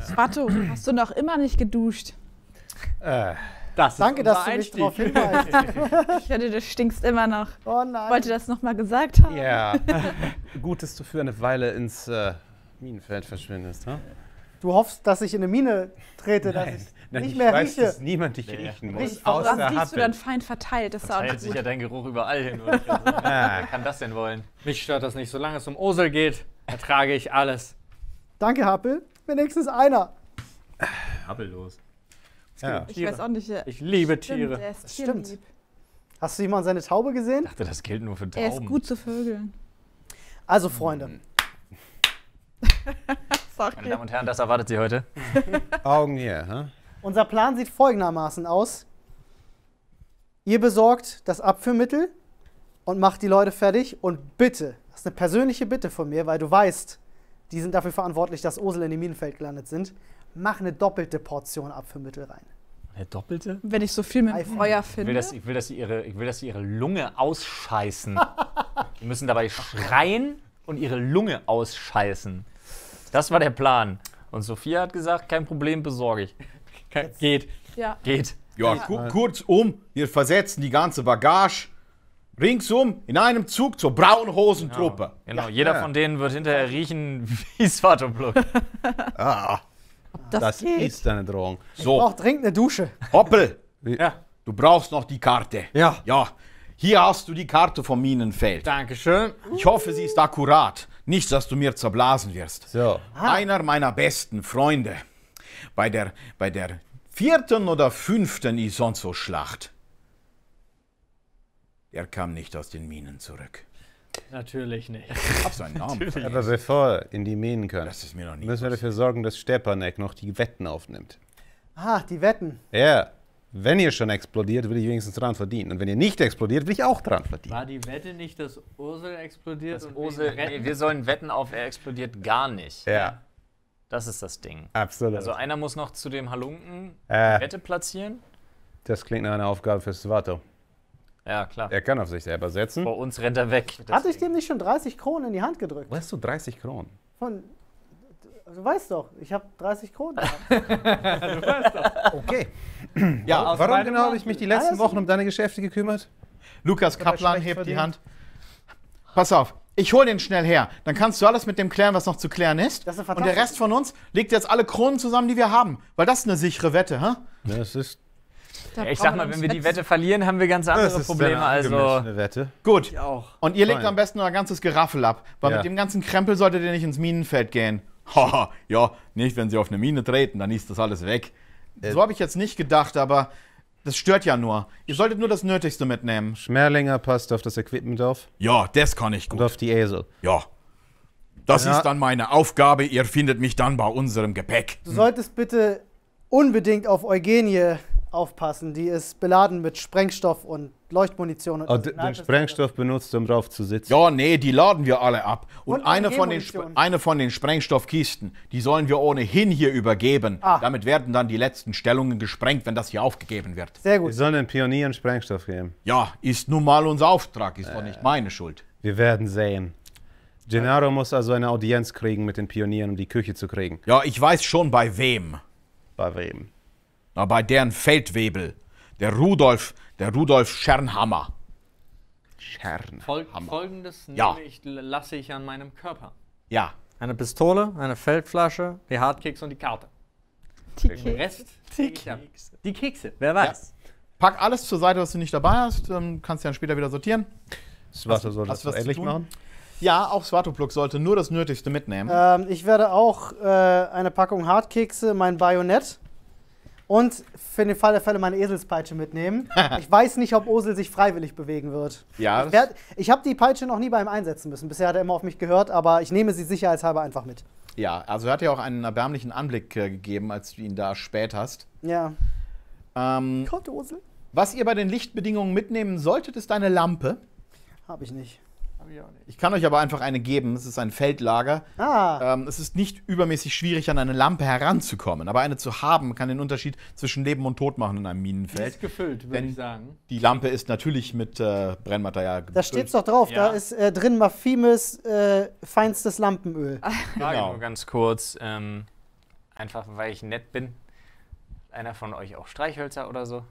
Swato, hast du noch immer nicht geduscht? Danke, dass du mich darauf hinweist. Ich hörte, du stinkst immer noch. Oh nein. Wollte das nochmal gesagt haben? Ja. Gut, dass du für eine Weile ins Minenfeld verschwindest, hm? Du hoffst, dass ich in eine Mine trete, dass ich nicht ich mehr weiß, rieche. dass niemand dich riechen muss. Richtig Warum Außer riechst du dann Happe. fein verteilt? Das ist auch Teilt nicht sich gut. ja dein Geruch überall hin. Oder? Wer kann das denn wollen? Mich stört das nicht. Solange es um Osel geht, ertrage ich alles. Danke, Happel. Wenigstens einer. Happellos. Ja. Ich weiß auch nicht. Ich liebe Stimmt, Tiere. er ist Das stimmt. tierlieb. Hast du jemand seine Taube gesehen? Ich dachte, das gilt nur für Tauben. Er ist gut zu Vögeln. Also, Freunde. Sorry. Meine Damen und Herren, das erwartet Sie heute. Augen hier, hm? Unser Plan sieht folgendermaßen aus. Ihr besorgt das Abführmittel und macht die Leute fertig. Und bitte, das ist eine persönliche Bitte von mir, weil du weißt, die sind dafür verantwortlich, dass Osel in dem Minenfeld gelandet sind. Mach eine doppelte Portion Abführmittel rein. Eine doppelte? Wenn ich so viel mit dem iPhone. Feuer Ich finde. will, dass sie ihre Lunge ausscheißen. Die müssen dabei schreien und ihre Lunge ausscheißen. Das war der Plan. Und Sophia hat gesagt, kein Problem, besorge ich. Geht. Ja. Geht. Ja, kurzum, wir versetzen die ganze Bagage ringsum in einem Zug zur Braunhosentruppe. Genau, jeder von denen wird hinterher riechen wie Svatopluk. Ah, Das geht. ist deine Drohung. so, Braucht dringend eine Dusche. Hoppel, Ja. du brauchst noch die Karte. Ja. Ja, hier hast du die Karte vom Minenfeld. Dankeschön. Ich hoffe, sie ist akkurat. Nicht, dass du mir zerblasen wirst. So. Einer meiner besten Freunde bei der 4. oder 5. Isonzo-Schlacht. Der kam nicht aus den Minen zurück. Natürlich nicht. Ich hab seinen Namen vergessen. Aber bevor er in die Minen können, Das ist mir noch nie müssen wir dafür sorgen, dass Stepanek noch die Wetten aufnimmt. Ah, die Wetten. Ja, wenn ihr schon explodiert, will ich wenigstens dran verdienen. Und wenn ihr nicht explodiert, will ich auch dran verdienen. War die Wette nicht, dass Ursel explodiert? und Osel, wir ihn retten? wir sollen wetten auf, er explodiert gar nicht. Ja, Das ist das Ding. absolut. Also einer muss noch zu dem Halunken die Äh. Wette platzieren. Das klingt nach einer Aufgabe für Svato. Ja, klar. Er kann auf sich selber setzen. Vor uns rennt er weg. Hatte ich dem nicht schon 30 Kronen in die Hand gedrückt? Weißt du, 30 Kronen? Du weißt doch, ich habe 30 Kronen gehabt. Okay. Ja, Warum genau habe ich mich die letzten Wochen um deine Geschäfte gekümmert? Lukas Kaplan schlecht hebt die verdient. Hand. Pass auf, ich hol den schnell her. Dann kannst du alles mit dem klären, was noch zu klären ist. Das ist Und fantastisch. der Rest von uns legt jetzt alle Kronen zusammen, die wir haben. Weil das ist eine sichere Wette, hä? Das ist, Da Ich brauchen sag mal, wenn wir die Wette verlieren, haben wir ganz andere Probleme. Also eine Wette. Gut. Auch. Und ihr legt Fein. am besten euer ganzes Geraffel ab. Weil Ja. mit dem ganzen Krempel solltet ihr nicht ins Minenfeld gehen. Haha, ja, nicht, wenn sie auf eine Mine treten, dann ist das alles weg. So habe ich jetzt nicht gedacht, aber das stört ja nur. Ihr solltet nur das Nötigste mitnehmen. Schmerlinger passt auf das Equipment auf Ja, das kann ich und gut. auf die Esel. Ja. Das Ja. ist dann meine Aufgabe. Ihr findet mich dann bei unserem Gepäck. Du solltest bitte unbedingt auf Eugenie aufpassen. Die ist beladen mit Sprengstoff und Leuchtmunition. Und Oh, den Sprengstoff benutzt, um drauf zu sitzen. Ja, nee, die laden wir alle ab. Und, Und eine, von den Munition. eine von den Sprengstoffkisten, die sollen wir ohnehin hier übergeben. Ah. Damit werden dann die letzten Stellungen gesprengt, wenn das hier aufgegeben wird. Sehr Wir gut. sollen den Pionieren Sprengstoff geben. Ja, ist nun mal unser Auftrag, ist doch nicht meine Schuld. Wir werden sehen. Gennaro muss also eine Audienz kriegen mit den Pionieren, um die Küche zu kriegen. Ja, ich weiß schon bei wem. Bei wem? Na, bei deren Feldwebel. Der Rudolf Schernhammer. Folgendes Ja. lasse ich an meinem Körper. Ja. Eine Pistole, eine Feldflasche, die Hardkicks und die Karte. Die Den Kekse. Rest krieg ich ab. Die Kekse, wer weiß. Pack alles zur Seite, was du nicht dabei hast. Kannst du dann später wieder sortieren. Svato soll hast das du was zu ähnlich tun? machen? Ja, auch Svatopluk sollte nur das Nötigste mitnehmen. Ich werde auch eine Packung Hartkekse, mein Bajonett und für den Fall der Fälle meine Eselspeitsche mitnehmen. Ich weiß nicht, ob Osel sich freiwillig bewegen wird. Ja, Ich habe die Peitsche noch nie bei ihm einsetzen müssen. Bisher hat er immer auf mich gehört, aber ich nehme sie sicherheitshalber einfach mit. ja, also er hat ja auch einen erbärmlichen Anblick gegeben, als du ihn da spät hast. Ja. Ähm, Kommt Osel? was ihr bei den Lichtbedingungen mitnehmen solltet, ist eine Lampe. Habe ich nicht. Ich kann euch aber einfach eine geben. Es ist ein Feldlager. Ah, Es ist nicht übermäßig schwierig, an eine Lampe heranzukommen. Aber eine zu haben, kann den Unterschied zwischen Leben und Tod machen in einem Die Minenfeld. ist gefüllt, würde Wenn- ich sagen. Die Lampe ist natürlich mit Brennmaterial da steht's doch drauf. Ja. Da ist drin Mafimes feinstes Lampenöl. Frage Genau. nur ganz kurz. Einfach, weil ich nett bin. Einer von euch auch Streichhölzer oder so?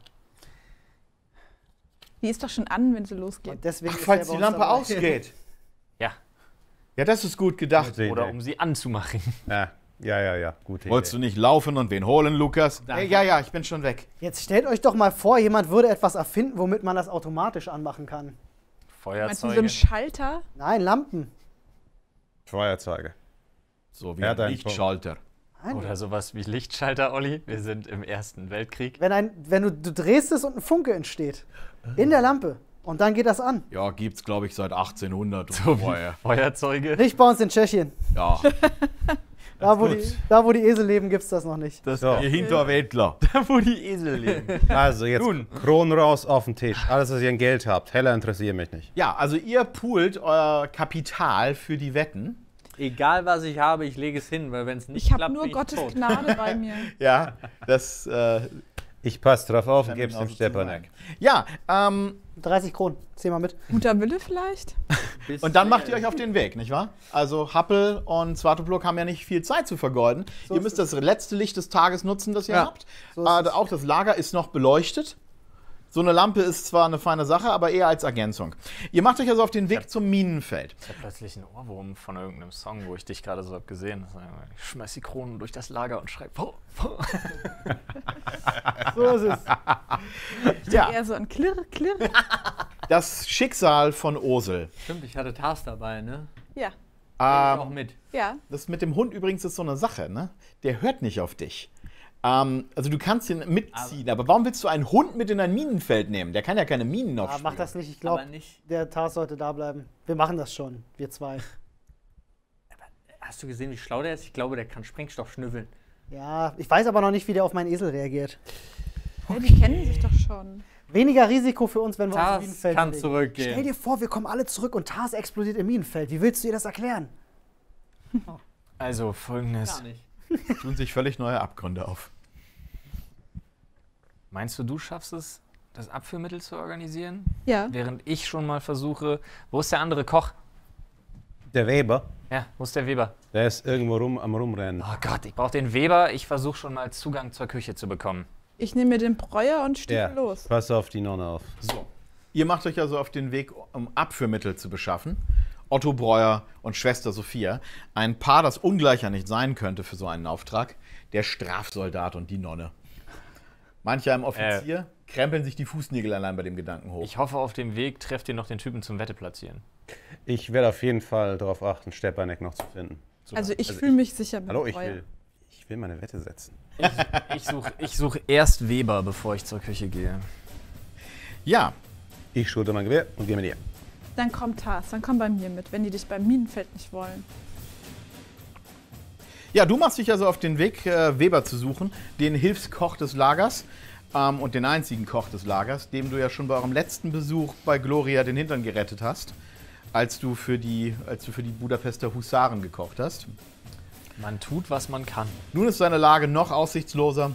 Die ist doch schon an, wenn sie losgeht. Und deswegen Ach, ist falls er die bei uns Lampe dabei. ausgeht. Ja. Ja, das ist gut gedacht. Gute Oder Idee. um sie anzumachen. Ja, gute Wolltest du Idee. nicht laufen und wen holen, Lukas? Danke. Ja, ich bin schon weg. Jetzt stellt euch doch mal vor, jemand würde etwas erfinden, womit man das automatisch anmachen kann. Meinst du Feuerzeuge. so einen Schalter? Nein, Lampen. Feuerzeuge. So wie Ja, ein dein Lichtschalter. Nein. Oder sowas wie Lichtschalter, Olli. Wir sind im Ersten Weltkrieg. Wenn du drehst es und ein Funke entsteht. In der Lampe. Und dann geht das an. Ja, gibt's, glaube ich, seit 1800 und So vorher. wie Feuerzeuge. Nicht bei uns in Tschechien. Ja, Da, wo gut. die Esel leben, gibt es das noch nicht. das So. ihr Hinterwäldler. Da, wo die Esel leben. Also jetzt Kronen raus auf den Tisch. Alles, was ihr an Geld habt. Heller interessiert mich nicht. Ja, also ihr poolt euer Kapital für die Wetten. Egal was ich habe, ich lege es hin, weil wenn es nicht Ich habe klappt, nur bin ich Gottes tot. Gnade bei mir. Ja, das Ich passe drauf auf und kann gebe es ich dem genauso Stepanek. sagen. Ja, 30 Kronen. Zähl mal mit. Guter Wille vielleicht? und dann macht ihr euch auf den Weg, nicht wahr? Also Happel und Swatopluk haben ja nicht viel Zeit zu vergeuden. Ihr müsst das letzte Licht des Tages nutzen, das ihr Ja, habt. so ist es. Auch das Lager ist noch beleuchtet. So eine Lampe ist zwar eine feine Sache, aber eher als Ergänzung. Ihr macht euch also auf den Weg zum Minenfeld. Ich habe plötzlich einen Ohrwurm von irgendeinem Song, wo ich dich gerade so hab gesehen. Ich schmeiß die Kronen durch das Lager und schreib. So ist es. Ja, Eher so ein Klirr, Klirr. das Schicksal von Osel. Stimmt, ich hatte Tars dabei, ne? Ja, Nehm ich auch mit. ja. Das mit dem Hund übrigens ist so eine Sache, ne? Der hört nicht auf dich. Also du kannst ihn mitziehen, aber warum willst du einen Hund mit in ein Minenfeld nehmen? Der kann ja keine Minen Ah, aufspüren. mach das nicht. Ich glaube, Aber nicht. der Tars sollte da bleiben. Wir machen das schon. Wir zwei. Hast du gesehen, wie schlau der ist? Ich glaube, der kann Sprengstoff schnüffeln. Ja, ich weiß aber noch nicht, wie der auf meinen Esel reagiert. Ja, die kennen sich doch schon. Weniger Risiko für uns, wenn wir uns im Tars Minenfeld kann bewegen. zurückgehen. Stell dir vor, wir kommen alle zurück und Tars explodiert im Minenfeld. Wie willst du ihr das erklären? Also folgendes. Gar nicht. Tun sich völlig neue Abgründe auf. Meinst du schaffst es, das Abführmittel zu organisieren? Ja. Während ich schon mal versuche. Wo ist der andere Koch? Der Weber, Ja, wo ist der Weber? der ist irgendwo am Rumrennen. Oh Gott, ich brauche den Weber. Ich versuche schon mal Zugang zur Küche zu bekommen. Ich nehme mir den Breuer und Ja, stiefel los. pass auf die Nonne auf. So. Ihr macht euch also auf den Weg, um Abführmittel zu beschaffen. Otto Breuer und Schwester Sophia. Ein Paar, das ungleicher nicht sein könnte für so einen Auftrag. Der Strafsoldat und die Nonne. Manche einem Offizier krempeln sich die Fußnägel allein bei dem Gedanken hoch. Ich hoffe, auf dem Weg trefft ihr noch den Typen zum Wette platzieren. Ich werde auf jeden Fall darauf achten, Stepanek noch zu finden. Also ich fühle mich sicher mit Hallo, dem ich Breuer. will meine Wette setzen. Ich such erst Weber, bevor ich zur Küche gehe. Ja, Ich schulde mein Gewehr und gehe mit dir. Dann kommt Tars, dann komm bei mir mit, wenn die dich beim Minenfeld nicht wollen. Ja, du machst dich also auf den Weg, Weber zu suchen, den Hilfskoch des Lagers und den einzigen Koch des Lagers, dem du ja schon bei eurem letzten Besuch bei Gloria den Hintern gerettet hast, als du für die Budapester Husaren gekocht hast. Man tut, was man kann. Nun ist seine Lage noch aussichtsloser.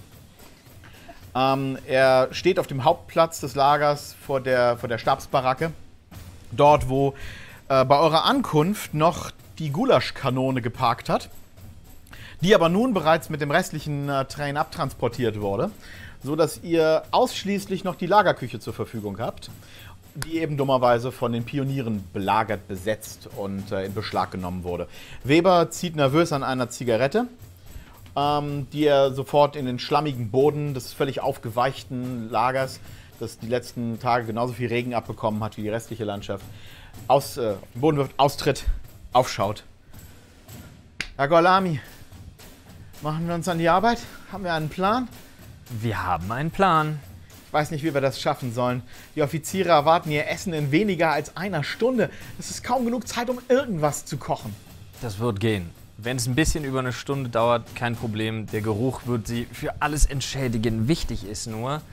Er steht auf dem Hauptplatz des Lagers vor der Stabsbaracke, dort wo bei eurer Ankunft noch die Gulaschkanone geparkt hat, die aber nun bereits mit dem restlichen Train abtransportiert wurde, sodass ihr ausschließlich noch die Lagerküche zur Verfügung habt, die eben dummerweise von den Pionieren belagert, besetzt und in Beschlag genommen wurde. Weber zieht nervös an einer Zigarette, die er sofort in den schlammigen Boden des völlig aufgeweichten Lagers, das die letzten Tage genauso viel Regen abbekommen hat wie die restliche Landschaft, auf den Boden wirft, austritt, aufschaut. Herr Golami, machen wir uns an die Arbeit? Haben wir einen Plan? Wir haben einen Plan. Ich weiß nicht, wie wir das schaffen sollen. Die Offiziere erwarten ihr Essen in weniger als einer Stunde. Es ist kaum genug Zeit, um irgendwas zu kochen. Das wird gehen. Wenn es ein bisschen über eine Stunde dauert, kein Problem. Der Geruch wird sie für alles entschädigen. Wichtig ist nur,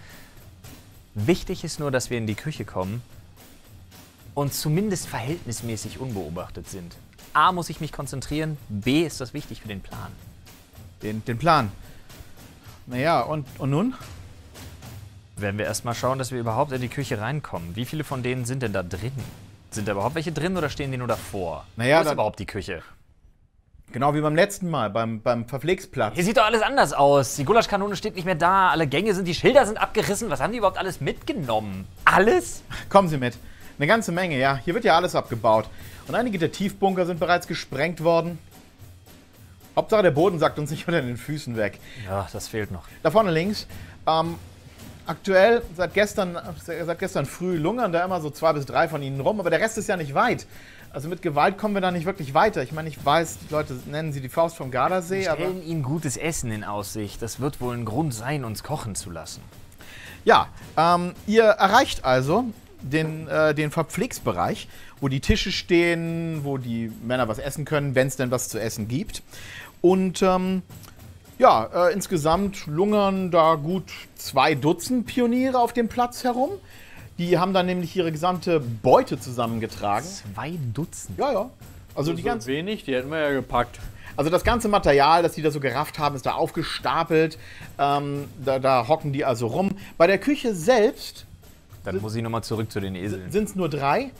dass wir in die Küche kommen und zumindest verhältnismäßig unbeobachtet sind. A, muss ich mich konzentrieren. B, ist das wichtig für den Plan. Den Plan. Naja, und nun? Werden wir erstmal schauen, dass wir überhaupt in die Küche reinkommen. Wie viele von denen sind denn da drin? Sind da überhaupt welche drin oder stehen die nur davor? Naja, Wo ist da- überhaupt die Küche? Genau wie beim letzten Mal, beim Verpflegsplatz. Hier sieht doch alles anders aus. Die Gulaschkanone steht nicht mehr da, alle Gänge sind, die Schilder sind abgerissen. Was haben die überhaupt alles mitgenommen? Alles? Kommen Sie mit. Eine ganze Menge, ja. Hier wird ja alles abgebaut. Und einige der Tiefbunker sind bereits gesprengt worden. Hauptsache der Boden sackt uns nicht unter den Füßen weg. Ja, das fehlt noch. Da vorne links. Aktuell, seit gestern früh lungern da immer so 2 bis 3 von ihnen rum, aber der Rest ist ja nicht weit. Also mit Gewalt kommen wir da nicht wirklich weiter. Ich meine, ich weiß, die Leute nennen sie die Faust vom Gardasee, Wir aber... stellen ihnen gutes Essen in Aussicht. Das wird wohl ein Grund sein, uns kochen zu lassen. Ja, ihr erreicht also den Verpflegsbereich, wo die Tische stehen, wo die Männer was essen können, wenn es denn was zu essen gibt. Und insgesamt lungern da gut 2 Dutzend Pioniere auf dem Platz herum. Die haben dann nämlich ihre gesamte Beute zusammengetragen. 2 Dutzend? Ja. Also die so ganze, wenig, die hätten wir ja gepackt. also das ganze Material, das die da so gerafft haben, ist da aufgestapelt. Da hocken die also rum. Bei der Küche selbst Dann muss ich nochmal zurück zu den Eseln. sind es nur 3.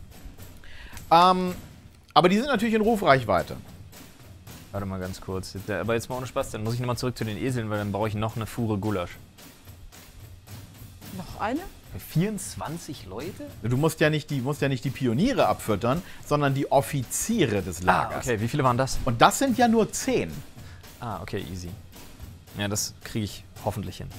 Aber die sind natürlich in Rufreichweite. Warte mal ganz kurz. Aber jetzt mal ohne Spaß, dann muss ich nochmal zurück zu den Eseln, weil dann brauche ich noch eine Fuhre Gulasch. Noch eine? 24 Leute? Du musst ja nicht die Pioniere abfüttern, sondern die Offiziere des Lagers. Okay, wie viele waren das? Und das sind ja nur 10. Ah, okay, easy. Ja, das kriege ich hoffentlich hin.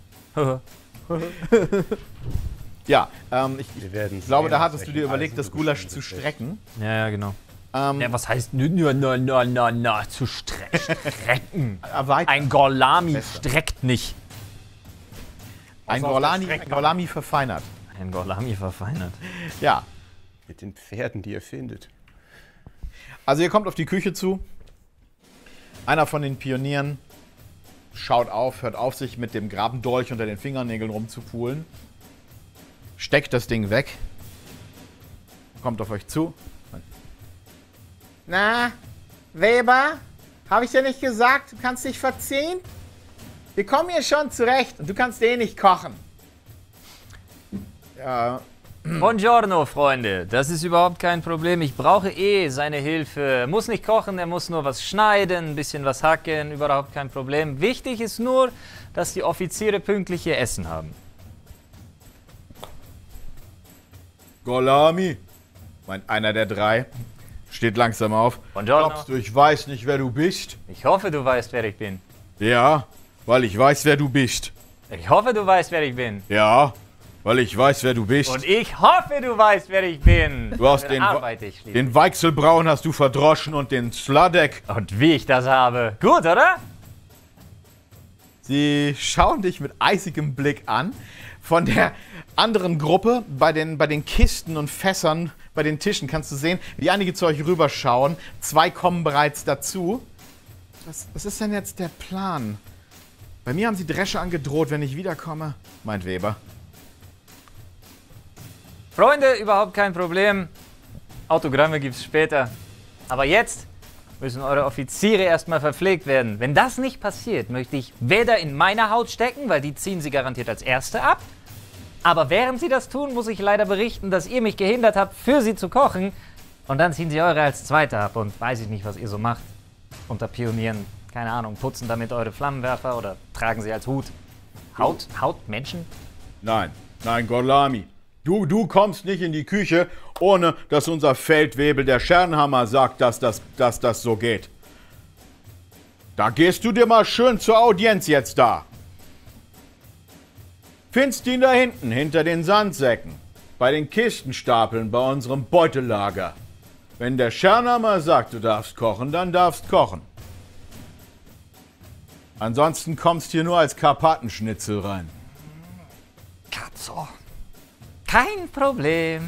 Ja, Wir werden ich glaube, sehen, da hattest aus du dir welchen überlegt, Eisen das du Gulasch bestimmt zu bist. strecken. Ja, genau. Ja, was heißt zu strecken? Erweitern. Ein Gorlami Besser. streckt nicht. Ein Gorlami verfeinert. Ein Gorlami verfeinert. Ja, Mit den Pferden, die ihr findet. also ihr kommt auf die Küche zu. Einer von den Pionieren schaut auf, hört auf, sich mit dem Grabendolch unter den Fingernägeln rumzupulen. Steckt das Ding weg. Kommt auf euch zu. Na, Weber? Habe ich dir nicht gesagt, du kannst dich verziehen? Wir kommen hier schon zurecht und du kannst eh nicht kochen. Ja, Buongiorno, Freunde. Das ist überhaupt kein Problem. Ich brauche eh seine Hilfe. Er muss nicht kochen, er muss nur was schneiden, ein bisschen was hacken. Überhaupt kein Problem. Wichtig ist nur, dass die Offiziere pünktlich ihr Essen haben. Gorlami, meint einer der 3. Steht langsam auf. Buongiorno. Glaubst du, ich weiß nicht, wer du bist? Ich hoffe, du weißt, wer ich bin. Ja, weil ich weiß, wer du bist. Ich hoffe, du weißt, wer ich bin. Ja, weil ich weiß, wer du bist. Und ich hoffe, du weißt, wer ich bin. Du hast Dann arbeite ich schließlich. den Weichselbraun hast du verdroschen und den Sladek. Und wie ich das habe. Gut, oder? Sie schauen dich mit eisigem Blick an. Von der anderen Gruppe, bei den Kisten und Fässern, bei den Tischen kannst du sehen, wie einige zu euch rüberschauen. 2 kommen bereits dazu. Was ist denn jetzt der Plan? Bei mir haben sie Dresche angedroht, wenn ich wiederkomme, meint Weber. Freunde, überhaupt kein Problem. Autogramme gibt's später. Aber jetzt müssen eure Offiziere erstmal verpflegt werden. Wenn das nicht passiert, möchte ich weder in meine Haut stecken, weil die ziehen sie garantiert als Erste ab. Aber während sie das tun, muss ich leider berichten, dass ihr mich gehindert habt, für sie zu kochen. Und dann ziehen sie eure als Zweite ab und weiß ich nicht, was ihr so macht. Unter Pionieren, keine Ahnung, putzen damit eure Flammenwerfer oder tragen sie als Hut. Haut Menschen? Nein, Gorlami. Du kommst nicht in die Küche, ohne dass unser Feldwebel, der Schernhammer, sagt, dass das so geht. Da gehst du dir mal schön zur Audienz jetzt da. Findest ihn da hinten, hinter den Sandsäcken, bei den Kistenstapeln bei unserem Beutelager. Wenn der Schernhammer sagt, du darfst kochen, dann darfst kochen. Ansonsten kommst hier nur als Karpatenschnitzel rein. Katzo. Kein Problem.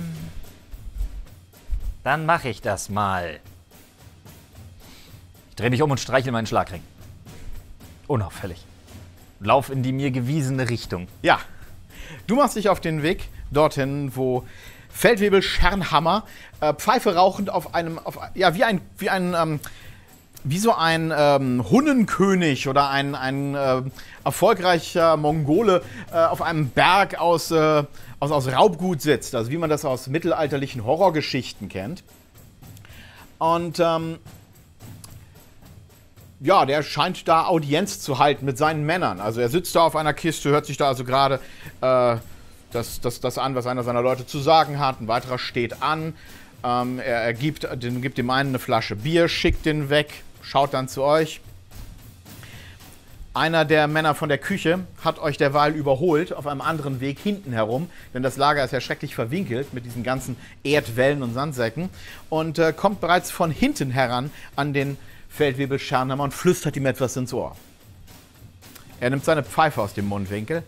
Dann mache ich das mal. Ich drehe mich um und streiche meinen Schlagring. Unauffällig. Lauf in die mir gewiesene Richtung. Ja, du machst dich auf den Weg dorthin, wo Feldwebel Schernhammer Pfeife rauchend auf einem, wie so ein Hunnenkönig oder ein erfolgreicher Mongole auf einem Berg aus Raubgut sitzt. Also wie man das aus mittelalterlichen Horrorgeschichten kennt. Und ja, der scheint da Audienz zu halten mit seinen Männern. Also er sitzt da auf einer Kiste, hört sich da also gerade das an, was einer seiner Leute zu sagen hat. Ein weiterer steht an. Er gibt dem einen eine Flasche Bier, schickt den weg, schaut dann zu euch. Einer der Männer von der Küche hat euch derweil überholt auf einem anderen Weg hinten herum, denn das Lager ist ja schrecklich verwinkelt mit diesen ganzen Erdwellen und Sandsäcken und kommt bereits von hinten heran an den Feldwebel Schernhammer und flüstert ihm etwas ins Ohr. Er nimmt seine Pfeife aus dem Mundwinkel.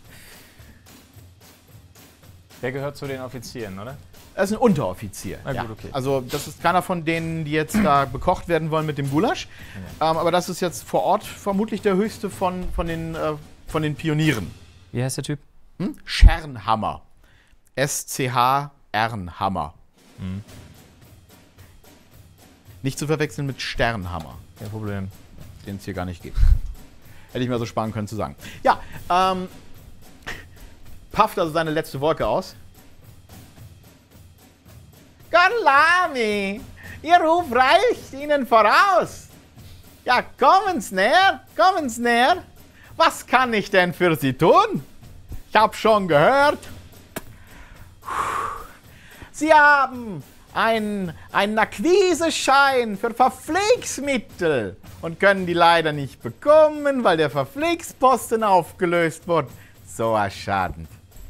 Der gehört zu den Offizieren, oder? Er ist ein Unteroffizier. Na gut, ja. okay. Also das ist keiner von denen, die jetzt da bekocht werden wollen mit dem Gulasch. Aber das ist jetzt vor Ort vermutlich der höchste von den Pionieren. Wie heißt der Typ? Schernhammer. S-C-H-Ernhammer. Nicht zu verwechseln mit Sternhammer, Kein Problem. den es hier gar nicht gibt. Hätte ich mir so sparen können zu sagen. Ja, pafft also seine letzte Wolke aus. Gorlami, Ihr Ruf reicht Ihnen voraus. Ja, kommen's näher, kommen's näher. Was kann ich denn für Sie tun? Ich hab schon gehört. Sie haben einen Akquiseschein für Verpflegsmittel und können die leider nicht bekommen, weil der Verpflegsposten aufgelöst wurde. So erschadend.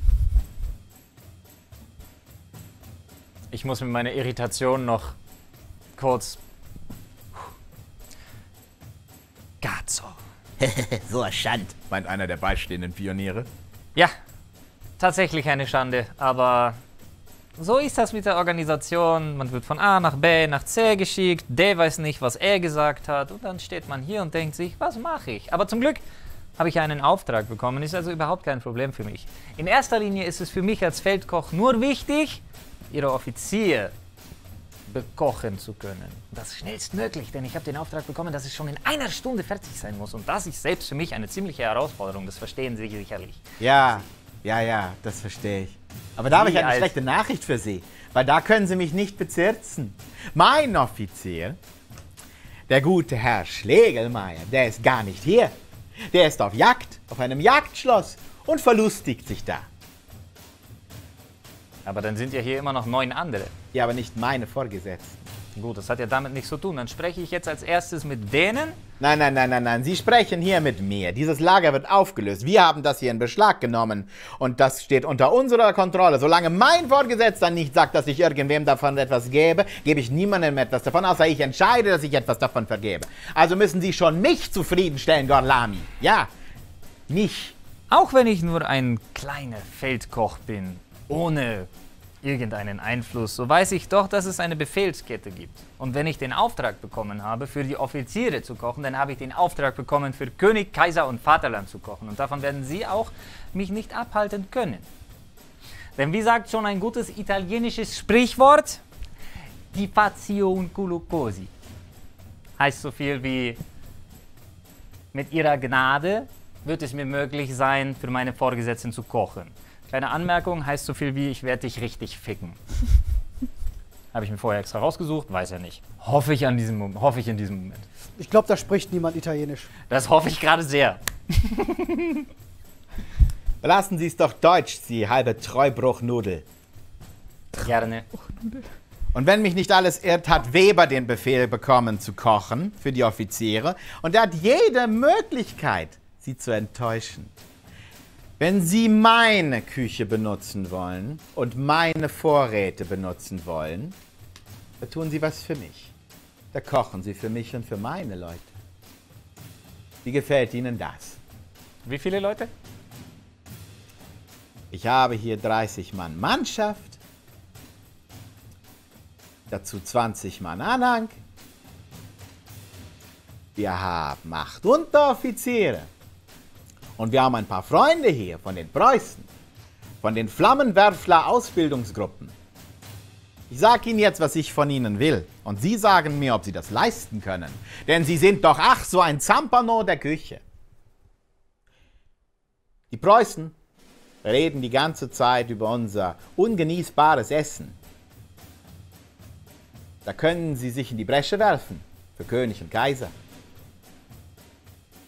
Ich muss mit meiner Irritation noch kurz... Gazzo. So erschand, meint einer der beistehenden Pioniere. Ja, tatsächlich eine Schande, aber so ist das mit der Organisation. Man wird von A nach B nach C geschickt, der weiß nicht, was er gesagt hat und dann steht man hier und denkt sich, was mache ich? Aber zum Glück habe ich einen Auftrag bekommen, ist also überhaupt kein Problem für mich. In erster Linie ist es für mich als Feldkoch nur wichtig, Ihre Offizier bekochen zu können. Das schnellstmöglich, denn ich habe den Auftrag bekommen, dass es schon in einer Stunde fertig sein muss. Und das ist selbst für mich eine ziemliche Herausforderung, das verstehen Sie sicherlich. Ja, das verstehe ich. Aber da habe ich eine schlechte Nachricht für Sie, weil da können Sie mich nicht bezirzen. Mein Offizier, der gute Herr Schlegelmeier, der ist gar nicht hier. Der ist auf Jagd, auf einem Jagdschloss und verlustigt sich da. Aber dann sind ja hier immer noch 9 andere. Ja, aber nicht meine Vorgesetzten. Gut, das hat ja damit nichts zu tun. Dann spreche ich jetzt als erstes mit denen. Nein. Sie sprechen hier mit mir. Dieses Lager wird aufgelöst. Wir haben das hier in Beschlag genommen. Und das steht unter unserer Kontrolle. Solange mein Vorgesetzter nicht sagt, dass ich irgendwem davon etwas gebe, gebe ich niemandem etwas davon, außer ich entscheide, dass ich etwas davon vergebe. Also müssen Sie schon mich zufriedenstellen, Gorlami. Ja, mich. Auch wenn ich nur ein kleiner Feldkoch bin, ohne irgendeinen Einfluss, so weiß ich doch, dass es eine Befehlskette gibt. Und wenn ich den Auftrag bekommen habe, für die Offiziere zu kochen, dann habe ich den Auftrag bekommen, für König, Kaiser und Vaterland zu kochen. Und davon werden Sie auch mich nicht abhalten können. Denn wie sagt schon ein gutes italienisches Sprichwort? Di fazio un culo così. Heißt so viel wie, mit Ihrer Gnade wird es mir möglich sein, für meine Vorgesetzten zu kochen. Kleine Anmerkung, heißt so viel wie, ich werde dich richtig ficken. Habe ich mir vorher extra rausgesucht, weiß er nicht. Hoffe ich in diesem Moment. Ich glaube, da spricht niemand Italienisch. Das hoffe ich gerade sehr. Lassen Sie es doch Deutsch, Sie halbe Treubruchnudel. Gerne. Und wenn mich nicht alles irrt, hat Weber den Befehl bekommen zu kochen für die Offiziere. Und er hat jede Möglichkeit, sie zu enttäuschen. Wenn Sie meine Küche benutzen wollen und meine Vorräte benutzen wollen, da tun Sie was für mich. Da kochen Sie für mich und für meine Leute. Wie gefällt Ihnen das? Wie viele Leute? Ich habe hier 30 Mann Mannschaft, dazu 20 Mann Anhang. Wir haben 8 Unteroffiziere. Und wir haben ein paar Freunde hier von den Preußen, von den Flammenwerfler-Ausbildungsgruppen. Ich sage Ihnen jetzt, was ich von Ihnen will. Und Sie sagen mir, ob Sie das leisten können. Denn Sie sind doch ach so ein Zampano der Küche. Die Preußen reden die ganze Zeit über unser ungenießbares Essen. Da können Sie sich in die Bresche werfen für König und Kaiser.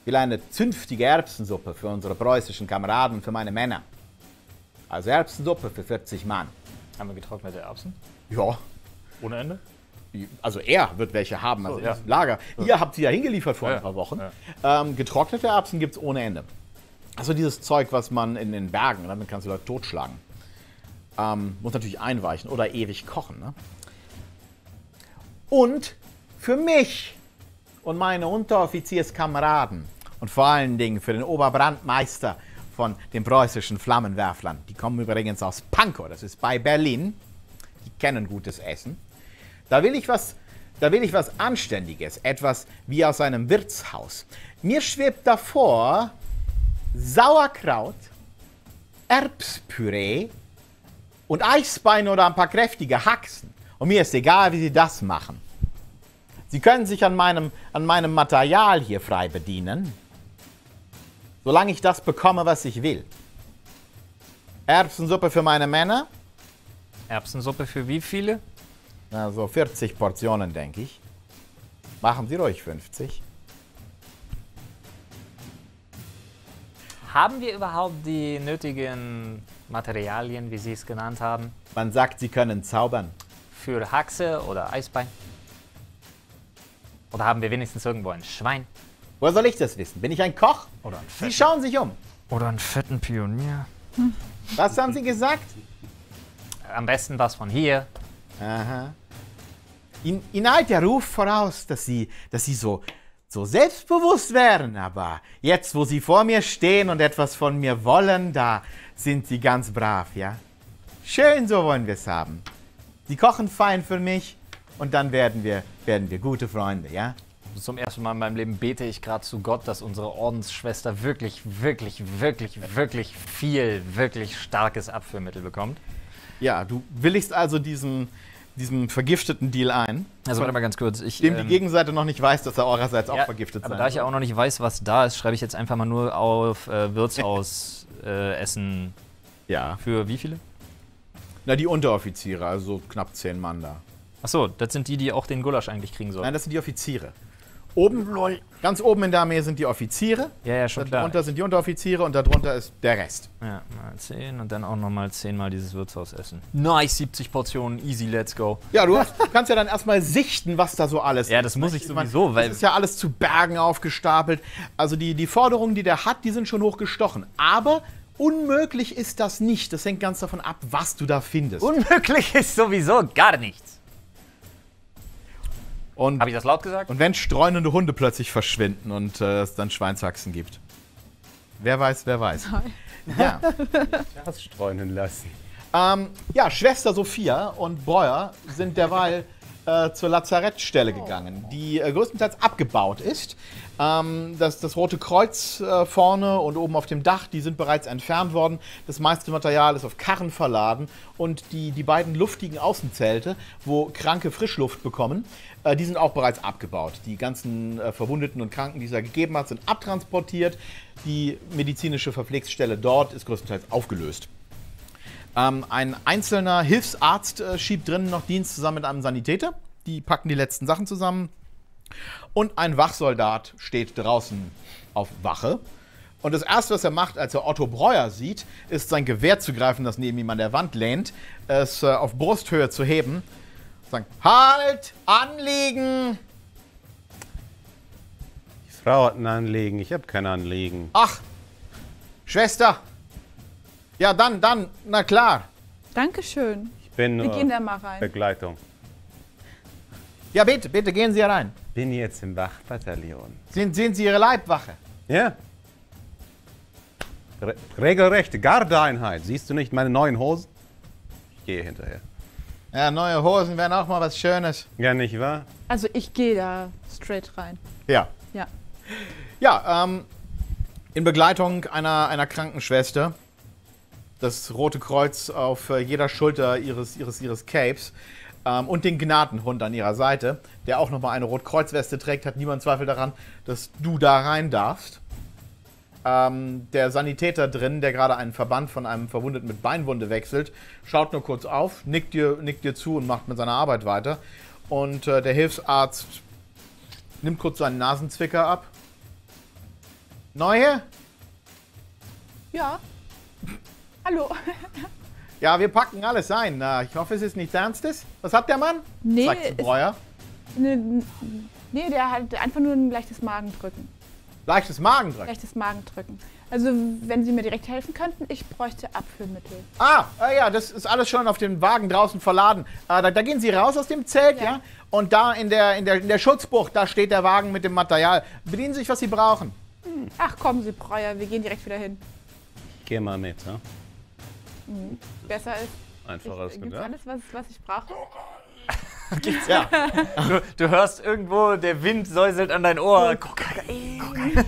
will eine zünftige Erbsensuppe für unsere preußischen Kameraden und für meine Männer. Also Erbsensuppe für 40 Mann. Haben wir getrocknete Erbsen? Ja, Ohne Ende? also er wird welche haben, also So, ja. im Lager. Ihr habt sie ja hingeliefert vor ein paar Wochen. Ja. Getrocknete Erbsen gibt es ohne Ende. Also dieses Zeug, was man in den Bergen, damit kannst du Leute totschlagen. Muss natürlich einweichen oder ewig kochen. Ne? Und für mich und meine Unteroffizierskameraden und vor allen Dingen für den Oberbrandmeister von den preußischen Flammenwerflern. Die kommen übrigens aus Pankow, das ist bei Berlin. Die kennen gutes Essen. Da will ich was Anständiges, etwas wie aus einem Wirtshaus. Mir schwebt davor Sauerkraut, Erbspüree und Eisbein oder ein paar kräftige Haxen. Und mir ist egal, wie Sie das machen. Sie können sich an meinem Material hier frei bedienen, solange ich das bekomme, was ich will. Erbsensuppe für meine Männer, Erbsensuppe für wie viele? also 40 Portionen, denke ich. Machen Sie ruhig 50. Haben wir überhaupt die nötigen Materialien, wie Sie es genannt haben, Man sagt, Sie können zaubern. für Haxe oder Eisbein? Oder haben wir wenigstens irgendwo ein Schwein? Woher soll ich das wissen? Bin ich ein Koch? Oder einen Sie fetten, schauen sich um. oder einen fetten Pionier? Was haben Sie gesagt? Am besten was von hier. Aha. Ihnen eilt der Ruf voraus, dass Sie so selbstbewusst wären, aber jetzt, wo Sie vor mir stehen und etwas von mir wollen, da sind Sie ganz brav, ja? Schön, so wollen wir es haben. Sie kochen fein für mich und dann werden wir gute Freunde, ja? Zum ersten Mal in meinem Leben bete ich gerade zu Gott, dass unsere Ordensschwester wirklich, wirklich, wirklich, wirklich viel, wirklich starkes Abführmittel bekommt. Ja, du willigst also diesem vergifteten Deal ein, Also warte mal ganz kurz. dem die Gegenseite noch nicht weiß, dass er eurerseits auch vergiftet aber sein da ich ja soll. auch noch nicht weiß, was da ist, schreibe ich jetzt einfach mal nur auf Wirtshaus Essen. Ja. Für wie viele? Na, die Unteroffiziere, also knapp 10 Mann da. Achso, das sind die auch den Gulasch eigentlich kriegen sollen. Nein, das sind die Offiziere. Oben, ganz oben in der Armee sind die Offiziere. Ja, schon klar. Darunter sind die Unteroffiziere und darunter ist der Rest. Ja, mal 10 und dann auch nochmal 10 mal dieses Wirtshaus essen. Nice, 70 Portionen, easy, let's go. Ja, du kannst ja dann erstmal sichten, was da so alles Ja, das muss ich meine, sowieso, weil... Das ist ja alles zu Bergen aufgestapelt. Also die Forderungen, die der hat, die sind schon hochgestochen. Aber unmöglich ist das nicht. Das hängt ganz davon ab, was du da findest. Unmöglich ist sowieso gar nichts. Und Habe ich das laut gesagt? wenn streunende Hunde plötzlich verschwinden und es dann Schweinshaxen gibt. Wer weiß, wer weiß. Ja. Das streunen lassen. Ja, Schwester Sophia und Breuer sind derweil zur Lazarettstelle gegangen, die größtenteils abgebaut ist. Das Rote Kreuz vorne und oben auf dem Dach, die sind bereits entfernt worden. Das meiste Material ist auf Karren verladen und die beiden luftigen Außenzelte, wo Kranke Frischluft bekommen, die sind auch bereits abgebaut. Die ganzen Verwundeten und Kranken, die es da gegeben hat, sind abtransportiert. Die medizinische Verpflegungsstelle dort ist größtenteils aufgelöst. Ein einzelner Hilfsarzt schiebt drinnen noch Dienst zusammen mit einem Sanitäter. Die packen die letzten Sachen zusammen. Und ein Wachsoldat steht draußen auf Wache. Und das Erste, was er macht, als er Otto Breuer sieht, ist sein Gewehr zu greifen, das neben ihm an der Wand lehnt, es auf Brusthöhe zu heben. Sagen, halt, anliegen! Die Frau hat ein Anliegen, ich habe kein Anliegen. Ach, Schwester! Ja, dann, na klar. Dankeschön. Ich bin Wir nur gehen da mal rein. Begleitung. Ja, bitte gehen Sie herein. Bin jetzt im Wachbataillon. Sind Sie Ihre Leibwache? Ja. Regelrechte Gardeeinheit. Siehst du nicht meine neuen Hosen? Ich gehe hinterher. Ja, neue Hosen wären auch mal was Schönes. Ja, nicht wahr? Also ich gehe da straight rein. Ja. Ja. Ja, in Begleitung einer Krankenschwester. Das Rote Kreuz auf jeder Schulter ihres Capes. Und den Gnadenhund an ihrer Seite, der auch nochmal eine Rotkreuzweste trägt, hat niemand Zweifel daran, dass du da rein darfst. Der Sanitäter drin, der gerade einen Verband von einem Verwundeten mit Beinwunde wechselt, schaut nur kurz auf, nickt dir zu und macht mit seiner Arbeit weiter. Und der Hilfsarzt nimmt kurz seinen Nasenzwicker ab. Neue? Ja. Hallo. Ja, wir packen alles ein. Na, ich hoffe, es ist nichts Ernstes. Was hat der Mann? Nee, Sagt zu Breuer. Nee, der hat einfach nur ein leichtes Magendrücken. Leichtes Magendrücken. Leichtes Magendrücken. Also, wenn Sie mir direkt helfen könnten, ich bräuchte Abführmittel. Ja, das ist alles schon auf dem Wagen draußen verladen. Da gehen Sie raus aus dem Zelt, ja? Und da in der Schutzbucht, da steht der Wagen mit dem Material. Bedienen Sie sich, was Sie brauchen. Ach, kommen Sie, Breuer, wir gehen direkt wieder hin. Geh mal mit, ne? Besser ist. Einfacher als Gibt's gedacht. alles, was ich brauche? Ja. Du hörst irgendwo, der Wind säuselt an dein Ohr. Ich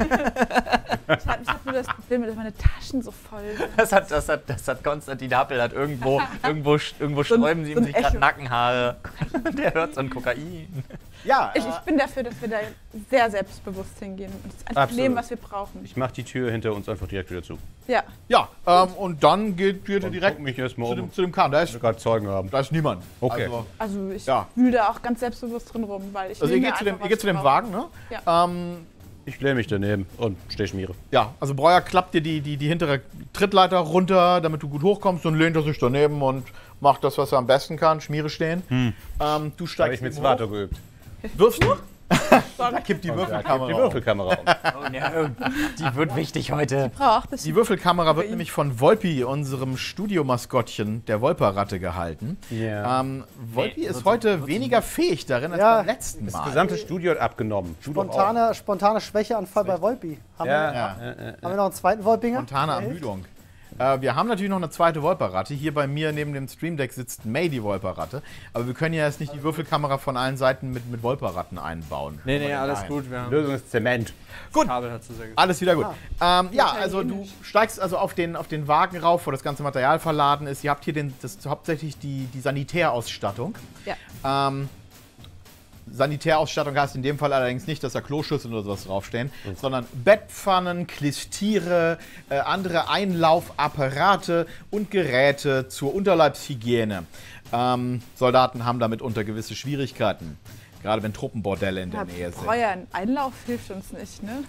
hab nur das Problem, dass meine Taschen so voll sind. Das hat Konstantin Happel, hat irgendwo sträuben sie ihm so ein sich gerade Echo. Nackenhaare. Der hört so ein Kokain. Ja, Ich bin dafür, dass wir da sehr selbstbewusst hingehen und es einfach Absolut. nehmen, was wir brauchen. Ich mach die Tür hinter uns einfach direkt wieder zu. Ja. und dann geht ihr direkt Guck mich erstmal um. zu dem Kahn. Da Ich will gerade Zeugen haben. ist niemand. Okay. Also ich Ja. wühle da auch ganz selbstbewusst drin rum, weil ich Also ihr nehme geht zu mir dem, einfach, ihr geht was zu dem ich Wagen, ne? Ja. Ich lehne mich daneben und schmiere. Ja, also Breuer klappt dir die hintere Trittleiter runter, damit du gut hochkommst und lehnt er sich daneben und macht das, was er am besten kann, Schmiere stehen. Du Habe steigst ich mit eben Zwato hoch, geübt. wirfst du? Da kippt die Würfelkamera Die um. Würfelkamera um. Oh, ja, die wird wichtig heute. brauche. Die Würfelkamera wird nämlich von Volpi, unserem Studiomaskottchen der Wolperratte, gehalten. Ja. Volpi ist heute weniger fähig darin als Ja, beim letzten Das Mal. gesamte Studio hat abgenommen. Du doch auch. Spontane Schwächeanfall bei Volpi. Haben wir noch einen zweiten Volpinger? Spontane Ermüdung. Wir haben natürlich noch eine zweite Wolperratte. Hier bei mir neben dem Streamdeck sitzt May, die Wolperratte. Aber wir können ja jetzt nicht die Würfelkamera von allen Seiten mit Wolperratten einbauen. Nee, alles gut. Wir haben Lösung ist Zement. Gut. Kabel hat zu sehr Alles wieder gut. Ja, also du steigst also auf den Wagen rauf, wo das ganze Material verladen ist. Ihr habt hier hauptsächlich die Sanitärausstattung. Ja. Sanitärausstattung heißt in dem Fall allerdings nicht, dass da Kloschüsseln oder sowas draufstehen, sondern Bettpfannen, Klistiere, andere Einlaufapparate und Geräte zur Unterleibshygiene. Soldaten haben damit unter gewisse Schwierigkeiten, gerade wenn Truppenbordelle in der Nähe sind. Breuer, ein Einlauf hilft uns nicht, ne?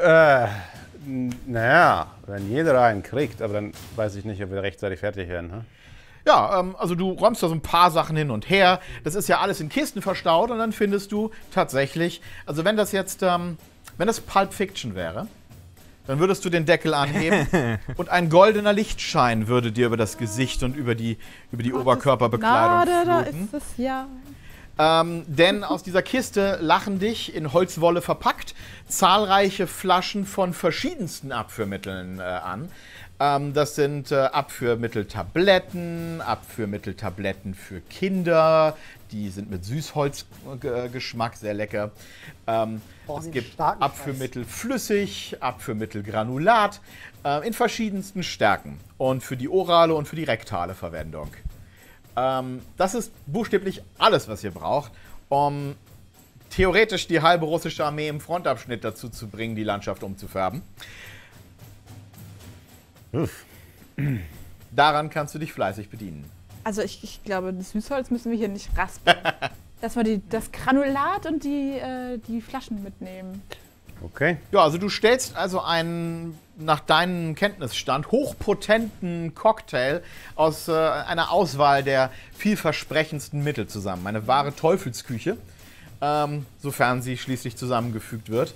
Naja, wenn jeder einen kriegt, aber dann weiß ich nicht, ob wir rechtzeitig fertig werden. Ne? Ja, also du räumst da so ein paar Sachen hin und her. Das ist ja alles in Kisten verstaut und dann findest du tatsächlich, also wenn das jetzt, wenn das Pulp Fiction wäre, dann würdest du den Deckel anheben und ein goldener Lichtschein würde dir über das Gesicht und über die Oberkörperbekleidung Da fluten. ist es, ja. Denn aus dieser Kiste lachen dich in Holzwolle verpackt zahlreiche Flaschen von verschiedensten Abführmitteln an. Das sind Abführmitteltabletten, Abführmitteltabletten für Kinder. Die sind mit Süßholzgeschmack sehr lecker. Es gibt Abführmittel flüssig, Abführmittel Granulat in verschiedensten Stärken und für die orale und für die rektale Verwendung. Das ist buchstäblich alles, was ihr braucht, um theoretisch die halbe russische Armee im Frontabschnitt dazu zu bringen, die Landschaft umzufärben. Daran kannst du dich fleißig bedienen. Also ich glaube, das Süßholz müssen wir hier nicht raspeln. Dass wir das Granulat und die Flaschen mitnehmen. Okay. Ja, also du stellst also einen, nach deinem Kenntnisstand, hochpotenten Cocktail aus einer Auswahl der vielversprechendsten Mittel zusammen. Eine wahre Teufelsküche, sofern sie schließlich zusammengefügt wird.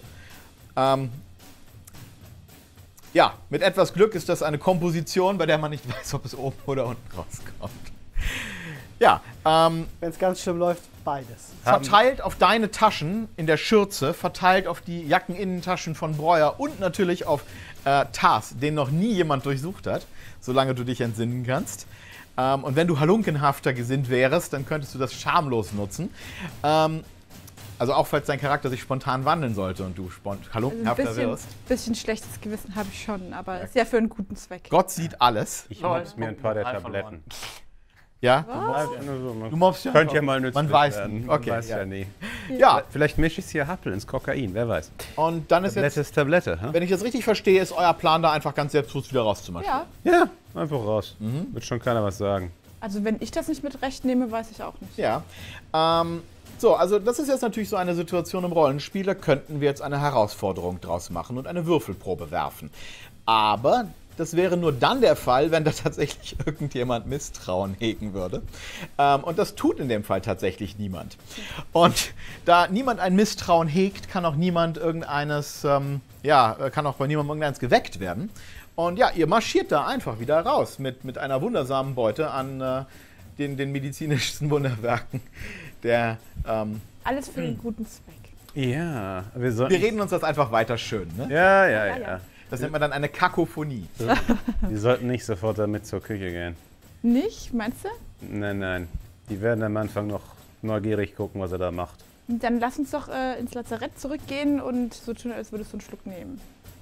Ja, mit etwas Glück ist das eine Komposition, bei der man nicht weiß, ob es oben oder unten rauskommt. Ja, Wenn es ganz schlimm läuft, beides. verteilt auf deine Taschen in der Schürze, verteilt auf die Jackeninnentaschen von Breuer und natürlich auf Tars, den noch nie jemand durchsucht hat, solange du dich entsinnen kannst. Und wenn du halunkenhafter gesinnt wärst, dann könntest du das schamlos nutzen. Also auch falls dein Charakter sich spontan wandeln sollte und du halunkenhafter wirst. Bisschen schlechtes Gewissen habe ich schon, aber ist ja für einen guten Zweck. Gott sieht alles. Ich mobs mir ein paar der Tabletten. Ja? Du mobst ja. Könnte ja mal nützlich Man weiß werden. nicht. Man Okay. weiß ja nie. Ja, Vielleicht mische ich hier Happel ins Kokain, wer weiß. und dann ist Tablette jetzt, ist Tablette. Hä? wenn ich das richtig verstehe, ist euer Plan da einfach ganz selbstbewusst wieder rauszumarschieren. Ja, Ja, einfach raus. Wird schon keiner was sagen. also wenn ich das nicht mit recht nehme, weiß ich auch nicht. Ja. So, also das ist jetzt natürlich so eine Situation im Rollenspiel, da könnten wir jetzt eine Herausforderung draus machen und eine Würfelprobe werfen. Aber das wäre nur dann der Fall, wenn da tatsächlich irgendjemand Misstrauen hegen würde. Und das tut in dem Fall tatsächlich niemand. Und da niemand ein Misstrauen hegt, kann auch niemand irgendeines, kann auch bei niemandem irgendeines geweckt werden. Und ja, ihr marschiert da einfach wieder raus mit einer wundersamen Beute an den medizinischen Wunderwerken. Alles für den guten Zweck. Ja, wir Wir reden uns das einfach weiter schön, ne? Ja. Das nennt man dann eine Kakophonie. Wir sollten nicht sofort damit zur Küche gehen. Nicht, meinst du? Nein. Die werden am Anfang noch neugierig gucken, was er da macht. Dann lass uns doch ins Lazarett zurückgehen und so tun, als würdest du einen Schluck nehmen.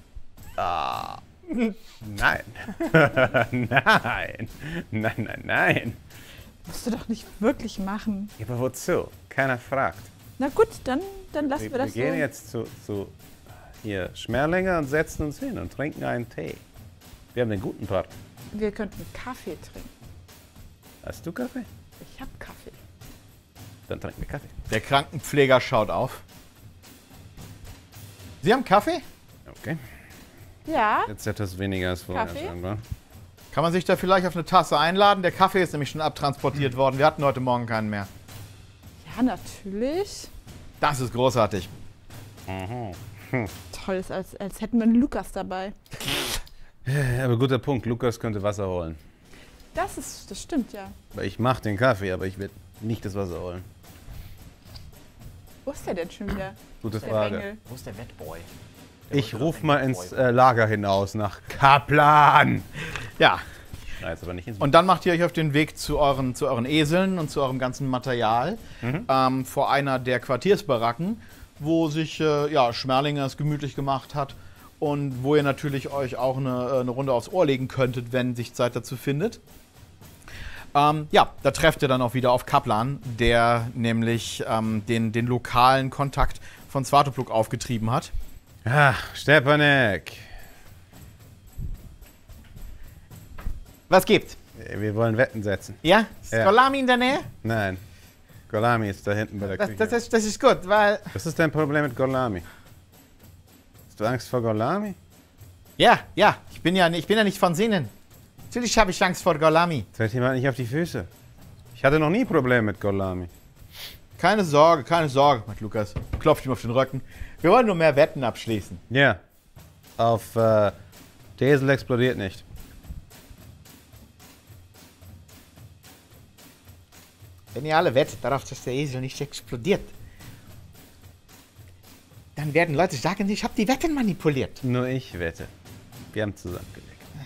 Nein. Nein. Musst du doch nicht wirklich machen. Aber wozu? Keiner fragt. Na gut, dann lassen wir Wir das gehen so. jetzt zu hier Schmerlinge und setzen uns hin und trinken einen Tee. Wir haben den guten Part. Wir könnten Kaffee trinken. Hast du Kaffee? Ich hab Kaffee. Dann trinken wir Kaffee. Der Krankenpfleger schaut auf. Sie haben Kaffee? Okay. Ja, Jetzt etwas weniger als vorher. Kaffee? Scheinbar. Kann man sich da vielleicht auf eine Tasse einladen? Der Kaffee ist nämlich schon abtransportiert worden. Wir hatten heute Morgen keinen mehr. ja, natürlich. Das ist großartig. Toll, ist als hätten wir einen Lukas dabei. Aber guter Punkt. Lukas könnte Wasser holen. Das stimmt, ja. Weil ich mache den Kaffee, aber ich werde nicht das Wasser holen. Wo ist der denn schon wieder? Gute Der Frage. Bengel. Wo ist der Wettboy? Ich rufe mal ins Lager hinaus nach Kaplan. Ja, Na, jetzt aber nicht ins und dann macht ihr euch auf den Weg zu euren Eseln und zu eurem ganzen Material vor einer der Quartiersbaracken, wo sich Schmerlinger es gemütlich gemacht hat und wo ihr natürlich euch auch eine Runde aufs Ohr legen könntet, wenn sich Zeit dazu findet. Da trefft ihr dann auch wieder auf Kaplan, der nämlich den lokalen Kontakt von Svatopluk aufgetrieben hat. Stepanek. Was gibt's? Wir wollen Wetten setzen. Ja? Ist Ja. Golami in der Nähe? Nein. Golami ist da hinten bei der Küche. Das ist gut, weil... Was ist dein Problem mit Golami? Hast du Angst vor Golami? Ja, ich bin ja nicht von Sinnen. Natürlich habe ich Angst vor Golami. Fällt jemand nicht auf die Füße? Ich hatte noch nie Probleme mit Golami. Keine Sorge, macht Lukas. Klopft ihm auf den Rücken. Wir wollen nur mehr Wetten abschließen. Ja. Der Esel explodiert nicht. Wenn ihr alle wettet darauf, dass der Esel nicht explodiert, dann werden Leute sagen, ich habe die Wetten manipuliert. Nur ich wette. Wir haben zusammengelegt.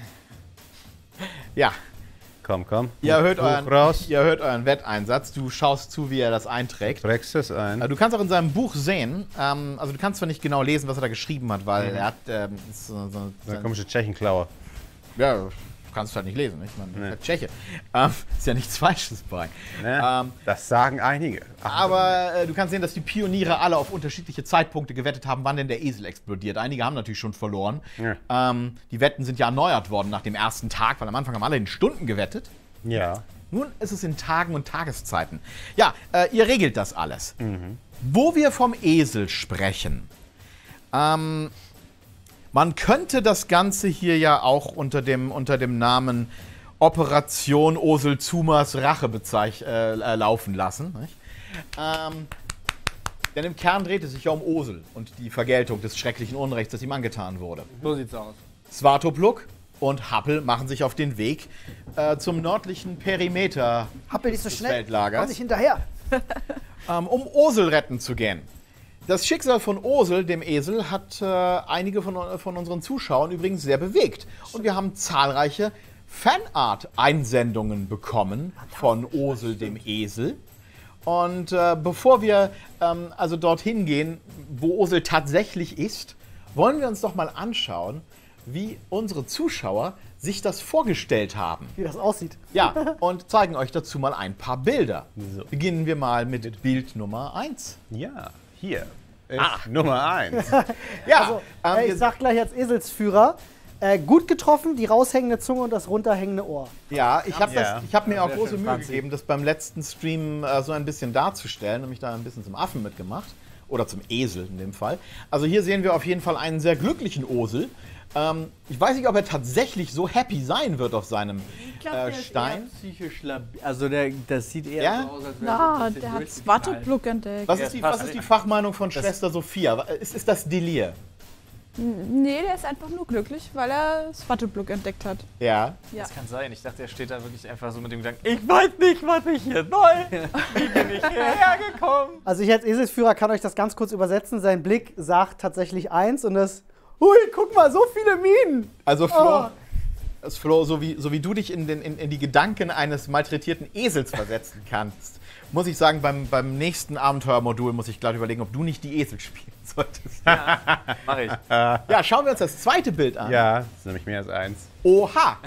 Ja, Komm. ihr hört Buch raus. euren Wetteinsatz. Du schaust zu, wie er das einträgt. Trägst du es ein? Du kannst auch in seinem Buch sehen, also du kannst zwar nicht genau lesen, was er da geschrieben hat, weil er hat So eine komische Tschechenklaue. ja, du kannst halt nicht lesen, ich meine, Nee. nee. Tscheche. Ist ja nichts Falsches bei. Ne? Das sagen einige. Aber du kannst sehen, dass die Pioniere alle auf unterschiedliche Zeitpunkte gewettet haben, wann denn der Esel explodiert. Einige haben natürlich schon verloren. Ja. Die Wetten sind ja erneuert worden nach dem ersten Tag, weil am Anfang haben alle in Stunden gewettet. Ja. Nun ist es in Tagen und Tageszeiten. Ja, ihr regelt das alles. Wo wir vom Esel sprechen. Man könnte das Ganze hier ja auch unter dem Namen Operation Osel Zumas Rache laufen lassen. Nicht? Denn im Kern dreht es sich ja um Osel und die Vergeltung des schrecklichen Unrechts, das ihm angetan wurde. So sieht's aus. Svatopluk und Happel machen sich auf den Weg zum nordlichen Perimeter Happel nicht so des schnell. Komm Feldlagers, nicht hinterher. um Osel retten zu gehen. Das Schicksal von Osel, dem Esel, hat einige von unseren Zuschauern übrigens sehr bewegt. Und wir haben zahlreiche Fanart-Einsendungen bekommen von Osel, dem Esel. Und bevor wir also dorthin gehen, wo Osel tatsächlich ist, wollen wir uns doch mal anschauen, wie unsere Zuschauer sich das vorgestellt haben. Wie das aussieht. Ja, und zeigen euch dazu mal ein paar Bilder. So. Beginnen wir mal mit Bild Nummer 1. Ja. Hier ist Nummer 1. Ja, Ich sag gleich als Eselsführer, Gut getroffen, die raushängende Zunge und das runterhängende Ohr. Ja, ich habe Ja. hab mir auch Sehr große schön, Mühe Franzi. gegeben, das beim letzten Stream so ein bisschen darzustellen und mich da ein bisschen zum Affen mitgemacht. Oder zum Esel in dem Fall. Also hier sehen wir auf jeden Fall einen sehr glücklichen Osel. Ich weiß nicht, ob er tatsächlich so happy sein wird auf seinem Stein. Psychisch labil. Also das sieht eher Ja? so aus, als wäre er Na, so ein bisschen der hat durchgeknallt. Swatobluck entdeckt. Was ist die Fachmeinung von Schwester Sophia? Ist das Delir? Nee, der ist einfach nur glücklich, weil er Swatobluck entdeckt hat. Ja. Ja. Das kann sein. Ich dachte, er steht da wirklich einfach so mit dem Gedanken, ich weiß nicht, was ich hier soll. Wie bin ich hierher gekommen? Also ich als Eselsführer kann euch das ganz kurz übersetzen. Sein Blick sagt tatsächlich eins und das, hui, guck mal, so viele Minen. Also Oh. Flo, so wie du dich in die Gedanken eines malträtierten Esels versetzen kannst, muss ich sagen, beim nächsten Abenteuermodul muss ich gleich überlegen, ob du nicht die Esel spielen solltest. Mach ich. Ja, schauen wir uns das zweite Bild an. Ja, das ist nämlich mehr als eins. Oha!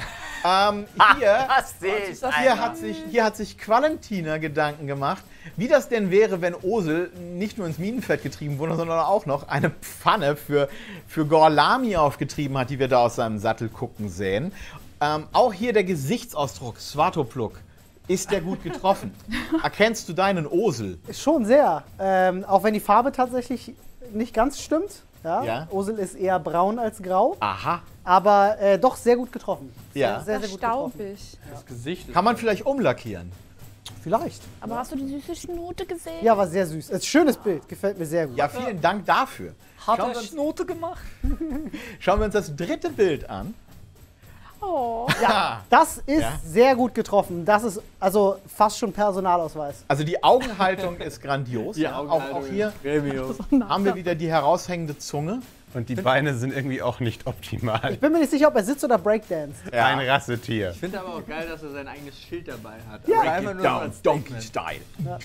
Hier, Das sehe ich. hier hat sich Qualentina Gedanken gemacht, wie das denn wäre, wenn Osel nicht nur ins Minenfeld getrieben wurde, sondern auch noch eine Pfanne für Gorlami aufgetrieben hat, die wir da aus seinem Sattel gucken sehen. Auch hier der Gesichtsausdruck, Swatopluk. Ist der gut getroffen? Erkennst du deinen Osel? Schon sehr. Auch wenn die Farbe tatsächlich nicht ganz stimmt. Ja? Ja. Osel ist eher braun als grau. Aha. Aber doch sehr gut getroffen. Ja. Sehr, Das sehr gut getroffen. staubig. Das Gesicht ist Kann man vielleicht umlackieren? Vielleicht. Aber hast du die süße Schnute gesehen? Ja, war sehr süß. Es ist ein schönes Bild. Gefällt mir sehr gut. Ja, vielen Dank dafür. Hat Schauen er wir uns- Schnote gemacht? Schauen wir uns das dritte Bild an. Oh. Ja. Das ist Ja. sehr gut getroffen. Das ist also fast schon Personalausweis. Also die Augenhaltung ist grandios. die Ja, Augenhaltung auch hier ist Premium. haben wir wieder die heraushängende Zunge. Und die Beine sind irgendwie auch nicht optimal. Ich bin mir nicht sicher, ob er sitzt oder breakdanced. Ja. Ein Rassetier. Ich finde aber auch geil, dass er sein eigenes Schild dabei hat. Ja. Aber einfach nur so als Donkey Statement.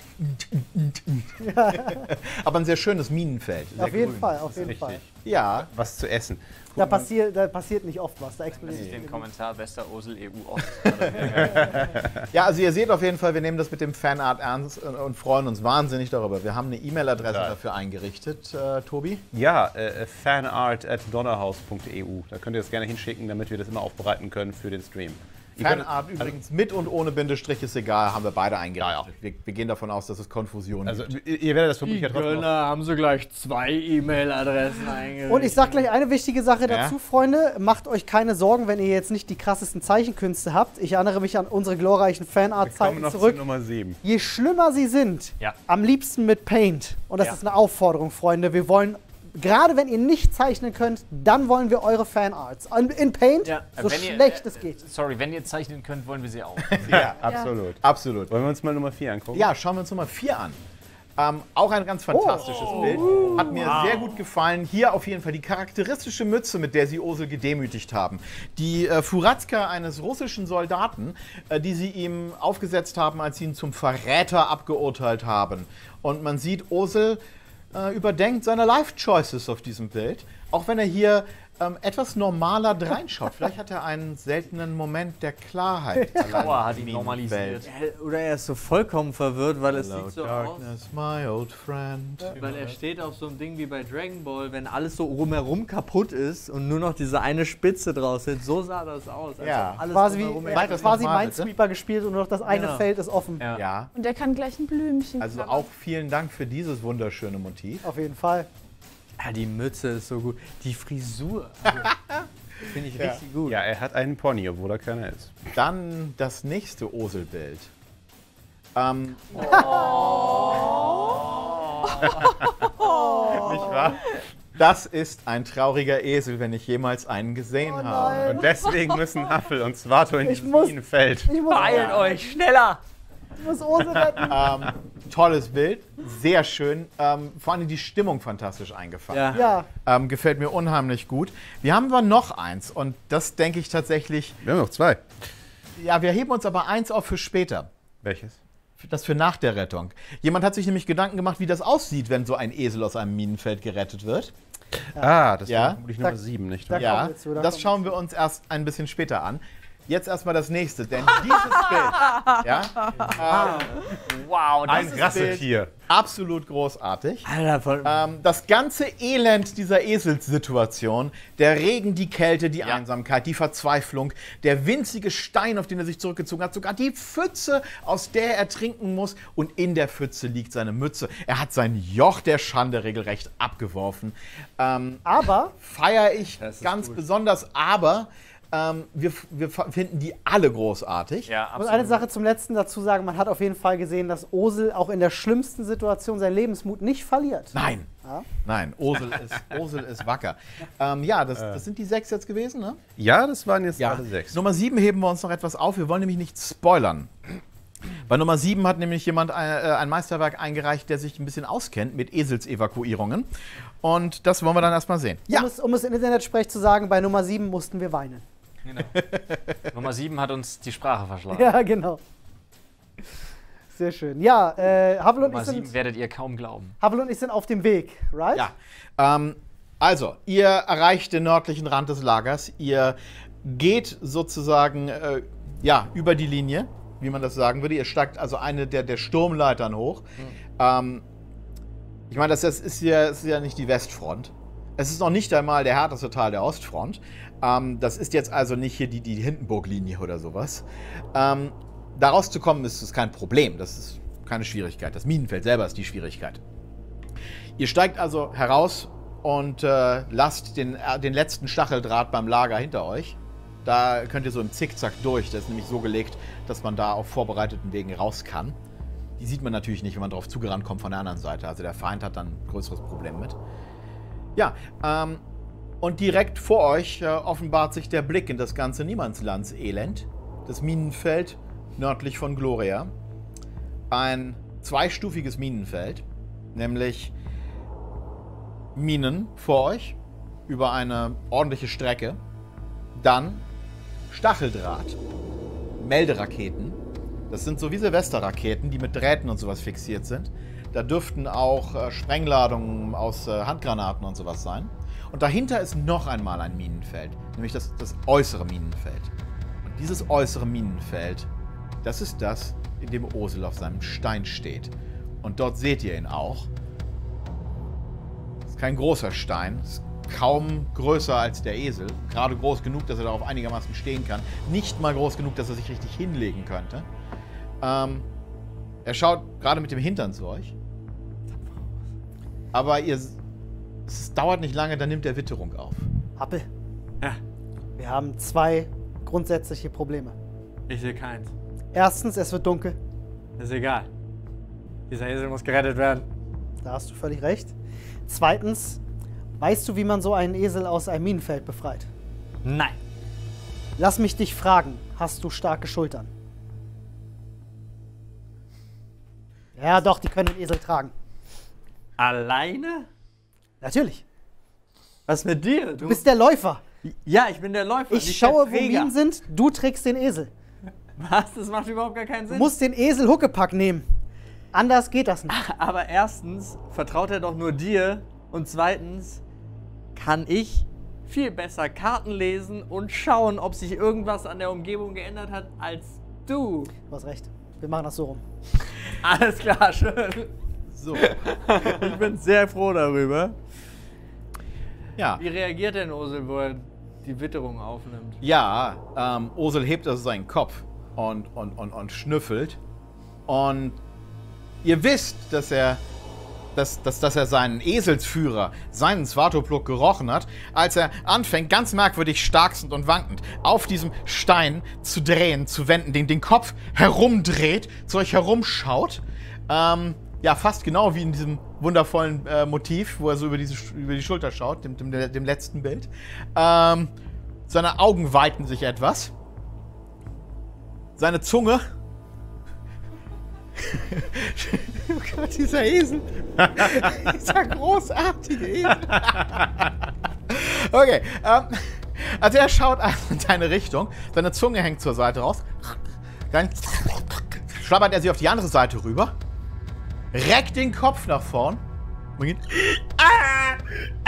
Style. Aber ein sehr schönes Minenfeld. Sehr Auf jeden grün. Fall, auf jeden Richtig. Fall. Ja, Was zu essen. Da passiert nicht oft was. Da explodiert Den nicht. Kommentar bester Osel EU Ost. ja, also ihr seht auf jeden Fall, wir nehmen das mit dem Fanart ernst und freuen uns wahnsinnig darüber. Wir haben eine E-Mail-Adresse Total. dafür eingerichtet, Tobi. Ja, fanart@donnerhaus.eu. Da könnt ihr das gerne hinschicken, damit wir das immer aufbereiten können für den Stream. Ihr könnt- Fanart übrigens mit und ohne Bindestrich ist egal, haben wir beide eingerichtet. Wir gehen davon aus, dass es Konfusion Also gibt. ihr werdet das vermutlich Die ja trotzdem noch- Gönner haben sie gleich 2 E-Mail-Adressen eingerichtet. Und ich sag gleich eine wichtige Sache Ja. dazu, Freunde. Macht euch keine Sorgen, wenn ihr jetzt nicht die krassesten Zeichenkünste habt. Ich erinnere mich an unsere glorreichen Wir kommen Fanart-Zeiten noch zurück. zu Nummer 7. Je schlimmer sie sind, Ja. am liebsten mit Paint. Und das Ja. ist eine Aufforderung, Freunde. Wir wollen, gerade wenn ihr nicht zeichnen könnt, dann wollen wir eure Fanarts. In Paint, Ja. so Wenn ihr- schlecht es geht. Sorry, wenn ihr zeichnen könnt, wollen wir sie auch. Ja, Absolut. absolut. Wollen wir uns mal Nummer 4 angucken? Ja, schauen wir uns Nummer 4 an. Auch ein ganz fantastisches Bild. Hat mir sehr gut gefallen. Hier auf jeden Fall die charakteristische Mütze, mit der sie Osel gedemütigt haben. Die Furatska eines russischen Soldaten, die sie ihm aufgesetzt haben, als sie ihn zum Verräter abgeurteilt haben. Und man sieht, Osel überdenkt seine Life-Choices auf diesem Bild. Auch wenn er hier etwas normaler reinschaut. Vielleicht hat er einen seltenen Moment der Klarheit. Trauer hat ihn normalisiert. Oder er ist so vollkommen verwirrt, weil es Hello, sieht so aus, darkness, my old friend. weil er steht auf so einem Ding wie bei Dragon Ball, wenn alles so rumherum kaputt ist und nur noch diese eine Spitze draus ist. So sah das aus. als Ja. ob alles Quasi, drumherum er Sag hat das quasi nochmal, Minesweeper gespielt und nur noch das eine Genau. Feld ist offen. Ja. Ja, Und der kann gleich ein Blümchen also klappern. auch vielen Dank für dieses wunderschöne Motiv. Auf jeden Fall. Ja, die Mütze ist so gut. Die Frisur. Also, finde ich richtig gut. Ja, er hat einen Pony, obwohl er keiner ist. Dann das nächste Oselbild. Nicht wahr? Das ist ein trauriger Esel, wenn ich jemals einen gesehen habe. Und deswegen müssen Haffel und Swato in dieses muss- Minenfeld. Ich muss, Beeilt euch, schneller! ich muss Osel retten. Tolles Bild, sehr schön. Vor allem die Stimmung fantastisch eingefangen. Ja. Ja, Gefällt mir unheimlich gut. Wir haben aber noch eins und das denke ich tatsächlich, Wir haben noch 2. ja, wir heben uns aber eins auf für später. Welches? Das für nach der Rettung. Jemand hat sich nämlich Gedanken gemacht, wie das aussieht, wenn so ein Esel aus einem Minenfeld gerettet wird. Ah, das Ja. war vermutlich Nummer Da- 7, nicht da- wahr? Ja, kommen wir zu, da das kommen schauen wir uns erst ein bisschen später an. jetzt erstmal das nächste, denn dieses Bild, ja, Wow, Ein Bild- Rassetier. absolut großartig. Alter, voll. Das ganze Elend dieser Eselssituation, der Regen, die Kälte, die Einsamkeit, die Verzweiflung, der winzige Stein, auf den er sich zurückgezogen hat, sogar die Pfütze, aus der er trinken muss, und in der Pfütze liegt seine Mütze. Er hat sein Joch der Schande regelrecht abgeworfen. Aber Feiere ich Das ist ganz gut. besonders, aber wir finden die alle großartig. Ja, ich muss absolut. eine Sache zum Letzten dazu sagen. Man hat auf jeden Fall gesehen, dass Osel auch in der schlimmsten Situation seinen Lebensmut nicht verliert. Nein. Ja. Nein, Osel ist wacker. Ja, das sind die 6 jetzt gewesen, ne? Ja, das waren jetzt alle 6. Nummer 7 heben wir uns noch etwas auf. Wir wollen nämlich nicht spoilern. Bei Nummer 7 hat nämlich jemand ein Meisterwerk eingereicht, der sich ein bisschen auskennt mit Eselsevakuierungen. Und das wollen wir dann erstmal sehen. Ja, Um es in Internetsprech zu sagen, bei Nummer 7 mussten wir weinen. Nummer 7 hat uns die Sprache verschlagen. Ja, genau. Sehr schön. Ja, Havel und Nummer ich 7 sind werdet ihr kaum glauben. auf dem Weg, right? ja. Also, ihr erreicht den nördlichen Rand des Lagers. Ihr geht sozusagen über die Linie, wie man das sagen würde. Ihr steigt also eine der Sturmleitern hoch. Ich meine, das ist ja nicht die Westfront. Es ist noch nicht einmal der härteste Teil der Ostfront. Das ist jetzt also nicht hier die Hindenburg-Linie oder sowas. Da rauszukommen ist kein Problem. Das ist keine Schwierigkeit. Das Minenfeld selber ist die Schwierigkeit. Ihr steigt also heraus und lasst den letzten Stacheldraht beim Lager hinter euch. Da könnt ihr so im Zickzack durch. Das ist nämlich so gelegt, dass man da auf vorbereiteten Wegen raus kann. Die sieht man natürlich nicht, wenn man drauf zugerannt kommt von der anderen Seite. Also der Feind hat dann ein größeres Problem mit. Ja, und direkt vor euch offenbart sich der Blick in das ganze Niemandslandselend. Das Minenfeld nördlich von Gloria. Ein zweistufiges Minenfeld, nämlich Minen vor euch über eine ordentliche Strecke. Dann Stacheldraht, Melderaketen. Das sind so wie Silvesterraketen, die mit Drähten und sowas fixiert sind. Da dürften auch Sprengladungen aus Handgranaten und sowas sein. Und dahinter ist noch einmal ein Minenfeld, nämlich das äußere Minenfeld. Und dieses äußere Minenfeld, das ist das, in dem Osel auf seinem Stein steht. Und dort seht ihr ihn auch. Das ist kein großer Stein, das ist kaum größer als der Esel. Gerade groß genug, dass er darauf einigermaßen stehen kann. Nicht mal groß genug, dass er sich richtig hinlegen könnte. Er schaut gerade mit dem Hintern zu euch. Aber es dauert nicht lange, dann nimmt er Witterung auf. Happel. Ja, Wir haben 2 grundsätzliche Probleme. ich sehe keins. Erstens, es wird dunkel. Ist egal. Dieser Esel muss gerettet werden. Da hast du völlig recht. Zweitens, weißt du, wie man so einen Esel aus einem Minenfeld befreit? Nein. Lass mich dich fragen, hast du starke Schultern? Ja, doch, die können den Esel tragen. Alleine? Natürlich. Was mit dir? Du bist der Läufer. Ja, ich bin der Läufer. Ich nicht schaue, der wo Träger. Minen sind, du trägst den Esel. Was? Das macht überhaupt gar keinen Du Sinn. musst den Esel Huckepack nehmen. Anders geht das nicht. Aber erstens vertraut er doch nur dir und zweitens kann ich viel besser Karten lesen und schauen, ob sich irgendwas an der Umgebung geändert hat, als du. Du hast recht. Wir machen das so rum. Alles klar, schön. So. Ich bin sehr froh darüber. Ja. Wie reagiert denn Osel, wo er die Witterung aufnimmt? Ja, Osel hebt also seinen Kopf und schnüffelt. Und ihr wisst, dass er seinen Eselsführer, seinen Svatopluk gerochen hat, als er anfängt, ganz merkwürdig starksend und wankend auf diesem Stein zu drehen, zu wenden, den Kopf herumdreht, zu euch herumschaut. Ja, fast genau wie in diesem wundervollen Motiv, wo er so über die Schulter schaut, dem letzten Bild. Seine Augen weiten sich etwas. Seine Zunge. Oh Gott, dieser Esel. Dieser großartige Esel. Okay, also er schaut in deine Richtung. Seine Zunge hängt zur Seite raus. Dann schlabbert er sie auf die andere Seite rüber. Reckt den Kopf nach vorn. Und geht.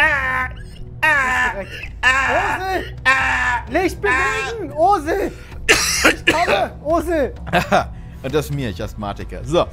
Osel! Nicht bewegen! Osel! Osel! Und das ist mir, ich Asthmatiker. So.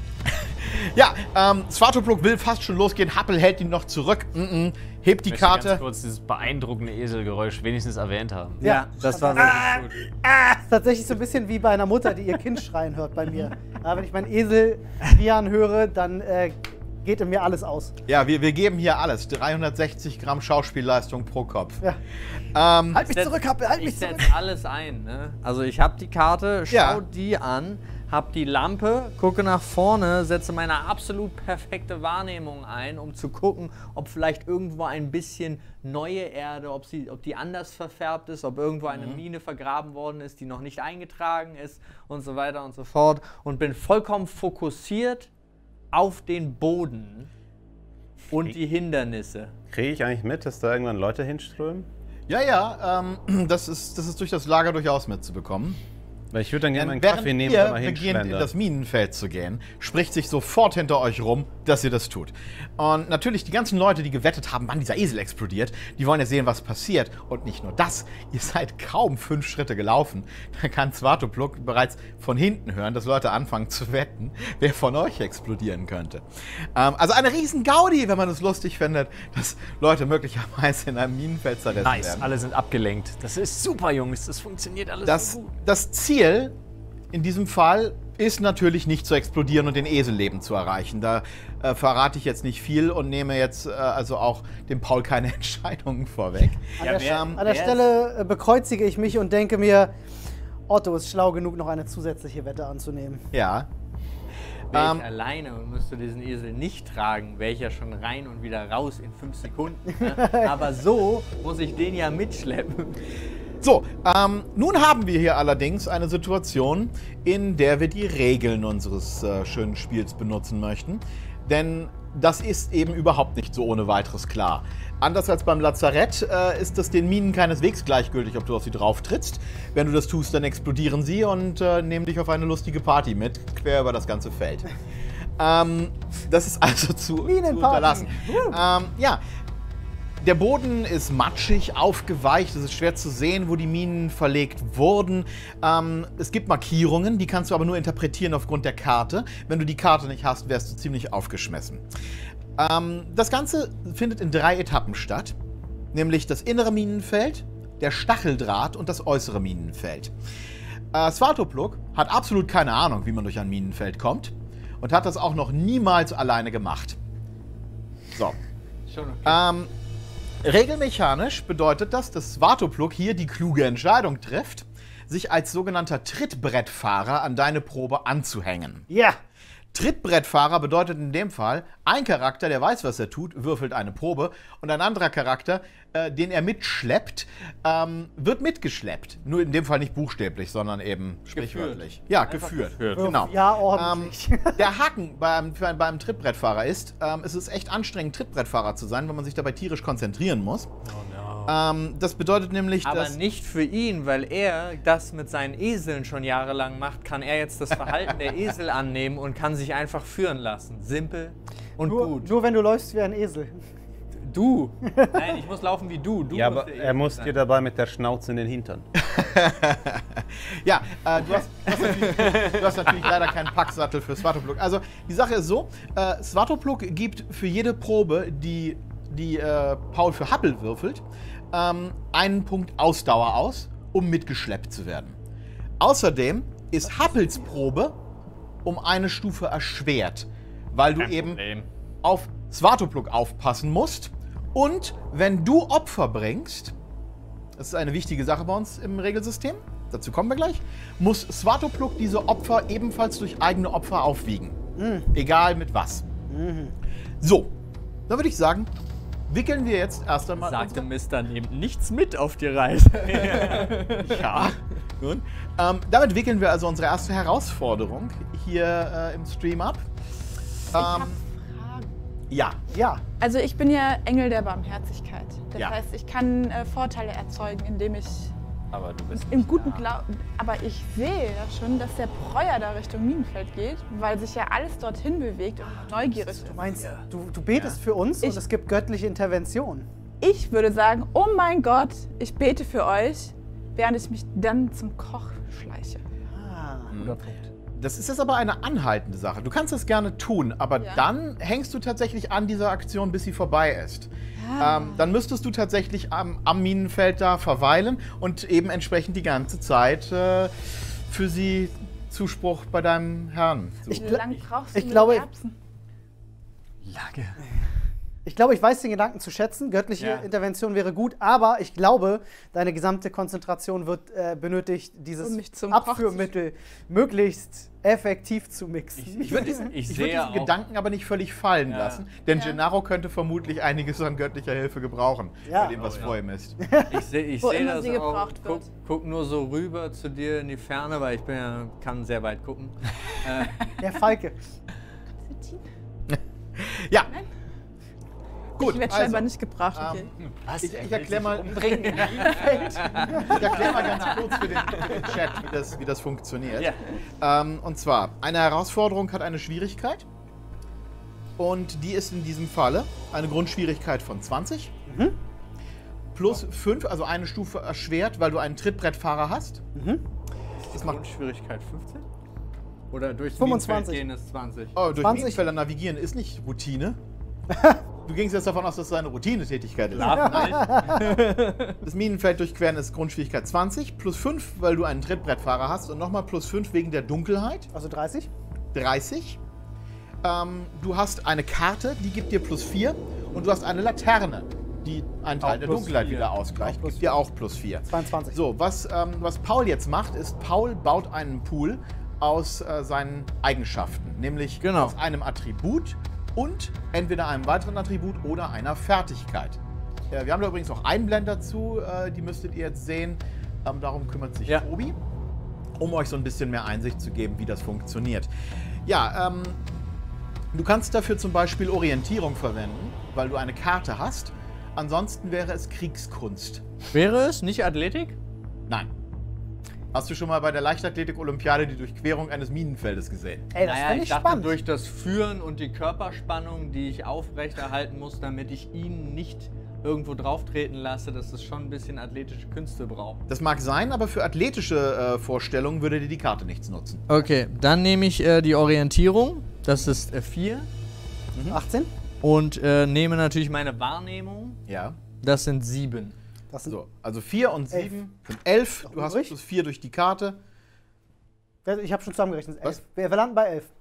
Ja, Svatopluk will fast schon losgehen. Happel hält ihn noch zurück. Hebt die Ich möchte ganz Karte. kurz dieses beeindruckende Eselgeräusch wenigstens erwähnt haben. Ja, das war wirklich gut. Das ist tatsächlich so ein bisschen wie bei einer Mutter, die ihr Kind schreien hört bei mir. Ja, wenn ich meinen Esel Rian höre, dann geht in mir alles aus. Ja, wir geben hier alles. 360 Gramm Schauspielleistung pro Kopf. Ja. Halt mich zurück, Happel, halt Ich mich zurück. setze alles ein. Ne? Also ich habe die Karte, schau Ja. die an, habe die Lampe, gucke nach vorne, setze meine absolut perfekte Wahrnehmung ein, um zu gucken, ob vielleicht irgendwo ein bisschen neue Erde, ob die anders verfärbt ist, ob irgendwo eine Mine vergraben worden ist, die noch nicht eingetragen ist und so weiter und so fort. Und bin vollkommen fokussiert auf den Boden und die Hindernisse. Kriege ich eigentlich mit, dass da irgendwann Leute hinströmen? Ja, das ist durch das Lager durchaus mitzubekommen. Weil ich würde dann gerne einen Während Kaffee nehmen ihr und mal beginnt, in hinschlendern. das Minenfeld zu gehen, spricht sich sofort hinter euch rum, dass ihr das tut. Und natürlich die ganzen Leute, die gewettet haben, wann dieser Esel explodiert, die wollen ja sehen, was passiert. Und nicht nur das, ihr seid kaum 5 Schritte gelaufen. Da kann Svatopluk bereits von hinten hören, dass Leute anfangen zu wetten, wer von euch explodieren könnte. Also eine riesen Gaudi, wenn man es lustig findet, dass Leute möglicherweise in einem Minenfeld zerrissen Nice, werden. alle sind abgelenkt. Das ist super, Jungs. Das funktioniert alles so gut. Das Ziel in diesem Fall ist natürlich nicht zu explodieren und den Eselleben zu erreichen. Da verrate ich jetzt nicht viel und nehme jetzt also auch dem Paul keine Entscheidungen vorweg. An der Stelle bekreuzige ich mich und denke mir, Otto ist schlau genug, noch eine zusätzliche Wette anzunehmen. Ja. Wäre ich alleine und müsste diesen Esel nicht tragen, wäre ich ja schon rein und wieder raus in 5 Sekunden. Ne? Aber so muss ich den ja mitschleppen. So, nun haben wir hier allerdings eine Situation, in der wir die Regeln unseres schönen Spiels benutzen möchten. Denn das ist eben überhaupt nicht so ohne weiteres klar. Anders als beim Lazarett ist es den Minen keineswegs gleichgültig, ob du auf sie drauf trittst. Wenn du das tust, dann explodieren sie und nehmen dich auf eine lustige Party mit, quer über das ganze Feld. Das ist also zu unterlassen. Ja. Der Boden ist matschig, aufgeweicht, es ist schwer zu sehen, wo die Minen verlegt wurden. Es gibt Markierungen, die kannst du aber nur interpretieren aufgrund der Karte. Wenn du die Karte nicht hast, wärst du ziemlich aufgeschmissen. Das Ganze findet in 3 Etappen statt, nämlich das innere Minenfeld, der Stacheldraht und das äußere Minenfeld. Svatopluk hat absolut keine Ahnung, wie man durch ein Minenfeld kommt und hat das auch noch niemals alleine gemacht. So. Schon okay. Regelmechanisch bedeutet das, dass Svatopluk hier die kluge Entscheidung trifft, sich als sogenannter Trittbrettfahrer an deine Probe anzuhängen. Ja. Trittbrettfahrer bedeutet in dem Fall, ein Charakter, der weiß, was er tut, würfelt eine Probe und ein anderer Charakter, den er mitschleppt, wird mitgeschleppt. Nur in dem Fall nicht buchstäblich, sondern eben sprichwörtlich. Ja, geführt. Genau. Ja, ordentlich. Der Haken beim Trittbrettfahrer ist, es ist echt anstrengend, Trittbrettfahrer zu sein, weil man sich dabei tierisch konzentrieren muss. Das bedeutet nämlich, Aber dass... nicht für ihn, weil er das mit seinen Eseln schon jahrelang macht, kann er jetzt das Verhalten der Esel annehmen und kann sich einfach führen lassen. Simpel und gut. Nur wenn du läufst wie ein Esel. Du! Nein, ich muss laufen wie du. Du Ja, musst aber der er Esel muss sein. dir dabei mit der Schnauze in den Hintern. Ja, du hast natürlich leider keinen Packsattel für Svatopluk. Also, die Sache ist so, Svatopluk gibt für jede Probe, die Paul für Happel würfelt, einen Punkt Ausdauer aus, um mitgeschleppt zu werden. Außerdem ist Happels Probe um eine Stufe erschwert, weil du eben auf Svatopluk aufpassen musst. Und wenn du Opfer bringst, das ist eine wichtige Sache bei uns im Regelsystem, dazu kommen wir gleich, muss Svatopluk diese Opfer ebenfalls durch eigene Opfer aufwiegen. Egal mit was. So, dann würde ich sagen, wickeln wir jetzt erst einmal... Sagte Mister, nehmt nichts mit auf die Reise. Ja. Nun, damit wickeln wir also unsere erste Herausforderung hier im Stream ab. Ich hab Fragen. Ja. Ja. Also ich bin ja Engel der Barmherzigkeit. Das Ja. heißt, ich kann Vorteile erzeugen, indem ich Aber du bist im guten Glauben... Aber ich sehe ja schon, dass der Breuer da Richtung Minenfeld geht, weil sich ja alles dorthin bewegt und ich neugierig Du ist. meinst, du betest für uns und Ich- es gibt göttliche Intervention. Ich würde sagen, oh mein Gott, ich bete für euch. während ich mich dann zum Koch schleiche. Guter Punkt. Das ist jetzt aber eine anhaltende Sache. Du kannst das gerne tun, aber Ja. dann hängst du tatsächlich an dieser Aktion, bis sie vorbei ist. Dann müsstest du tatsächlich am Minenfeld da verweilen und eben entsprechend die ganze Zeit für sie Zuspruch bei deinem Herrn suchen. Wie lange brauchst du ich mit glaube- Erbsen? Lage. Ich glaube, ich weiß den Gedanken zu schätzen. Göttliche Ja. Intervention wäre gut, aber ich glaube, deine gesamte Konzentration wird benötigt, dieses Um mich zum Koch zu- Abführmittel möglichst effektiv zu mixen. Ich würde diesen Gedanken aber nicht völlig fallen lassen, denn Ja. Gennaro könnte vermutlich einiges an göttlicher Hilfe gebrauchen, Ja. bei dem, was vor ihm ist. Ich sehe Wo seh immer das sie auch. gebraucht wird. Guck nur so rüber zu dir in die Ferne, weil ich bin ja, kann sehr weit gucken. Der Falke. Ja. Gut, Ich werde also, scheinbar nicht gebraucht. Okay. Was? Ich erkläre mal, Umbringen? ich erklär mal ganz kurz für den Chat, wie das funktioniert. Ja. Und zwar, eine Herausforderung hat eine Schwierigkeit. Und die ist in diesem Falle eine Grundschwierigkeit von 20. Plus 5, also eine Stufe erschwert, weil du einen Trittbrettfahrer hast. Das macht Schwierigkeit 15? Oder durch 25. gehen ist 20? Oh, durch 20. Minenfelder navigieren ist nicht Routine. Du gingst jetzt davon aus, dass es eine Routinetätigkeit ist. Das Minenfeld durchqueren ist Grundschwierigkeit 20, plus 5, weil du einen Trittbrettfahrer hast und nochmal plus 5 wegen der Dunkelheit, Also 30. 30. Du hast eine Karte, die gibt dir plus 4 und du hast eine Laterne, die einen Teil Auch der plus Dunkelheit 4. wieder ausgleicht, Auch plus gibt dir auch plus 4. 22. So, was Paul jetzt macht, ist, Paul baut einen Pool aus seinen Eigenschaften, nämlich Genau. aus einem Attribut und entweder einem weiteren Attribut oder einer Fertigkeit. Wir haben da übrigens auch Einblender zu, die müsstet ihr jetzt sehen. Darum kümmert sich Ja. Tobi, um euch so ein bisschen mehr Einsicht zu geben, wie das funktioniert. Ja, du kannst dafür zum Beispiel Orientierung verwenden, weil du eine Karte hast. Ansonsten wäre es Kriegskunst. Wäre es nicht Athletik? Nein. Hast du schon mal bei der Leichtathletik-Olympiade die Durchquerung eines Minenfeldes gesehen? Ey, das fände ich dachte, spannend. durch das Führen und die Körperspannung, die ich aufrechterhalten muss, damit ich ihn nicht irgendwo drauf treten lasse, dass es schon ein bisschen athletische Künste braucht. Das mag sein, aber für athletische Vorstellungen würde dir die Karte nichts nutzen. Okay, dann nehme ich die Orientierung, das ist 4. 18. Und nehme natürlich meine Wahrnehmung, Ja. das sind 7. Das sind So, also 4 und 7 11. sind 11. Du hast übrig? plus 4 durch die Karte. Ich habe schon zusammengerechnet. Was? 11. Wir landen bei 11.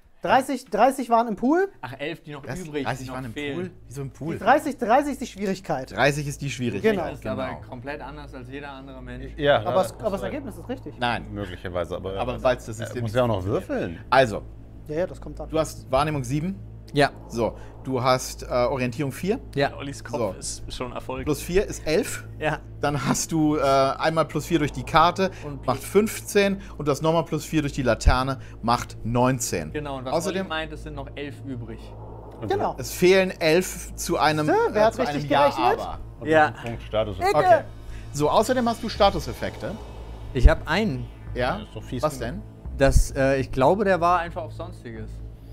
30 waren im Pool. Ach, 11, die noch Was? übrig 30 noch waren im fehlen. Pool? Wieso im Pool? 30 ist die Schwierigkeit. 30 ist die Schwierigkeit. Genau. Das ist aber komplett anders als jeder andere Mensch. Ja, Aber das Ergebnis ist richtig. Nein. möglicherweise, Aber weil es das System muss ja auch noch würfeln. Also, Ja, das kommt an. du hast Wahrnehmung 7. Ja, So, du hast Orientierung 4. ja, Ollis Kopf So. ist schon Erfolg. Plus 4 ist 11. ja. Dann hast du einmal plus 4 durch die Karte, Und macht 15. Und das nochmal plus 4 durch die Laterne, macht 19. Genau, und was Außerdem, Olli meint, es sind noch 11 übrig. Genau. es fehlen 11 zu einem, Siehste, wer hat's zu einem richtig Ja, gerechnet? aber. Und Ja. noch ein Punkt Status. Okay. So, außerdem hast du Statuseffekte. Ich habe einen. Ja? Das ist doch fies Was genug. denn? Ich glaube, der war einfach auf Sonstiges.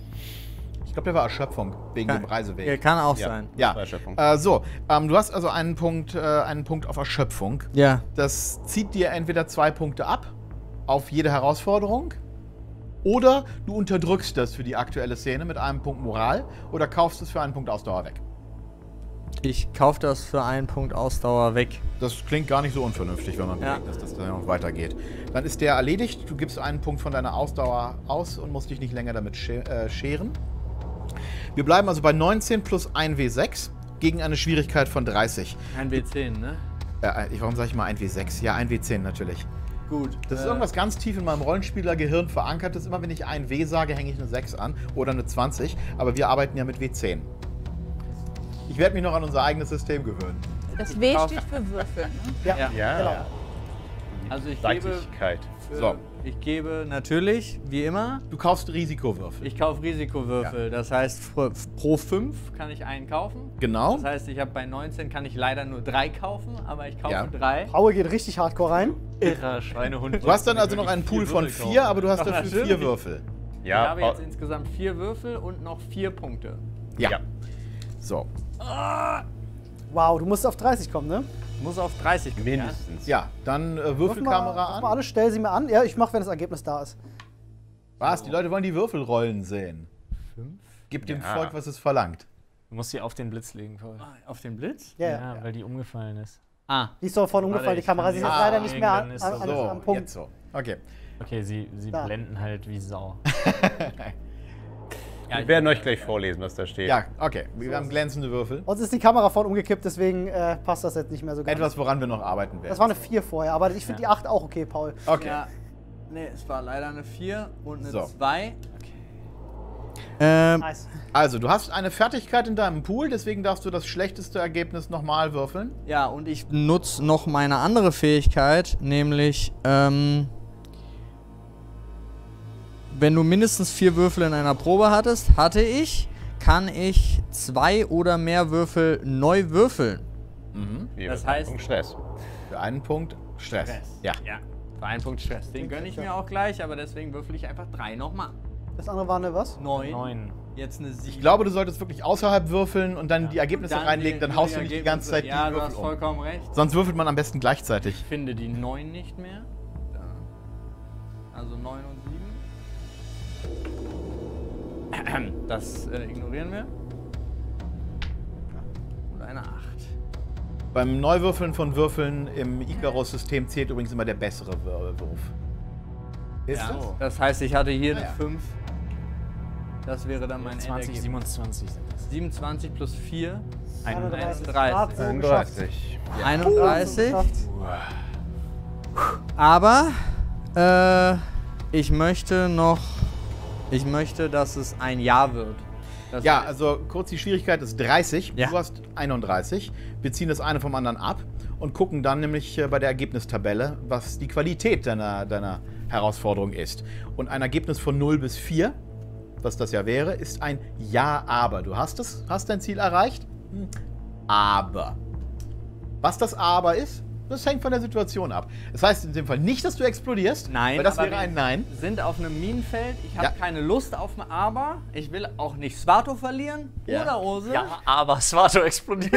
Ich glaube, der war Erschöpfung wegen dem Reiseweg. Kann auch Ja. sein. Ja, Bei Erschöpfung. du hast also einen Punkt auf Erschöpfung. Ja. Das zieht dir entweder 2 Punkte ab auf jede Herausforderung oder du unterdrückst das für die aktuelle Szene mit einem Punkt Moral oder kaufst es für einen Punkt Ausdauer weg. Ich kaufe das für einen Punkt Ausdauer weg. Das klingt gar nicht so unvernünftig, wenn man Ja. bedenkt, dass das dann noch weitergeht. Dann ist der erledigt. Du gibst einen Punkt von deiner Ausdauer aus und musst dich nicht länger damit scheren. Wir bleiben also bei 19 plus 1 W6 gegen eine Schwierigkeit von 30. Ein W10, ne? Warum sage ich mal 1 W6? Ja, 1 W10 natürlich. Gut. Das ist irgendwas ganz tief in meinem Rollenspielergehirn verankert. Das ist immer, wenn ich ein W sage, hänge ich eine 6 an oder eine 20. Aber wir arbeiten ja mit W10. Ich werde mich noch an unser eigenes System gewöhnen. Das W steht für Würfeln. Ne? Ja. Ja, Genau. ja. Also ich gebe, Leichtigkeit. So. ich gebe natürlich, wie immer, Du kaufst Risikowürfel. ich kaufe Risikowürfel. Das heißt, pro 5 kann ich einen kaufen. Genau. Das heißt, ich habe bei 19 kann ich leider nur 3 kaufen, aber ich kaufe Ja. 3. Paul geht richtig hardcore rein. Irrer Schweinehund. Du hast dann also noch einen Pool von 4, aber du hast Ach, dafür natürlich. 4 Würfel. Ich Ja, habe jetzt insgesamt 4 Würfel und noch 4 Punkte. Ja. Ja. So. Wow, du musst auf 30 kommen, ne? Muss auf 30 kommen. Mindestens. Ja, dann Würfel Würfelkamera mal an. alles, stell sie mir an. Ja, ich mach, wenn das Ergebnis da ist. Was? Die Leute wollen die Würfelrollen sehen. 5? Gib dem Ja. Volk, was es verlangt. Du musst sie auf den Blitz legen, Paul. Auf den Blitz? Ja, ja. Weil die umgefallen ist. Ah. Die ist doch vorhin umgefallen, die ich Kamera. kann Sie ist die- jetzt leider nicht mehr dann ist das So, am Punkt. jetzt so. Okay. Okay, sie Da. blenden halt wie Sau. Wir werden euch gleich vorlesen, was da steht. Ja, okay. Wir haben glänzende Würfel. Uns ist die Kamera vorhin umgekippt, deswegen passt das jetzt nicht mehr so ganz. Etwas, woran wir noch arbeiten werden. Das war eine 4 vorher, aber ich finde die 8 auch okay, Paul. Okay. Ja. Nee, es war leider eine 4 und eine So. 2. Nice. Also, du hast eine Fertigkeit in deinem Pool, deswegen darfst du das schlechteste Ergebnis nochmal würfeln. Ja, und ich nutze noch meine andere Fähigkeit, nämlich, wenn du mindestens 4 Würfel in einer Probe hattest, kann ich 2 oder mehr Würfel neu würfeln. Hier, Das heißt- Punkt Stress. Für einen Punkt Stress. Ja. Ja. Für einen Punkt Stress. Den gönne ich mir auch gleich, aber deswegen würfel ich einfach 3 nochmal. Das andere war eine was? 9. 9. Jetzt eine 7. Ich glaube, du solltest wirklich außerhalb würfeln und dann die Ergebnisse reinlegen, dann haust du nicht die ganze Zeit Ja, die du hast Würfel um. vollkommen recht. Sonst würfelt man am besten gleichzeitig. Ich finde die 9 nicht mehr. Da. Also 9 und 7. Das ignorieren wir. Und eine 8. Beim Neuwürfeln von Würfeln im Icarus-System zählt übrigens immer der bessere Wurf. Ist Ja. das? Das heißt, ich hatte hier Ah, eine ja. 5. Das wäre dann mein 20, Endergebnis. 27 sind das. 27 plus 4. 31. 31. So geschafft. 31. 31. Geschafft. Aber ich möchte, dass es ein Jahr wird. Das Ja, heißt, also kurz, die Schwierigkeit ist 30, Ja. du hast 31. Wir ziehen das eine vom anderen ab und gucken dann nämlich bei der Ergebnistabelle, was die Qualität deiner Herausforderung ist. Und ein Ergebnis von 0 bis 4, was das ja wäre, ist ein Ja, aber. Du hast dein Ziel erreicht, aber. Was das Aber ist, das hängt von der Situation ab. Das heißt in dem Fall nicht, dass du explodierst, Nein, weil das aber wäre ein wir Nein. sind auf einem Minenfeld. Ich habe Ja. keine Lust auf ein Aber. Ich will auch nicht Svato verlieren Ja. oder Ose. Ja, aber Svato explodiert.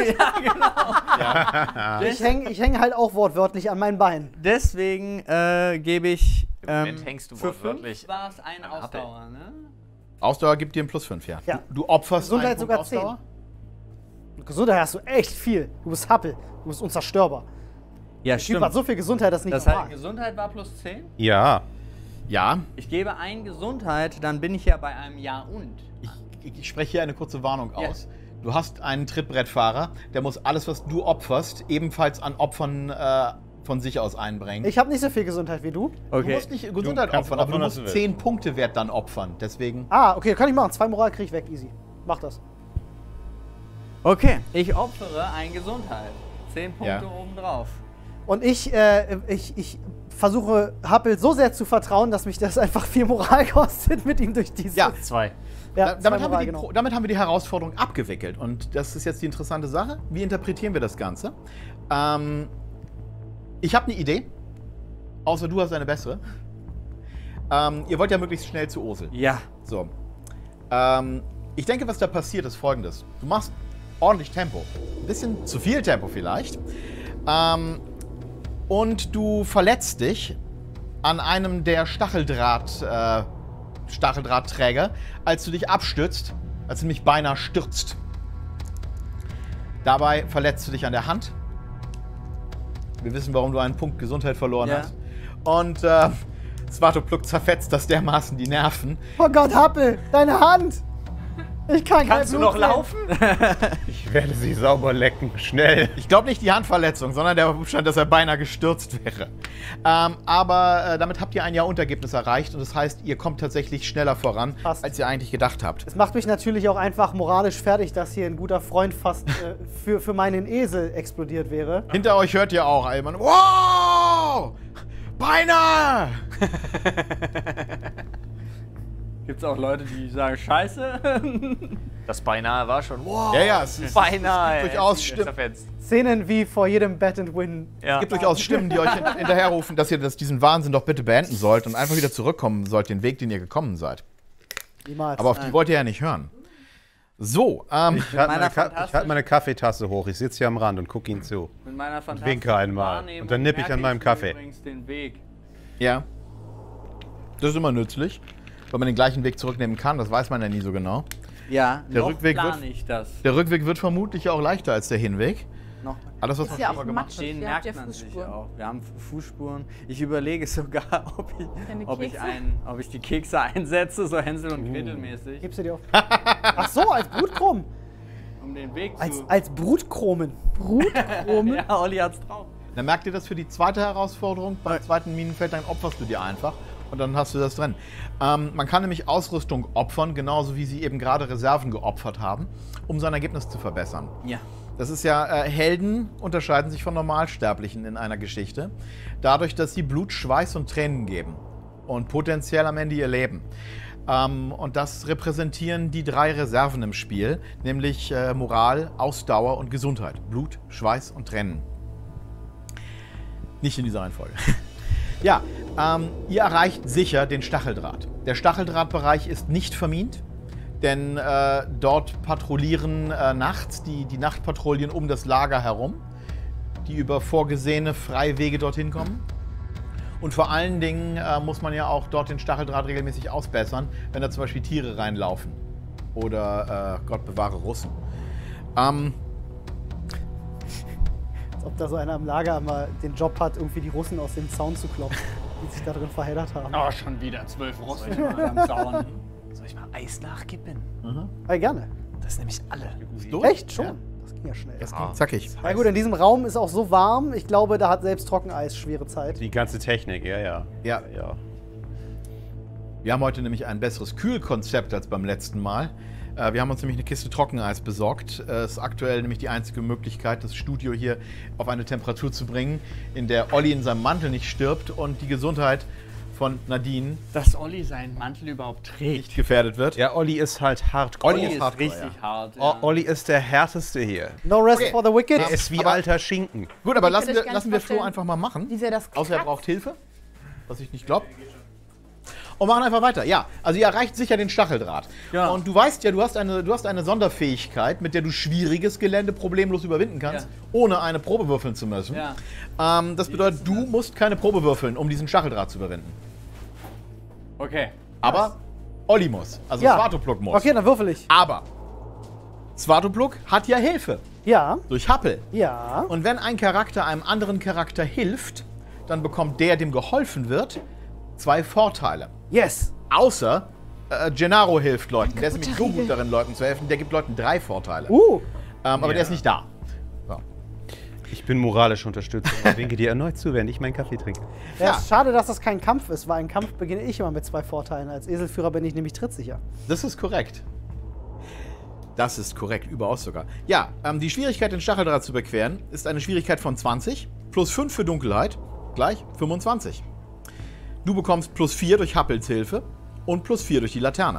Ich häng halt auch wortwörtlich an meinen Beinen. Deswegen gebe ich. Moment hängst du für wortwörtlich 5 war es ein am Appel. Ausdauer, ne? Ausdauer gibt dir ein plus 5, ja. Ja. Du opferst Gesundheit einen Punkt sogar Ausdauer. 10. Gesundheit hast du echt viel. Du bist Happel. Du bist unzerstörbar. Ja, Der Typ hat so viel Gesundheit, das ist nicht Das heißt, normal. Gesundheit war plus 10. Ja. Ja, Ich gebe ein Gesundheit, dann bin ich ja bei einem Ja und. ich spreche hier eine kurze Warnung Ja. aus. Du hast einen Trittbrettfahrer, der muss alles, was du opferst, ebenfalls an Opfern von sich aus einbringen. Ich habe nicht so viel Gesundheit wie du. Du musst nicht Gesundheit kannst opfern, aber du opfern, was musst du 10 Punkte Wert dann opfern. Deswegen. Ah, okay, kann ich machen. 2 Moral krieg ich weg, easy. Mach das. Okay, ich opfere ein Gesundheit. 10 Punkte Ja. obendrauf. Und ich versuche Happel so sehr zu vertrauen, dass mich das einfach 4 Moral kostet mit ihm durch diese. Ja. 2. ja, Damit 2 haben, wir Moral, die, genau. damit haben wir die Herausforderung abgewickelt. Und das ist jetzt die interessante Sache. Wie interpretieren wir das Ganze? Ich habe eine Idee. Außer du hast eine bessere. Ihr wollt ja möglichst schnell zu Ursel. Ja. So. Ich denke, was da passiert, ist Folgendes. Du machst ordentlich Tempo. Ein bisschen zu viel Tempo vielleicht. Und du verletzt dich an einem der Stacheldrahtträger, als du dich abstützt, als du nämlich beinahe stürzt. Dabei verletzt du dich an der Hand. Wir wissen, warum du einen Punkt Gesundheit verloren Ja. hast. Und Svatopluk zerfetzt das dermaßen die Nerven. Oh Gott, Happel, deine Hand! Ich kann Kannst du kein noch Blut sehen. laufen? Ich werde sie sauber lecken. Schnell. Ich glaube nicht die Handverletzung, sondern der Umstand, dass er beinahe gestürzt wäre. Aber damit habt ihr ein Jahruntergebnis erreicht und das heißt, ihr kommt tatsächlich schneller voran, Passt. als ihr eigentlich gedacht habt. Es macht mich natürlich auch einfach moralisch fertig, dass hier ein guter Freund fast für meinen Esel explodiert wäre. Hinter euch hört ihr auch einmal, wow! Beinahe! Gibt's auch Leute, die sagen Scheiße? Das beinahe war schon. Wow. Ja, es ist, Beinahe. es gibt durchaus Jetzt Stimmen, zerfetzt. Szenen wie vor jedem Bet and Win. Ja. es gibt durchaus Stimmen, die euch hinterherrufen, dass ihr diesen Wahnsinn doch bitte beenden sollt und einfach wieder zurückkommen sollt, den Weg, den ihr gekommen seid. Niemals. Aber auf die wollt ihr ja nicht hören. So, Ich halte meine Kaffeetasse hoch. Ich sitze hier am Rand und gucke ihn zu. Mit meiner Und fantastischen winke einmal. Wahrnehmung Und dann nippe ich an merke meinem mir Kaffee. übrigens den Weg. ja. Das ist immer nützlich, weil man den gleichen Weg zurücknehmen kann. Das weiß man ja nie so genau. Ja, Der noch Rückweg wird- plane ich das. Der Rückweg wird vermutlich auch leichter als der Hinweg. Noch. Alles, was Ist man ja schon mal auch gemacht matschig. hat. Den Ihr habt merkt ja man sich Fußspuren. auch. Wir haben Fußspuren. Ich überlege sogar, Deine ob ich, Kekse? ob ich die Kekse einsetze, so Hänsel und Gretel mäßig, Gibst du dir auf? Ach so, als Brutkrumm. um den Weg zu... Als Brutkromen. Brutkrume? Ja, Olli hat's drauf. Dann merkt ihr das für die zweite Herausforderung. Beim zweiten Minenfeld, dann opferst du dir einfach und dann hast du das drin. Man kann nämlich Ausrüstung opfern, genauso wie sie eben gerade Reserven geopfert haben, um sein Ergebnis zu verbessern. Ja. Das ist ja, Helden unterscheiden sich von Normalsterblichen in einer Geschichte, dadurch, dass sie Blut, Schweiß und Tränen geben und potenziell am Ende ihr Leben. Und das repräsentieren die 3 Reserven im Spiel, nämlich Moral, Ausdauer und Gesundheit. Blut, Schweiß und Tränen. Nicht in dieser Reihenfolge. Ja, ihr erreicht sicher den Stacheldraht. Der Stacheldrahtbereich ist nicht vermint, denn dort patrouillieren nachts die Nachtpatrouillen um das Lager herum, die über vorgesehene freie Wege dorthin kommen. Und vor allen Dingen muss man ja auch dort den Stacheldraht regelmäßig ausbessern, wenn da zum Beispiel Tiere reinlaufen. Oder, Gott bewahre, Russen. Als ob da so einer im Lager mal den Job hat, irgendwie die Russen aus dem Zaun zu kloppen, die sich da drin verheddert haben. Oh, schon wieder 12 Russen am Zaun. Soll ich mal Eis nachkippen? Gerne. Das ist nämlich alle. Echt? Schon? Ja. Das ging ja schnell. Das ging zackig. Na gut, in diesem Raum ist auch so warm. Ich glaube, da hat selbst Trockeneis schwere Zeit. Die ganze Technik, ja. Ja. ja. Wir haben heute nämlich ein besseres Kühlkonzept als beim letzten Mal. Wir haben uns nämlich eine Kiste Trockeneis besorgt. Ist aktuell nämlich die einzige Möglichkeit, das Studio hier auf eine Temperatur zu bringen, in der Olli in seinem Mantel nicht stirbt und die Gesundheit von Nadine Dass Olli seinen Mantel überhaupt trägt. nicht gefährdet wird. Ja, Olli ist halt hardcore. Olli Olli ist hardcore, richtig hart. Oh, Olli ist der härteste hier. No rest Okay. for the wicked. Er ist wie Aber- alter Schinken. Gut, aber Ich lassen könnte wir, euch gar lassen nicht wir Flo vorstellen, einfach mal machen. Wie sehr das Außer er kratzt. braucht Hilfe, was ich nicht glaube. Und machen einfach weiter. Ja, also ihr erreicht sicher den Stacheldraht. Ja. Und du weißt ja, du hast eine Sonderfähigkeit, mit der du schwieriges Gelände problemlos überwinden kannst, Ja. ohne eine Probe würfeln zu müssen. Ja. Das bedeutet, du musst keine Probe würfeln, um diesen Stacheldraht zu überwinden. Okay. Aber Olli muss, also Ja. Svatopluk muss. Okay, dann würfel ich. Aber Svatopluk hat ja Hilfe Ja, durch Happel. ja. Und wenn ein Charakter einem anderen Charakter hilft, dann bekommt der, dem geholfen wird, 2 Vorteile. Yes. Außer Gennaro hilft Leuten. Der ist nämlich so gut darin, Leuten zu helfen, der gibt Leuten 3 Vorteile. Aber der ist nicht da. So. Ich bin moralisch unterstützt und winke dir erneut zu, während ich meinen Kaffee trinke. Ja, ist schade, dass das kein Kampf ist, weil ein Kampf beginne ich immer mit 2 Vorteilen. Als Eselführer bin ich nämlich trittsicher. Das ist korrekt. Das ist korrekt, überaus sogar. Ja, die Schwierigkeit, den Stacheldraht zu überqueren, ist eine Schwierigkeit von 20, plus 5 für Dunkelheit, gleich 25. Du bekommst plus 4 durch Happels Hilfe und plus 4 durch die Laterne.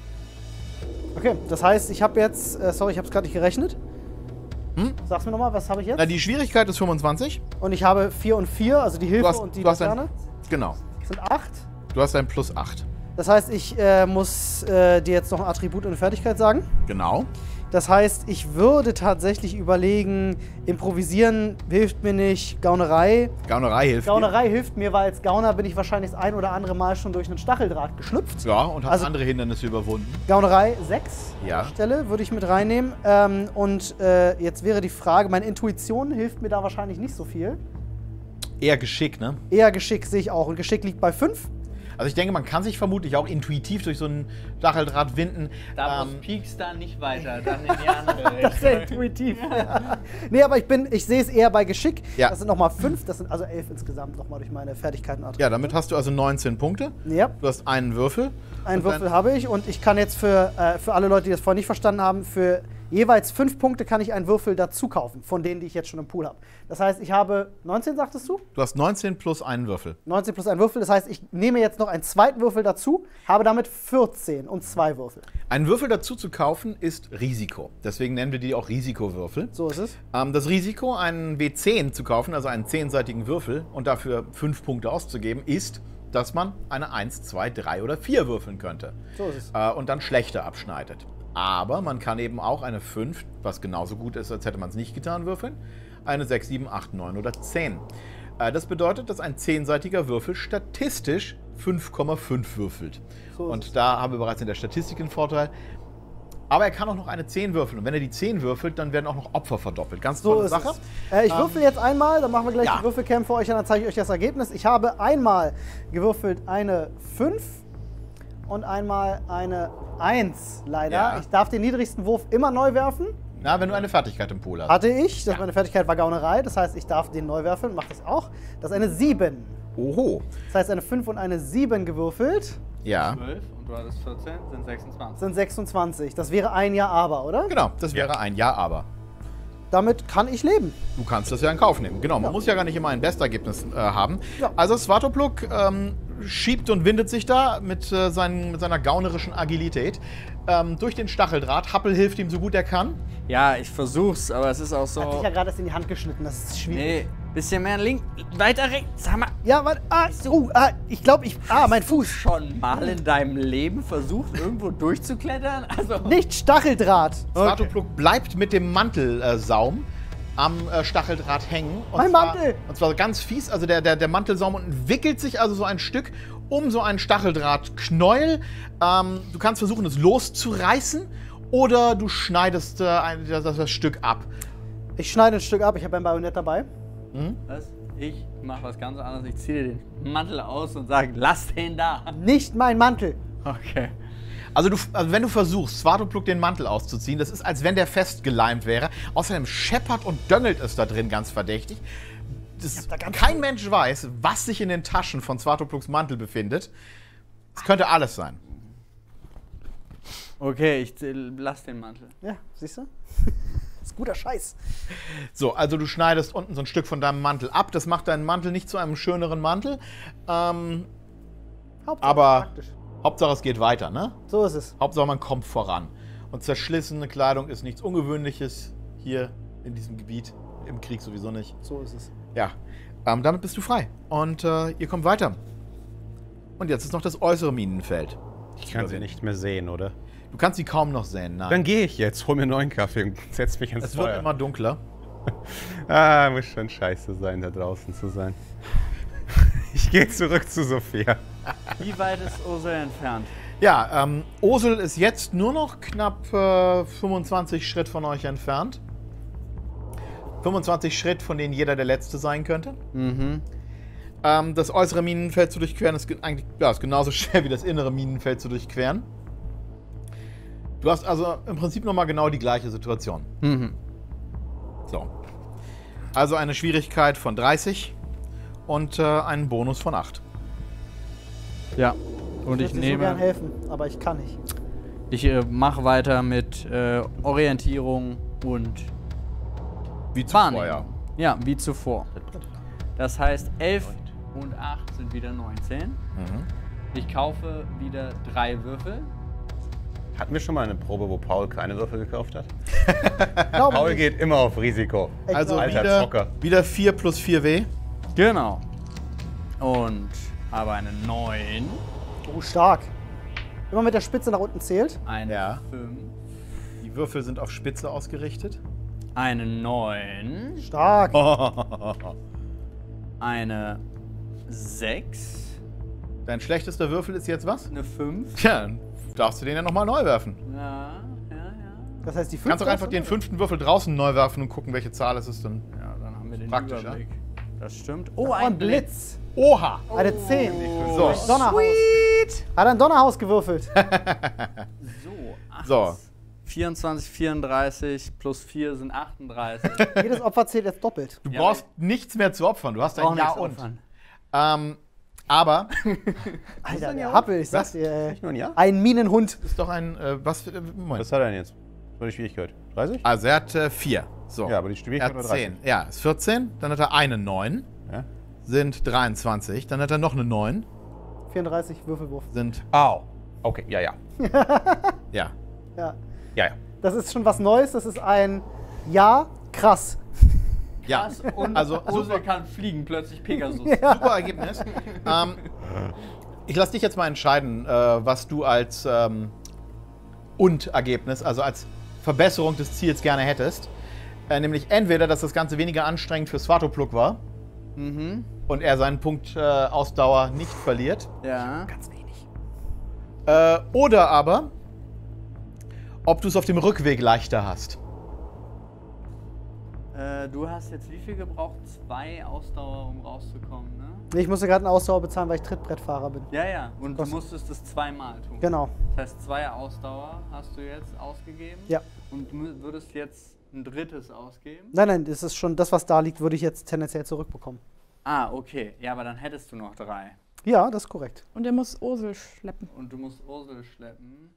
Okay, das heißt, ich habe jetzt, sorry, ich habe es gerade nicht gerechnet. Sag's mir nochmal, was habe ich jetzt? Na, die Schwierigkeit ist 25. Und ich habe 4 und 4, also die Hilfe und die Laterne. Genau. Sind 8. Du hast ein plus 8. Das heißt, ich muss dir jetzt noch ein Attribut und eine Fertigkeit sagen. Genau. Das heißt, ich würde tatsächlich überlegen, improvisieren hilft mir nicht, Gaunerei. Gaunerei hilft Gaunerei hilft mir, weil als Gauner bin ich wahrscheinlich das ein oder andere Mal schon durch einen Stacheldraht geschlüpft. dir. Ja, und hast Also- andere Hindernisse überwunden. Gaunerei 6 Ja. an der Stelle würde ich mit reinnehmen. Und jetzt wäre die Frage, meine Intuition hilft mir da wahrscheinlich nicht so viel. Eher Geschick, ne? Eher Geschick sehe ich auch. Und Geschick liegt bei 5. Also ich denke, man kann sich vermutlich auch intuitiv durch so einen Stacheldraht winden. Da piekst dann nicht weiter, dann in die andere Richtung. Sehr intuitiv. Nee, aber ich sehe es eher bei Geschick. Ja. Das sind nochmal 5, das sind also 11 insgesamt nochmal durch meine Fertigkeiten. Ja, damit hast du also 19 Punkte. Ja, Du hast einen Würfel. einen Und Würfel habe ich und ich kann jetzt für alle Leute, die das vorher nicht verstanden haben, für jeweils 5 Punkte kann ich einen Würfel dazu kaufen, von denen, die ich jetzt schon im Pool habe. Das heißt, ich habe 19, sagtest du? Du hast 19 plus einen Würfel. 19 plus ein Würfel. Das heißt, ich nehme jetzt noch einen zweiten Würfel dazu, habe damit 14 und 2 Würfel. Einen Würfel dazu zu kaufen ist Risiko. Deswegen nennen wir die auch Risikowürfel. So ist es. Das Risiko, einen W10 zu kaufen, also einen 10-seitigen Würfel und dafür 5 Punkte auszugeben, ist, dass man eine 1, 2, 3 oder 4 würfeln könnte. So ist es. Und dann schlechter abschneidet. Aber man kann eben auch eine 5, was genauso gut ist, als hätte man es nicht getan, würfeln. Eine 6, 7, 8, 9 oder 10. Das bedeutet, dass ein 10-seitiger Würfel statistisch 5,5 würfelt. So ist Und da haben wir bereits in der Statistik einen Vorteil. Aber er kann auch noch eine 10 würfeln. Und wenn er die 10 würfelt, dann werden auch noch Opfer verdoppelt. Ganz So tolle ist Sache. es. Ich würfel jetzt einmal, dann machen wir gleich ja. die Würfelcam für euch und dann zeige ich euch das Ergebnis. Ich habe einmal gewürfelt eine 5 und einmal eine 1, leider. Ja. Ich darf den niedrigsten Wurf immer neu werfen. Na, wenn du eine Fertigkeit im Pool hast. Hatte ich, meine Fertigkeit war Gaunerei, das heißt, ich darf den neu werfen, mache das auch. Das ist eine 7. Oho. Das heißt, eine 5 und eine 7 gewürfelt Ja. 12 und du hattest 14, sind 26. sind 26. Das wäre ein Ja, aber, oder? Genau, das wäre ein Ja, aber. Damit kann ich leben. Du kannst das ja in Kauf nehmen. Genau, man muss ja gar nicht immer ein Bestergebnis haben. Ja. Also Svatopluk schiebt und windet sich da mit seiner gaunerischen Agilität durch den Stacheldraht. Happel hilft ihm so gut er kann. Ja, ich versuch's, aber es ist auch Hat dich so. ja gerade erst in die Hand geschnitten, das ist schwierig. Nee, bisschen mehr links, weiter rechts. Sag mal, Ja, warte, ich glaube, mein Fuß. schon mal in deinem Leben versucht, irgendwo durchzuklettern? Also. Nicht Stacheldraht. Svatopluk bleibt mit dem Mantelsaum am Stacheldraht hängen. Und Mein zwar, Mantel! Und zwar ganz fies, also der Mantelsaum und wickelt sich also so ein Stück um so einen Stacheldrahtknäuel. Du kannst versuchen, es loszureißen oder du schneidest das Stück ab. Ich schneide ein Stück ab, ich habe ein Bajonett dabei. Was? Ich mach was ganz anderes. Ich ziehe dir den Mantel aus und sage, lass den da. Nicht mein Mantel. Okay. Also wenn du versuchst, Svatopluk den Mantel auszuziehen, das ist, als wenn der festgeleimt wäre. Außerdem scheppert und döngelt es da drin ganz verdächtig. Kein Mensch weiß, was sich in den Taschen von Svatopluks Mantel befindet. Es könnte alles sein. Okay, ich lass den Mantel. Ja, siehst du? Das ist guter Scheiß. So, also du schneidest unten so ein Stück von deinem Mantel ab. Das macht deinen Mantel nicht zu einem schöneren Mantel. Hauptsache Aber praktisch. Hauptsache es geht weiter, ne? So ist es. Hauptsache man kommt voran. Und zerschlissene Kleidung ist nichts Ungewöhnliches hier in diesem Gebiet. Im Krieg sowieso nicht. So ist es. Ja, damit bist du frei. Und ihr kommt weiter. Und jetzt ist noch das äußere Minenfeld. Ich kann sie nicht mehr sehen, oder? Du kannst sie kaum noch sehen, nein. Dann gehe ich jetzt, hol mir einen neuen Kaffee und setz mich ins Es Feuer. wird immer dunkler. Muss schon scheiße sein, da draußen zu sein. Ich gehe zurück zu Sophia. Wie weit ist Ursel entfernt? Ja, Ursel ist jetzt nur noch knapp 25 Schritt von euch entfernt. 25 Schritt, von denen jeder der Letzte sein könnte. Das äußere Minenfeld zu durchqueren ist eigentlich ist genauso schwer wie das innere Minenfeld zu durchqueren. Du hast also im Prinzip nochmal genau die gleiche Situation. So. Also eine Schwierigkeit von 30 und einen Bonus von 8. Ja. Und ich würde dir so gern nehme. helfen, aber ich kann nicht. Ich mache weiter mit Orientierung und Wie zuvor, Wahrnehmung. ja. Ja, wie zuvor. Das heißt, 11 und 8 sind wieder 19. Ich kaufe wieder 3 Würfel. Hatten wir schon mal eine Probe, wo Paul keine Würfel gekauft hat? Glaube Paul nicht. geht immer auf Risiko. Ich Also glaube Alter wieder, Zocker. wieder 4 plus 4W. Genau. Und habe eine 9, Oh, stark. Immer mit der Spitze nach unten zählt. eine Ja. 5, Die Würfel sind auf Spitze ausgerichtet. eine 9, Stark. eine 6, Dein schlechtester Würfel ist jetzt was? eine 5. Tja, dann darfst du den ja nochmal neu werfen. Ja. Das heißt, die 5. Kannst auch einfach den 5. Würfel draußen neu werfen und gucken, welche Zahl es ist. Dann. Ja, dann haben wir den Praktisch, Überblick. Das stimmt. Oh, ein Blitz. Oha! Eine 10. So. Ein Donnerhaus. Hat ein Donnerhaus gewürfelt. So, 8. So. 24, 34 plus 4 sind 38. Jedes Opfer zählt jetzt doppelt. Du Ja, brauchst nichts mehr zu opfern. Du hast Auch ein Ja nichts und. opfern. Aber Alter, der Happel, ich sag's dir. Nicht nur ein Jahr? Ein Minenhund. ist doch ein. Moment. Was hat er denn jetzt? Was war die Schwierigkeit? 30? Also er hat 4. So. Ja, aber die Er Schwierigkeit hat war 30. 10. Ja, ist 14. Dann hat er eine 9. Ja? Sind 23. Dann hat er noch eine 9. 34 Würfelwurf. Sind. Au. Okay, ja. Ja. Ja. Ja. Das ist schon was Neues. Das ist ein Ja, krass. Ja. Und Also, Ursel kann fliegen, plötzlich Pegasus. Super Ergebnis. Ich lasse dich jetzt mal entscheiden, was du als Und-Ergebnis, also als Verbesserung des Ziels gerne hättest. Nämlich entweder, dass das Ganze weniger anstrengend für Svatopluk war und er seinen Punkt Ausdauer nicht verliert. Ja. Ganz wenig. Oder aber, ob du es auf dem Rückweg leichter hast. Du hast jetzt wie viel gebraucht? 2 Ausdauer, um rauszukommen, ne? Ich musste gerade eine Ausdauer bezahlen, weil ich Trittbrettfahrer bin. Ja, ja. Und du musstest es 2-mal tun. Genau. Das heißt, 2 Ausdauer hast du jetzt ausgegeben. Ja. Und du würdest jetzt ein drittes ausgeben. Nein, das ist schon das, was da liegt, würde ich jetzt tendenziell zurückbekommen. Ah, okay. Ja, aber dann hättest du noch 3. Ja, das ist korrekt. Und er muss Ursel schleppen. Und du musst Ursel schleppen.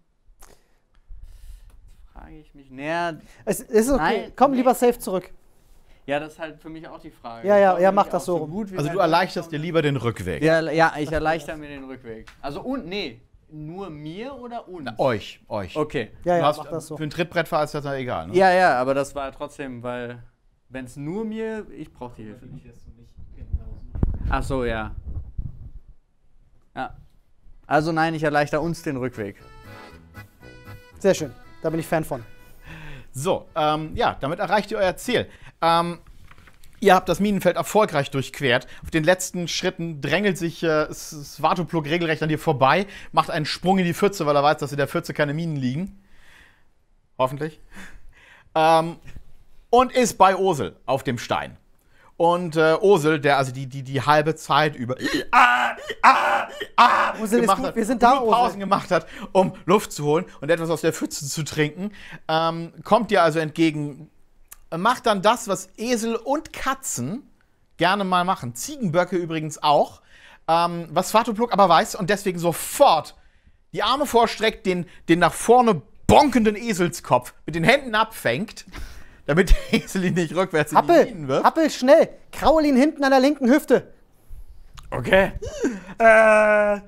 Jetzt frage ich mich. Naja, Es ist okay. Nein, Komm nee. lieber safe zurück. ja, das ist halt für mich auch die Frage. Ja, ja, Ich glaub, ja, wenn mach ich das auch so rum. gut wie Also du mein erleichterst dir lieber den Rückweg. Ja, ich erleichter mir den Rückweg. Also und, nee, nur mir oder uns? Euch. Okay. Ja, Du ja, hast, mach das so. Für ein Trittbrettfahrer ist das ja egal, ne? Ja, ja, aber das war trotzdem, weil, wenn es nur mir, ich brauche die Hilfe nicht. Ach so, ja. Ja. Also nein, ich erleichter uns den Rückweg. Sehr schön. Da bin ich Fan von. So, ja, damit erreicht ihr euer Ziel. Ihr habt das Minenfeld erfolgreich durchquert. Auf den letzten Schritten drängelt sich Svatopluk regelrecht an dir vorbei, macht einen Sprung in die Pfütze, weil er weiß, dass in der Pfütze keine Minen liegen. Hoffentlich. Und ist bei Ursel auf dem Stein. Und Ursel, der also die halbe Zeit über Ursel ist gemacht gut, hat, wir sind da, nur Pausen Ursel. gemacht hat, um Luft zu holen und etwas aus der Pfütze zu trinken, kommt dir also entgegen, macht dann das, was Esel und Katzen gerne mal machen. Ziegenböcke übrigens auch, was Svatopluk aber weiß und deswegen sofort die Arme vorstreckt, den nach vorne bonkenden Eselskopf mit den Händen abfängt, damit der Esel ihn nicht rückwärts in die Minen wirft. Happel, schnell! Kraul ihn hinten an der linken Hüfte. Okay. Sehr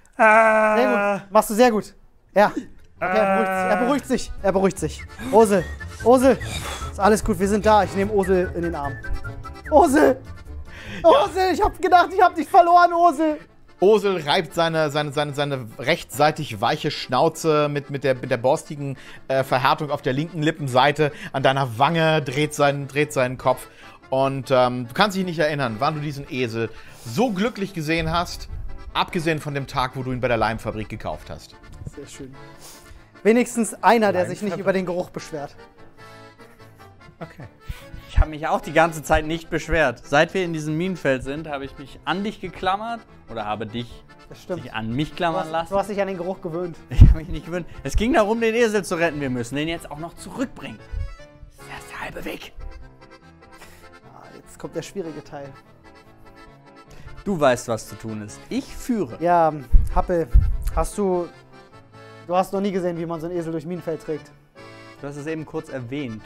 gut. Machst du sehr gut. Ja. Okay, er beruhigt sich. Er beruhigt sich. Ursel, ist alles gut, wir sind da. Ich nehme Ursel in den Arm. Ursel! Ursel, ich hab gedacht, ich hab dich verloren, Ursel! Ursel reibt seine rechtsseitig weiche Schnauze mit der borstigen Verhärtung auf der linken Lippenseite an deiner Wange, dreht seinen Kopf. Und du kannst dich nicht erinnern, wann du diesen Esel so glücklich gesehen hast, abgesehen von dem Tag, wo du ihn bei der Leimfabrik gekauft hast. Sehr schön. Wenigstens einer, der sich nicht über den Geruch beschwert. Okay. Ich habe mich auch die ganze Zeit nicht beschwert. Seit wir in diesem Minenfeld sind, habe ich mich an dich geklammert oder habe dich Das stimmt. dich an mich klammern lassen. Du hast dich an den Geruch gewöhnt. Ich habe mich nicht gewöhnt. Es ging darum, den Esel zu retten. Wir müssen den jetzt auch noch zurückbringen. Das ist erst der halbe Weg. Jetzt kommt der schwierige Teil. Du weißt, was zu tun ist. Ich führe. Ja, Happel, du hast noch nie gesehen, wie man so ein Esel durch Minenfeld trägt. Du hast es eben kurz erwähnt.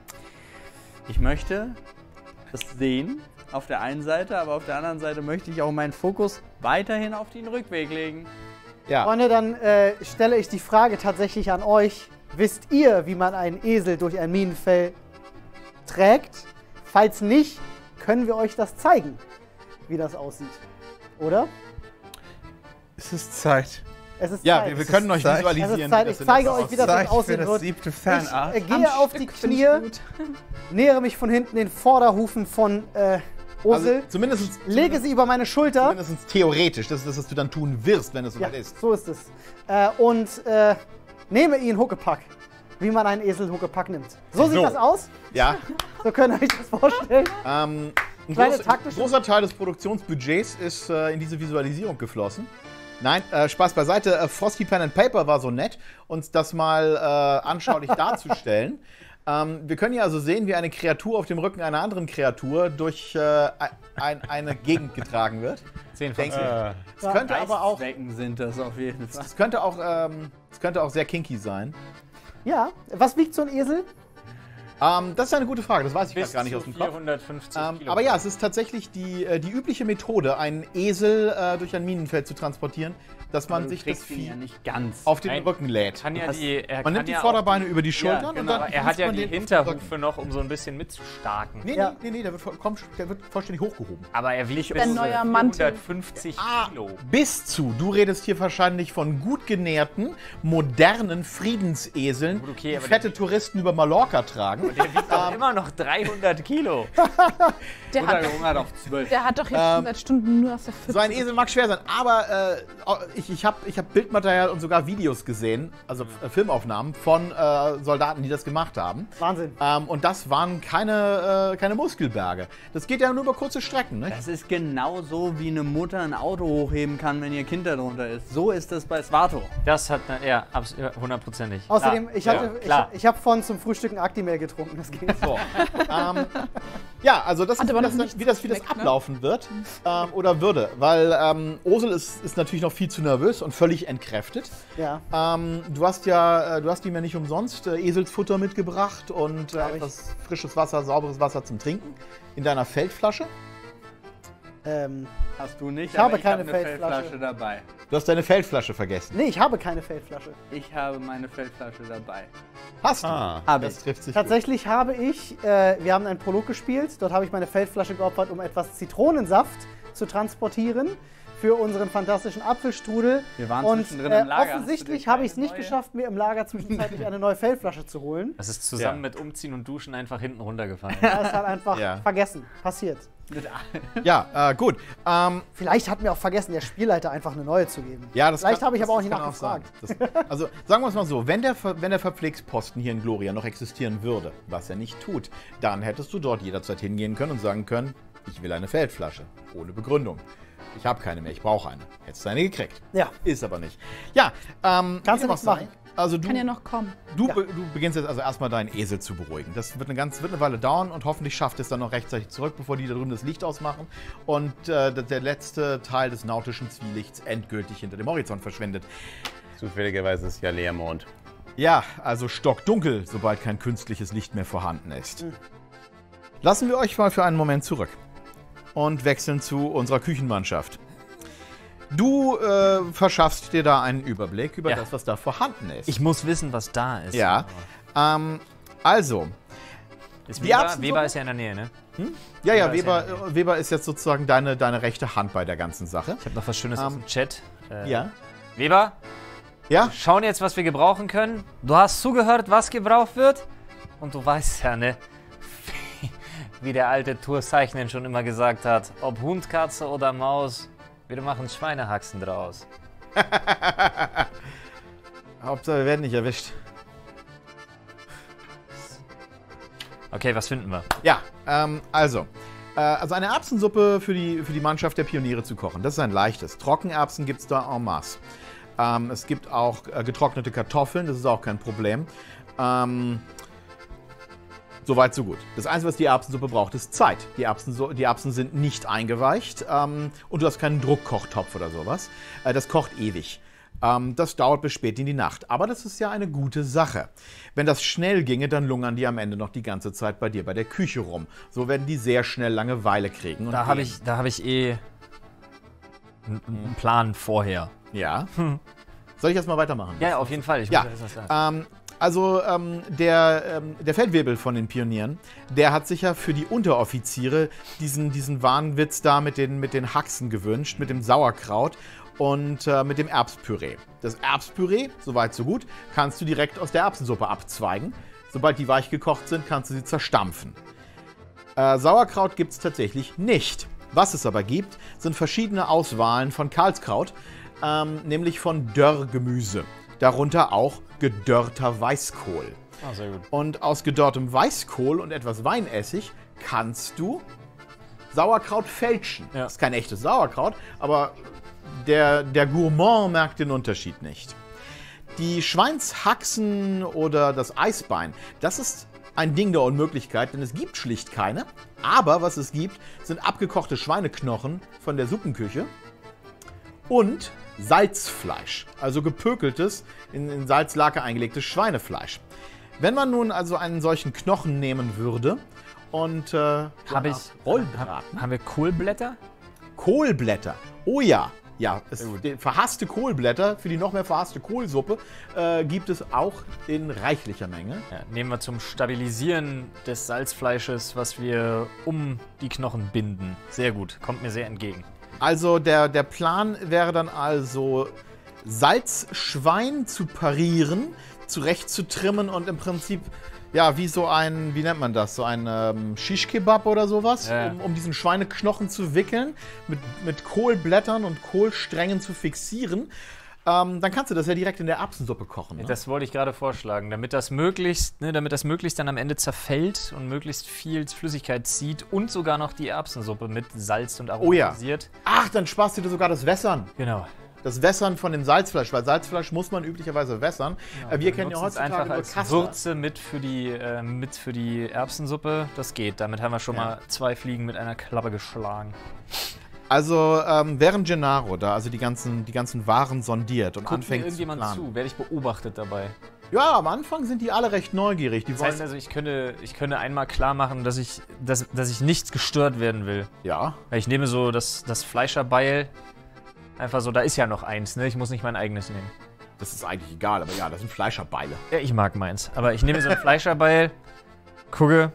Ich möchte das sehen auf der einen Seite, aber auf der anderen Seite möchte ich auch meinen Fokus weiterhin auf den Rückweg legen. Ja. Freunde, dann stelle ich die Frage tatsächlich an euch. Wisst ihr, wie man einen Esel durch ein Minenfeld trägt? Falls nicht, können wir euch das zeigen, wie das aussieht. Oder? Es ist Zeit. Es ist Ja, Zeit. wir können euch Zeit. visualisieren. Es ist Zeit. wie Ich das zeige in etwa euch, wie das Zeit aussehen für das wird. 7. Fanart. Ich gehe auf die Knie, nähere mich von hinten den Vorderhufen von Ursel, Also zumindest lege sie über meine Schulter. theoretisch. Das ist das, was du dann tun wirst, wenn es Ja, soweit ist. so ist es. Und nehme ihn Huckepack, wie man einen Esel Huckepack nimmt. So sieht So. das aus. Ja. So könnt ihr euch das vorstellen. Ein Kleine taktische- großer Teil des Produktionsbudgets ist in diese Visualisierung geflossen. Nein, Spaß beiseite. Frosty Pen and Paper war so nett, uns das mal anschaulich darzustellen. Wir können hier also sehen, wie eine Kreatur auf dem Rücken einer anderen Kreatur durch eine Gegend getragen wird. 10 von 10. Es könnte aber auch, Zwecken sind das auf jeden Fall. es könnte auch sehr kinky sein. Ja, was wiegt so ein Esel? Das ist eine gute Frage, das weiß ich Bis grad gar nicht zu aus dem Kopf. 450 Kilo. Aber ja, es ist tatsächlich die übliche Methode, einen Esel durch ein Minenfeld zu transportieren, dass man sich das Vieh ja nicht ganz. auf den Nein. Rücken lädt. Kann ja er Man kann nimmt die ja Vorderbeine über die Schultern und genau. dann aber er hat hilft ja man die den auf den Hinterhufe Rücken. noch, um so ein bisschen mitzustarken. Nee, Ja. nee, der wird vollständig hochgehoben. Aber er wiegt Ein neuer Mantel. 450 Kilo. Bis zu, du redest hier wahrscheinlich von gut genährten, modernen Friedenseseln, Gut, okay, die aber fette Touristen über Mallorca tragen. Der wiegt doch immer noch 300 Kilo. Der hat, Runtergehungert auf 12. der hat doch jetzt schon seit Stunden nur aus der Pfütze. So ein Esel mag schwer sein, aber ich hab Bildmaterial und sogar Videos gesehen, also Filmaufnahmen von Soldaten, die das gemacht haben. Wahnsinn. Und das waren keine Muskelberge. Das geht ja nur über kurze Strecken, ne? Das ist genauso, wie eine Mutter ein Auto hochheben kann, wenn ihr Kind da drunter ist. So ist das bei Svarto. Das hat, ja, hundertprozentig. Außerdem, Klar. ich habe vorhin zum Frühstück ein Actimel getrunken. Das ging. So. Ja, also das Hat ist, aber wie noch das, nichts wie das geschmeckt, ne? ablaufen wird oder würde. Weil Osel ist natürlich noch viel zu nervös und völlig entkräftet. Ja. Du hast ihm ja nicht umsonst Eselsfutter mitgebracht und etwas frisches Wasser, sauberes Wasser zum Trinken in deiner Feldflasche. Hast du nicht, Ich habe aber keine eine Feldflasche dabei. Du hast deine Feldflasche vergessen. Nee, ich habe keine Feldflasche. Ich habe meine Feldflasche dabei. Hast du? Habe Das ich. trifft sich Tatsächlich habe ich, wir haben einen Prolog gespielt, dort habe ich meine Feldflasche geopfert, um etwas Zitronensaft zu transportieren für unseren fantastischen Apfelstrudel. Wir waren Und zwischendrin im Lager. offensichtlich Hast du dir habe ich es keine nicht neue? geschafft, mir im Lager zwischenzeitlich eine neue Feldflasche zu holen. Das ist zusammen mit Umziehen und Duschen einfach hinten runtergefallen. Das ist halt einfach Ja. vergessen. Passiert. Ja, gut. Vielleicht hat mir auch vergessen, der Spielleiter einfach eine neue zu geben. Ja, das Vielleicht kann- habe ich das- aber auch das nicht kann nachgefragt. sein. Also sagen wir es mal so, wenn der Verpflegsposten hier in Gloria noch existieren würde, was er nicht tut, dann hättest du dort jederzeit hingehen können und sagen können, ich will eine Feldflasche. Ohne Begründung. Ich habe keine mehr, ich brauche eine. Hättest du eine gekriegt. Ja. Ist aber nicht. Ja, Kannst du wie dem auch nichts machen. sei, Also du, Kann ja noch kommen. du beginnst jetzt also erstmal deinen Esel zu beruhigen. Das wird eine Weile dauern und hoffentlich schafft es dann noch rechtzeitig zurück, bevor die da drüben das Licht ausmachen und der letzte Teil des nautischen Zwielichts endgültig hinter dem Horizont verschwindet. Zufälligerweise ist ja Leermond. Ja, also stockdunkel, sobald kein künstliches Licht mehr vorhanden ist. Lassen wir euch mal für einen Moment zurück und wechseln zu unserer Küchenmannschaft. Du verschaffst dir da einen Überblick über Ja. das, was da vorhanden ist. Ich muss wissen, was da ist. ja, also, Ist Die Weber, Erbsensuppe? Weber ist ja in der Nähe, ne? ja, Weber ist Weber ist jetzt sozusagen deine rechte Hand bei der ganzen Sache. Ich habe noch was Schönes aus dem Chat. Ja. Weber, Ja? schauen jetzt, was wir gebrauchen können. Du hast zugehört, was gebraucht wird. Und du weißt ja, ne? Wie der alte Tourzeichner schon immer gesagt hat. Ob Hund, Katze oder Maus, wir machen Schweinehaxen draus. Hauptsache, wir werden nicht erwischt. Okay, was finden wir? Ja, also eine Erbsensuppe für die Mannschaft der Pioniere zu kochen. Das ist ein leichtes. Trockenerbsen gibt es da en masse. Es gibt auch getrocknete Kartoffeln, das ist auch kein Problem. Soweit, so gut. Das Einzige, was die Erbsensuppe braucht, ist Zeit. Die Erbsen sind nicht eingeweicht und du hast keinen Druckkochtopf oder sowas. Das kocht ewig. Das dauert bis spät in die Nacht. Aber das ist ja eine gute Sache. Wenn das schnell ginge, dann lungern die am Ende noch die ganze Zeit bei dir bei der Küche rum. So werden die sehr schnell Langeweile kriegen. Und Da habe ich eh einen Plan vorher. Ja. Soll ich jetzt mal weitermachen? Ja, auf jeden Fall. Ich Ja, muss jetzt was sagen. der Feldwebel von den Pionieren, der hat sich ja für die Unteroffiziere diesen Wahnwitz da mit den Haxen gewünscht, mit dem Sauerkraut und mit dem Erbspüree. Das Erbspüree, soweit so gut, kannst du direkt aus der Erbsensuppe abzweigen. Sobald die weich gekocht sind, kannst du sie zerstampfen. Sauerkraut gibt es tatsächlich nicht. Was es aber gibt, sind verschiedene Auswahlen von Karlskraut, nämlich von Dörrgemüse. Darunter auch gedörrter Weißkohl. Ah, sehr gut. Und aus gedörrtem Weißkohl und etwas Weinessig kannst du Sauerkraut fälschen. Ja. Das ist kein echtes Sauerkraut, aber der Gourmand merkt den Unterschied nicht. Die Schweinshaxen oder das Eisbein, das ist ein Ding der Unmöglichkeit, denn es gibt schlicht keine. Aber was es gibt, sind abgekochte Schweineknochen von der Suppenküche und Salzfleisch, also gepökeltes, in Salzlake eingelegtes Schweinefleisch. Wenn man nun also einen solchen Knochen nehmen würde und Habe ich. Rollbraten, Haben wir Kohlblätter? Kohlblätter. Oh ja. Ja, verhasste Kohlblätter für die noch mehr verhasste Kohlsuppe gibt es auch in reichlicher Menge. Ja, nehmen wir zum Stabilisieren des Salzfleisches, was wir um die Knochen binden. Sehr gut, kommt mir sehr entgegen. Also der Plan wäre dann also Salzschwein zu parieren, zurechtzutrimmen und im Prinzip, ja, wie so ein, wie nennt man das, so ein Shish-Kebab oder sowas, Ja. um diesen Schweineknochen zu wickeln, mit Kohlblättern und Kohlsträngen zu fixieren. Dann kannst du das ja direkt in der Erbsensuppe kochen. Ne? Das wollte ich gerade vorschlagen, damit das möglichst dann am Ende zerfällt und möglichst viel Flüssigkeit zieht und sogar noch die Erbsensuppe mit Salz und aromatisiert. Ach, dann sparst du dir sogar das Wässern. Genau. Das Wässern von dem Salzfleisch, weil Salzfleisch muss man üblicherweise wässern. Wir kennen ja Nutzen es heutzutage einfach nur als Kassler. Würze mit für die Erbsensuppe. Das geht. Damit haben wir schon mal 2 Fliegen mit einer Klappe geschlagen. Also während Gennaro da also die ganzen Waren sondiert und Guckt mir anfängt zu irgendjemand planen. zu? Werde ich beobachtet dabei? Ja, am Anfang sind die alle recht neugierig. Die Das heißt also, ich könnte einmal klar machen, dass ich nichts gestört werden will. ja. Weil ich nehme so das Fleischerbeil. Einfach so, da ist ja noch eins, ne? Ich muss nicht mein eigenes nehmen. Das ist eigentlich egal, aber ja, das sind Fleischerbeile. Ja, ich mag meins. Aber ich nehme so ein Fleischerbeil, guck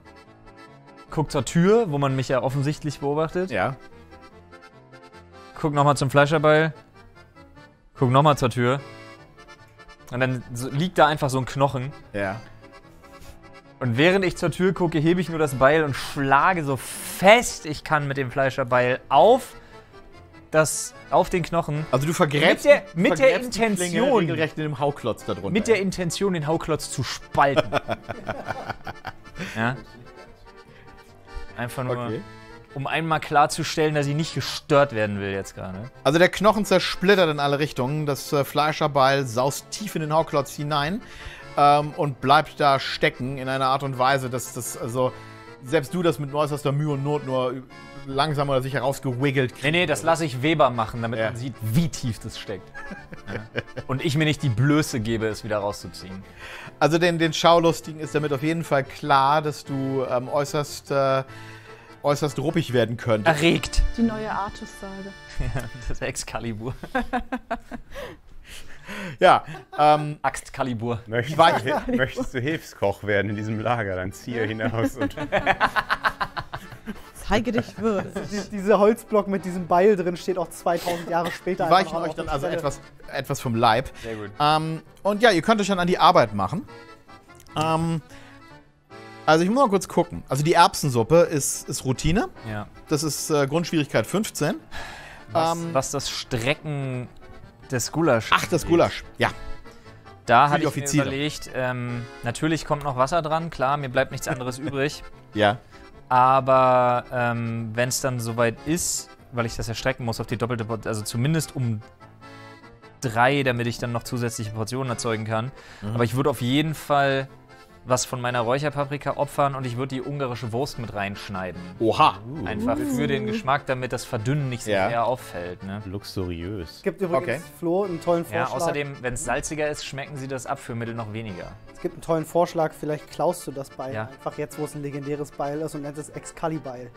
zur Tür, wo man mich ja offensichtlich beobachtet. Ja. Guck nochmal zum Fleischerbeil. Guck nochmal zur Tür. Und dann liegt da einfach so ein Knochen. Ja. Und während ich zur Tür gucke, hebe ich nur das Beil und schlage so fest ich kann mit dem Fleischerbeil auf den Knochen. Also du vergräbst Mit der die Klinge Intention. regelrecht in dem Hauklotz darunter. Mit der Intention, den Hauklotz zu spalten. Ja? Einfach nur, Okay. um einmal klarzustellen, dass ich nicht gestört werden will jetzt gerade. Also der Knochen zersplittert in alle Richtungen. Das Fleischerbeil saust tief in den Hauklotz hinein und bleibt da stecken in einer Art und Weise, dass das, also selbst du das mit äußerster Mühe und Not nur langsam oder sicher rausgewiggelt kriegst. Nee, das lasse ich Weber machen, damit Ja. man sieht, wie tief das steckt. Ja. Und ich mir nicht die Blöße gebe, es wieder rauszuziehen. Also den Schaulustigen ist damit auf jeden Fall klar, dass du äußerst ruppig werden könntest. Erregt. Die neue Artus-Sage. Ja, das Excalibur. Ja, Axtkalibur. Möchtest du Hilfskoch werden in diesem Lager, dann ziehe hinaus und Zeige dich würdig. Dieser Holzblock mit diesem Beil drin steht auch 2000 Jahre später. die weichen einfach euch auf dann der also Stelle. etwas vom Leib. Sehr gut. Und ja, ihr könnt euch dann an die Arbeit machen. Also ich muss mal kurz gucken. Also die Erbsensuppe ist Routine. Ja. Das ist Grundschwierigkeit 15. Was das Strecken des Gulasch Ach, das angeht. Gulasch. Ja. Da Für hatte die ich mir Offiziere. überlegt, natürlich kommt noch Wasser dran, klar, mir bleibt nichts anderes übrig. Ja. Aber wenn es dann soweit ist, weil ich das ja strecken muss auf die doppelte Portion, also zumindest um 3, damit ich dann noch zusätzliche Portionen erzeugen kann. Aber ich würde auf jeden Fall was von meiner Räucherpaprika opfern und ich würde die ungarische Wurst mit reinschneiden. Oha. Einfach für den Geschmack, damit das Verdünnen nicht so Ja. sehr auffällt. Ne? luxuriös. Es gibt übrigens, Okay. Flo, einen tollen Ja, Vorschlag. außerdem, wenn es salziger ist, schmecken sie das Abführmittel noch weniger. Es gibt einen tollen Vorschlag, vielleicht klaust du das Beil Ja. einfach jetzt, wo es ein legendäres Beil ist und nennst es Excalibeil.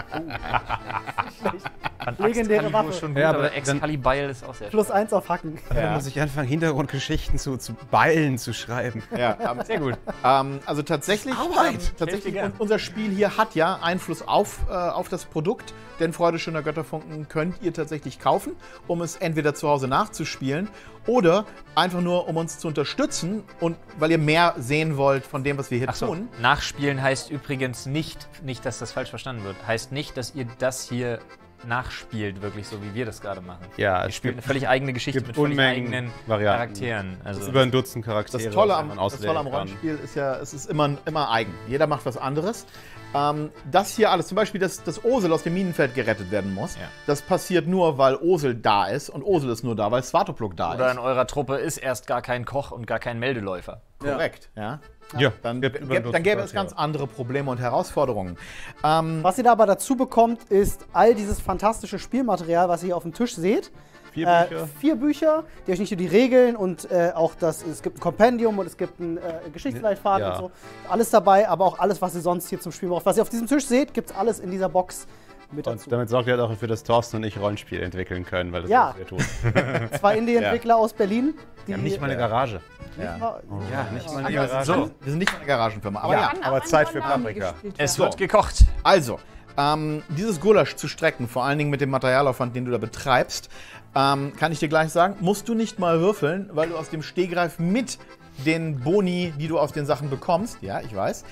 Fand Legendäre Excalibur Waffe. schon gut, Ja, aber aber Excalibur ist auch sehr schön. +1 auf Hacken. Da muss ich anfangen, Hintergrundgeschichten zu Beilen zu schreiben. Ja, Sehr gut. also tatsächlich, Helft dir gern. unser Spiel hier hat ja Einfluss auf das Produkt, denn Freude schöner Götterfunken könnt ihr tatsächlich kaufen, um es entweder zu Hause nachzuspielen oder einfach nur, um uns zu unterstützen und weil ihr mehr sehen wollt von dem, was wir hier Achso, tun. nachspielen heißt übrigens nicht, dass das falsch verstanden wird, heißt nicht, dass ihr das hier nachspielt, wirklich so, wie wir das gerade machen. Ja, Ihr es spielt gibt, eine völlig eigene Geschichte gibt mit völlig Unmengen eigenen Varianten. Charakteren. Also, über ein Dutzend Charaktere. Das Tolle die am man auswählen kann. Rollenspiel ist ja, es ist immer eigen. Jeder macht was anderes. Das hier alles, zum Beispiel, dass Osel aus dem Minenfeld gerettet werden muss, Ja. das passiert nur, weil Osel da ist und Osel ist nur da, weil Svatopluk da oder ist. in eurer Truppe ist erst gar kein Koch und gar kein Meldeläufer. Korrekt, ja. Ja, Dann gibt über ein Dutzend gäbe es Charaktere. ganz andere Probleme und Herausforderungen. Was ihr da aber dazu bekommt, ist all dieses fantastische Spielmaterial, was ihr hier auf dem Tisch seht. 4 Bücher. 4 Bücher, die euch nicht nur die Regeln und auch es gibt ein Kompendium und es gibt einen Geschichtsleitfaden Ja. und so. Alles dabei, aber auch alles, was ihr sonst hier zum Spiel braucht. Was ihr auf diesem Tisch seht, gibt es alles in dieser Box mit dazu. Und damit sorgt ihr halt auch dafür, dass Thorsten und ich Rollenspiel entwickeln können, weil das Ja. was wir tun. 2 Indie-Entwickler aus Berlin. Wir haben nicht mal eine Garage. Ja. Ja, nicht mal eine Ja, Garage. so. Wir sind nicht eine Garagenfirma. Aber ja. Kann aber auch Zeit ein für Konami Paprika. gespielt Es werden. wird gekocht. Also, dieses Gulasch zu strecken, vor allen Dingen mit dem Materialaufwand, den du da betreibst, kann ich dir gleich sagen, musst du nicht mal würfeln, weil du aus dem Stehgreif mit den Boni, die du aus den Sachen bekommst, ja, ich weiß,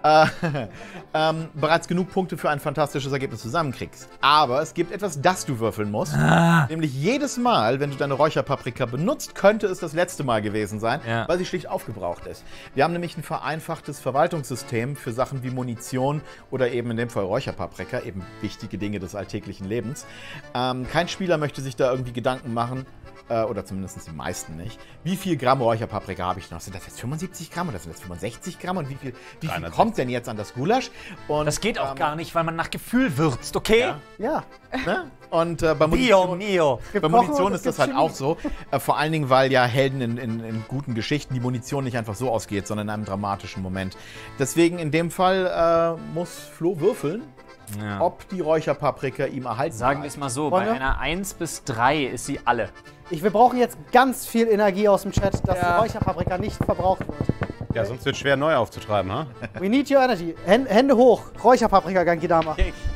bereits genug Punkte für ein fantastisches Ergebnis zusammenkriegst. Aber es gibt etwas, das du würfeln musst. Nämlich jedes Mal, wenn du deine Räucherpaprika benutzt, könnte es das letzte Mal gewesen sein, Ja. weil sie schlicht aufgebraucht ist. Wir haben nämlich ein vereinfachtes Verwaltungssystem für Sachen wie Munition oder eben in dem Fall Räucherpaprika, eben wichtige Dinge des alltäglichen Lebens. Kein Spieler möchte sich da irgendwie Gedanken machen, oder zumindest die meisten nicht. Wie viel Gramm Räucherpaprika habe ich noch? Sind das jetzt 75 Gramm oder sind das 65 Gramm? Und wie viel 360. kommt denn jetzt an das Gulasch? Und, Das geht auch gar nicht, weil man nach Gefühl würzt, okay? Ja. Ja. Ne? Und bei Dio Munition, mio. bei Munition ist das halt auch so. Vor allen Dingen, weil ja Helden in guten Geschichten die Munition nicht einfach so ausgeht, sondern in einem dramatischen Moment. Deswegen in dem Fall muss Flo würfeln, Ja. ob die Räucherpaprika ihm erhalten Sagen wir es mal so, bei Freunde? einer 1 bis 3 ist sie alle. Wir brauchen jetzt ganz viel Energie aus dem Chat, dass Ja. die Räucherpaprika nicht verbraucht wird. Ja, sonst wird es schwer, neu aufzutreiben, ha? We need your energy. Hände hoch. Räucherpaprika, Gangidama.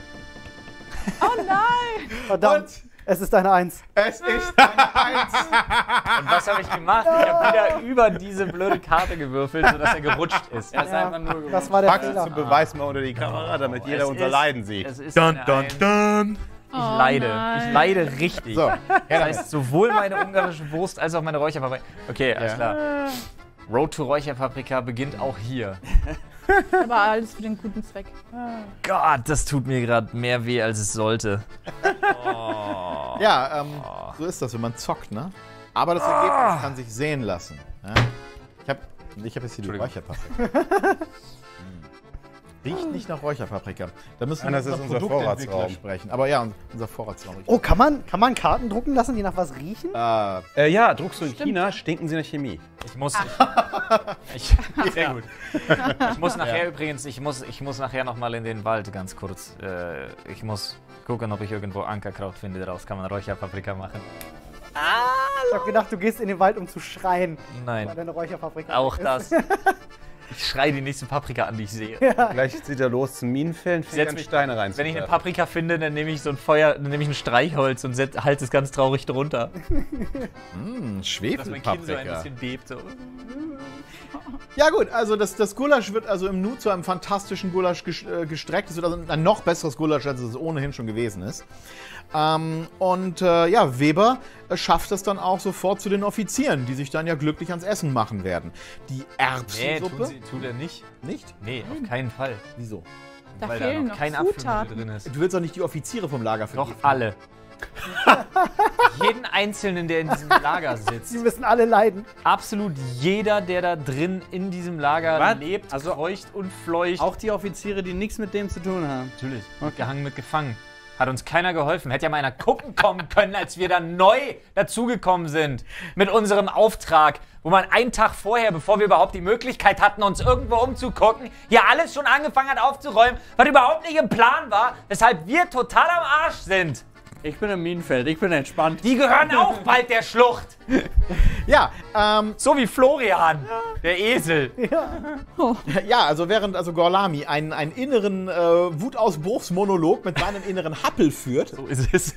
Oh nein! Verdammt. Es ist eine 1. Es ist eine 1. Und was habe ich gemacht? Ich habe wieder über diese blöde Karte gewürfelt, sodass er gerutscht ist. Er ist einfach nur Das war der Packst es Fehler. zum Beweis mal unter die Kamera, damit jeder Es unser ist- Leiden sieht. Es ist Dun, eine dun, Eins. dun. Ich leide. nein. Ich leide richtig. So, Das heißt, sowohl meine ungarische Wurst als auch meine Räucherpaprika. Okay, alles klar. Road to Räucherpaprika beginnt auch hier. Aber alles für den guten Zweck. Gott, das tut mir gerade mehr weh, als es sollte. ja, so ist das, wenn man zockt, ne? Aber das Ergebnis kann sich sehen lassen. Ja? Ich hab jetzt hier die Räucherpaprika. Riecht nicht nach Räucherpaprika. Da müssen wir Das mit ist unserem unser Produktentwickler Vorratsraum. sprechen. Aber ja, unser Vorratsraum. Oh, kann man Karten drucken lassen, die nach was riechen? Ja, druckst du in China, stinken sie nach Chemie. Ich muss. Sehr gut. Ich muss nachher übrigens, ich muss nachher nochmal in den Wald ganz kurz. Ich muss gucken, ob ich irgendwo Ankerkraut finde. Daraus kann man Räucherpaprika machen. Ich hab gedacht, du gehst in den Wald, um zu schreien, weil Nein, deine Räucherpaprika auch ist. das. Ich schreie die nächste Paprika an, die ich sehe. Gleich zieht er los zum Minenfeld, fängt Setz an mich- Steine rein. Wenn ich eine Paprika finde, dann nehme ich so ein Feuer, dann nehme ich ein Streichholz und halte es ganz traurig drunter. Dass mein Kind so ein Schwefelpaprika. bisschen bebt. So. Ja gut, also das Gulasch wird also im Nu zu einem fantastischen Gulasch gestreckt. Es wird also ein noch besseres Gulasch, als es ohnehin schon gewesen ist. Ja, Weber schafft es dann auch sofort zu den Offizieren, die sich dann ja glücklich ans Essen machen werden. Die Nee, Erbsensuppe. tut er nicht. Nicht? Nee, auf keinen Fall. Wieso? Da Weil da fehlen noch noch kein Apfelmittel Zutaten. drin ist. Du willst doch nicht die Offiziere vom Lager Doch vergiften. alle. Jeden Einzelnen, der in diesem Lager sitzt. Sie müssen alle leiden. Absolut jeder, der da drin in diesem Lager Was? lebt, Also- kreucht und fleucht. Auch die Offiziere, die nichts mit dem zu tun haben. Natürlich. Mitgehangen, mitgefangen. Hat uns keiner geholfen. Hätte ja mal einer gucken kommen können, als wir da neu dazugekommen sind. Mit unserem Auftrag. Wo man einen Tag vorher, bevor wir überhaupt die Möglichkeit hatten, uns irgendwo umzugucken, hier alles schon angefangen hat aufzuräumen, was überhaupt nicht im Plan war, weshalb wir total am Arsch sind. Ich bin im Minenfeld, ich bin entspannt. Die gehören auch bald der Schlucht. Ja, So wie Florian, der Esel. ja, also während Gorlami einen inneren Wutausbruchsmonolog mit seinem inneren Happel führt. So ist es.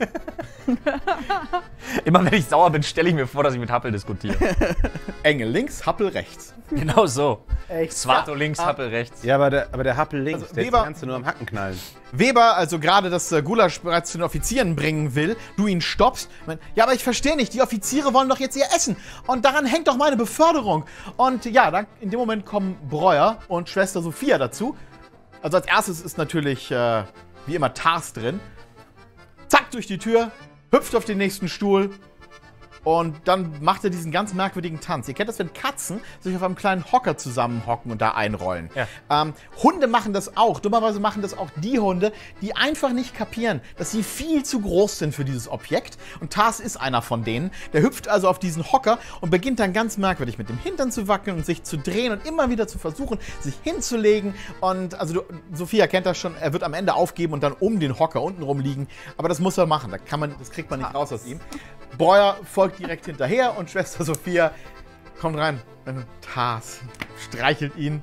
Immer wenn ich sauer bin, stelle ich mir vor, dass ich mit Happel diskutiere. Engel links, Happel rechts. Genau so. Echt. Swato links, Happel rechts. Ja, aber der Happel links, Also, der Weber- kannst du nur am Hacken knallen. Weber, also gerade das Gulasch bereits zu den Offizieren bringen will, du ihn stoppst. Ich mein, ja, aber ich verstehe nicht, die Offiziere wollen doch jetzt ihr Essen. Und daran hängt doch meine Beförderung. Und ja, dann in dem Moment kommen Breuer und Schwester Sophia dazu. Also als erstes ist natürlich, wie immer, Tars drin. Zack, durch die Tür, hüpft auf den nächsten Stuhl. Und dann macht er diesen ganz merkwürdigen Tanz. Ihr kennt das, wenn Katzen sich auf einem kleinen Hocker zusammenhocken und da einrollen. Ja. Hunde machen das auch. Dummerweise machen das auch die Hunde, die einfach nicht kapieren, dass sie viel zu groß sind für dieses Objekt. Und Tars ist einer von denen. Der hüpft also auf diesen Hocker und beginnt dann ganz merkwürdig mit dem Hintern zu wackeln und sich zu drehen und immer wieder zu versuchen, sich hinzulegen. Und also Sophia kennt das schon, er wird am Ende aufgeben und dann um den Hocker unten rum liegen. Aber das muss er machen. Das kriegt man nicht raus aus ihm. Breuer folgt direkt hinterher und Schwester Sophia kommt rein. Tars streichelt ihn.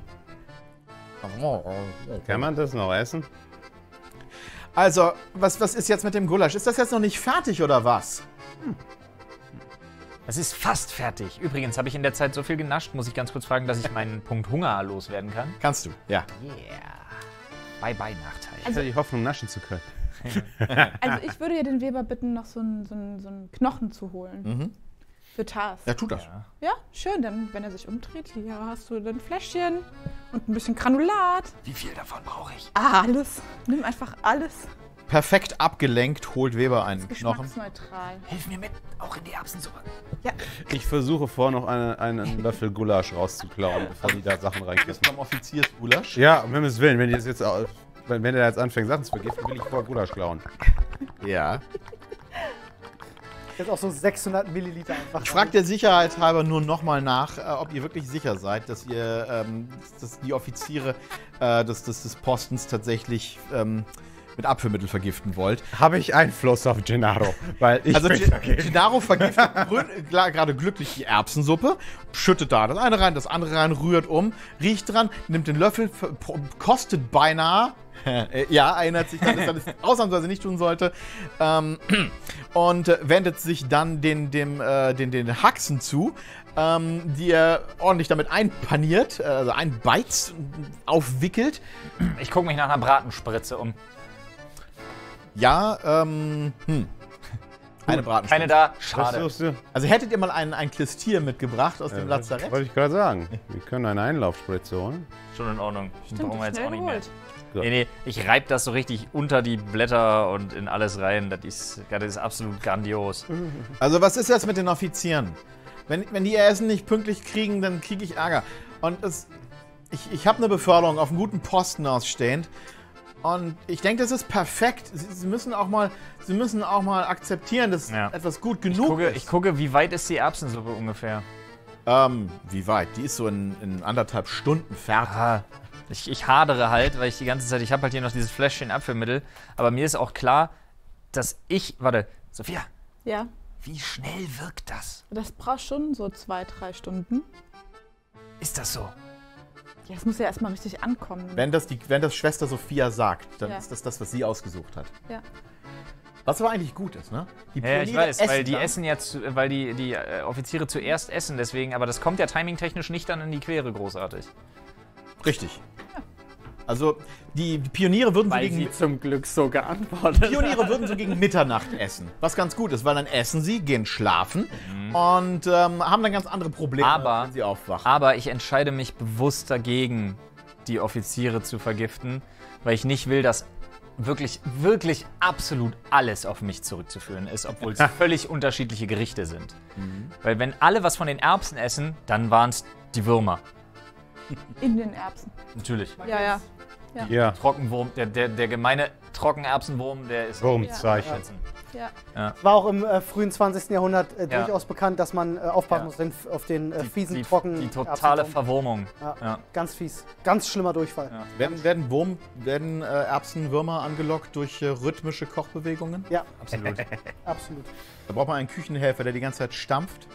Kann man das noch essen? Also, was ist jetzt mit dem Gulasch? Ist das jetzt noch nicht fertig oder was? Es ist fast fertig. Übrigens habe ich in der Zeit so viel genascht, muss ich ganz kurz fragen, dass ich meinen Punkt Hunger loswerden kann. Kannst du, ja. Yeah. Bye-bye Nachteil. Ich hatte die Hoffnung, naschen zu können. Also ich würde ja den Weber bitten, noch so einen Knochen zu holen. Für Tars. Ja, tut das. Ja, schön. Dann, wenn er sich umdreht, hier hast du ein Fläschchen und ein bisschen Granulat. Wie viel davon brauche ich? Alles. Nimm einfach alles. Perfekt abgelenkt holt Weber einen Knochen. Geschmacksneutral. Hilf mir mit, auch in die Erbsensuppe. Ja. Ich versuche vorher noch einen Löffel Gulasch rauszuklauen, bevor die da Sachen reinkippen. Vom Offiziersgulasch. Ja, um Himmels Willen, wenn der jetzt anfängt, Sachen zu vergiften, will ich vorher Gulasch klauen. Ja. Jetzt auch so 600 Milliliter einfach. Ich frage der Sicherheit halber nur nochmal nach, ob ihr wirklich sicher seid, dass dass die Offiziere des Postens tatsächlich mit Abführmittel vergiften wollt. Habe ich Einfluss auf Gennaro? Weil ich Also bin Gennaro vergiftet gerade glücklich die Erbsensuppe, schüttet da das eine rein, das andere rein, rührt um, riecht dran, nimmt den Löffel, kostet beinahe, ja, erinnert sich dann, dass er das ausnahmsweise nicht tun sollte, und wendet sich dann den Haxen zu, die er ordentlich damit einpaniert, also einbeizt, aufwickelt. Ich gucke mich nach einer Bratenspritze um. Ja, eine Bratenspritze. Keine da, Was schade. suchst du? Also hättet ihr mal ein Klistier mitgebracht aus dem Lazarett? Wollte ich gerade sagen. Wir können eine Einlaufspritze holen. Schon in Ordnung. Brauchen wir jetzt schnell auch nicht mehr. geholt. Gut. Nee, ich reib das so richtig unter die Blätter und in alles rein. Das ist absolut grandios. Also was ist jetzt mit den Offizieren? Wenn die ihr Essen nicht pünktlich kriegen, dann kriege ich Ärger. Und ich habe eine Beförderung auf einem guten Posten ausstehend. Und ich denke, das ist perfekt. Sie müssen auch mal akzeptieren, dass etwas gut genug ist. Ich gucke, wie weit ist die Erbsensuppe ungefähr? Wie weit? Die ist so in 1,5 Stunden fertig. Ah, ich hadere halt, weil ich die ganze Zeit, ich habe halt hier noch dieses Fläschchen Abführmittel, aber mir ist auch klar, dass warte, Sophia, Ja, wie schnell wirkt das? das braucht schon so 2-3 Stunden. Ist das so? Ja, es muss ja erstmal richtig ankommen. Wenn das Schwester Sophia sagt, dann Ja. ist das, was sie ausgesucht hat. Ja. Was aber eigentlich gut ist, ne? Die Ja, ich Pioniere weiß, weil die dann. essen jetzt, weil die Offiziere zuerst essen, deswegen, aber das kommt ja timingtechnisch nicht dann in die Quere großartig. Richtig. Also, die Pioniere würden Weil sie zum Glück so geantwortet gegen Mitternacht essen. Was ganz gut ist, weil dann essen sie, gehen schlafen und haben dann ganz andere Probleme, wenn sie aufwachen. Aber ich entscheide mich bewusst dagegen, die Offiziere zu vergiften, weil ich nicht will, dass wirklich, wirklich absolut alles auf mich zurückzuführen ist, obwohl es völlig unterschiedliche Gerichte sind. Weil wenn alle was von den Erbsen essen, dann waren es die Würmer. In den Erbsen. Natürlich. Ja, ja. Ja, Trockenwurm, der gemeine Trockenerbsenwurm, der ist Wurmzeichen. Ja. War auch im frühen 20. Jahrhundert durchaus bekannt, dass man aufpassen muss auf den fiesen, trockenen Die totale Erbsenwurm. Verwurmung. Ja, Ja. ganz fies. Ganz schlimmer Durchfall. Ja. Werden Erbsenwürmer angelockt durch rhythmische Kochbewegungen? Ja, Absolut. absolut. Da braucht man einen Küchenhelfer, der die ganze Zeit stampft.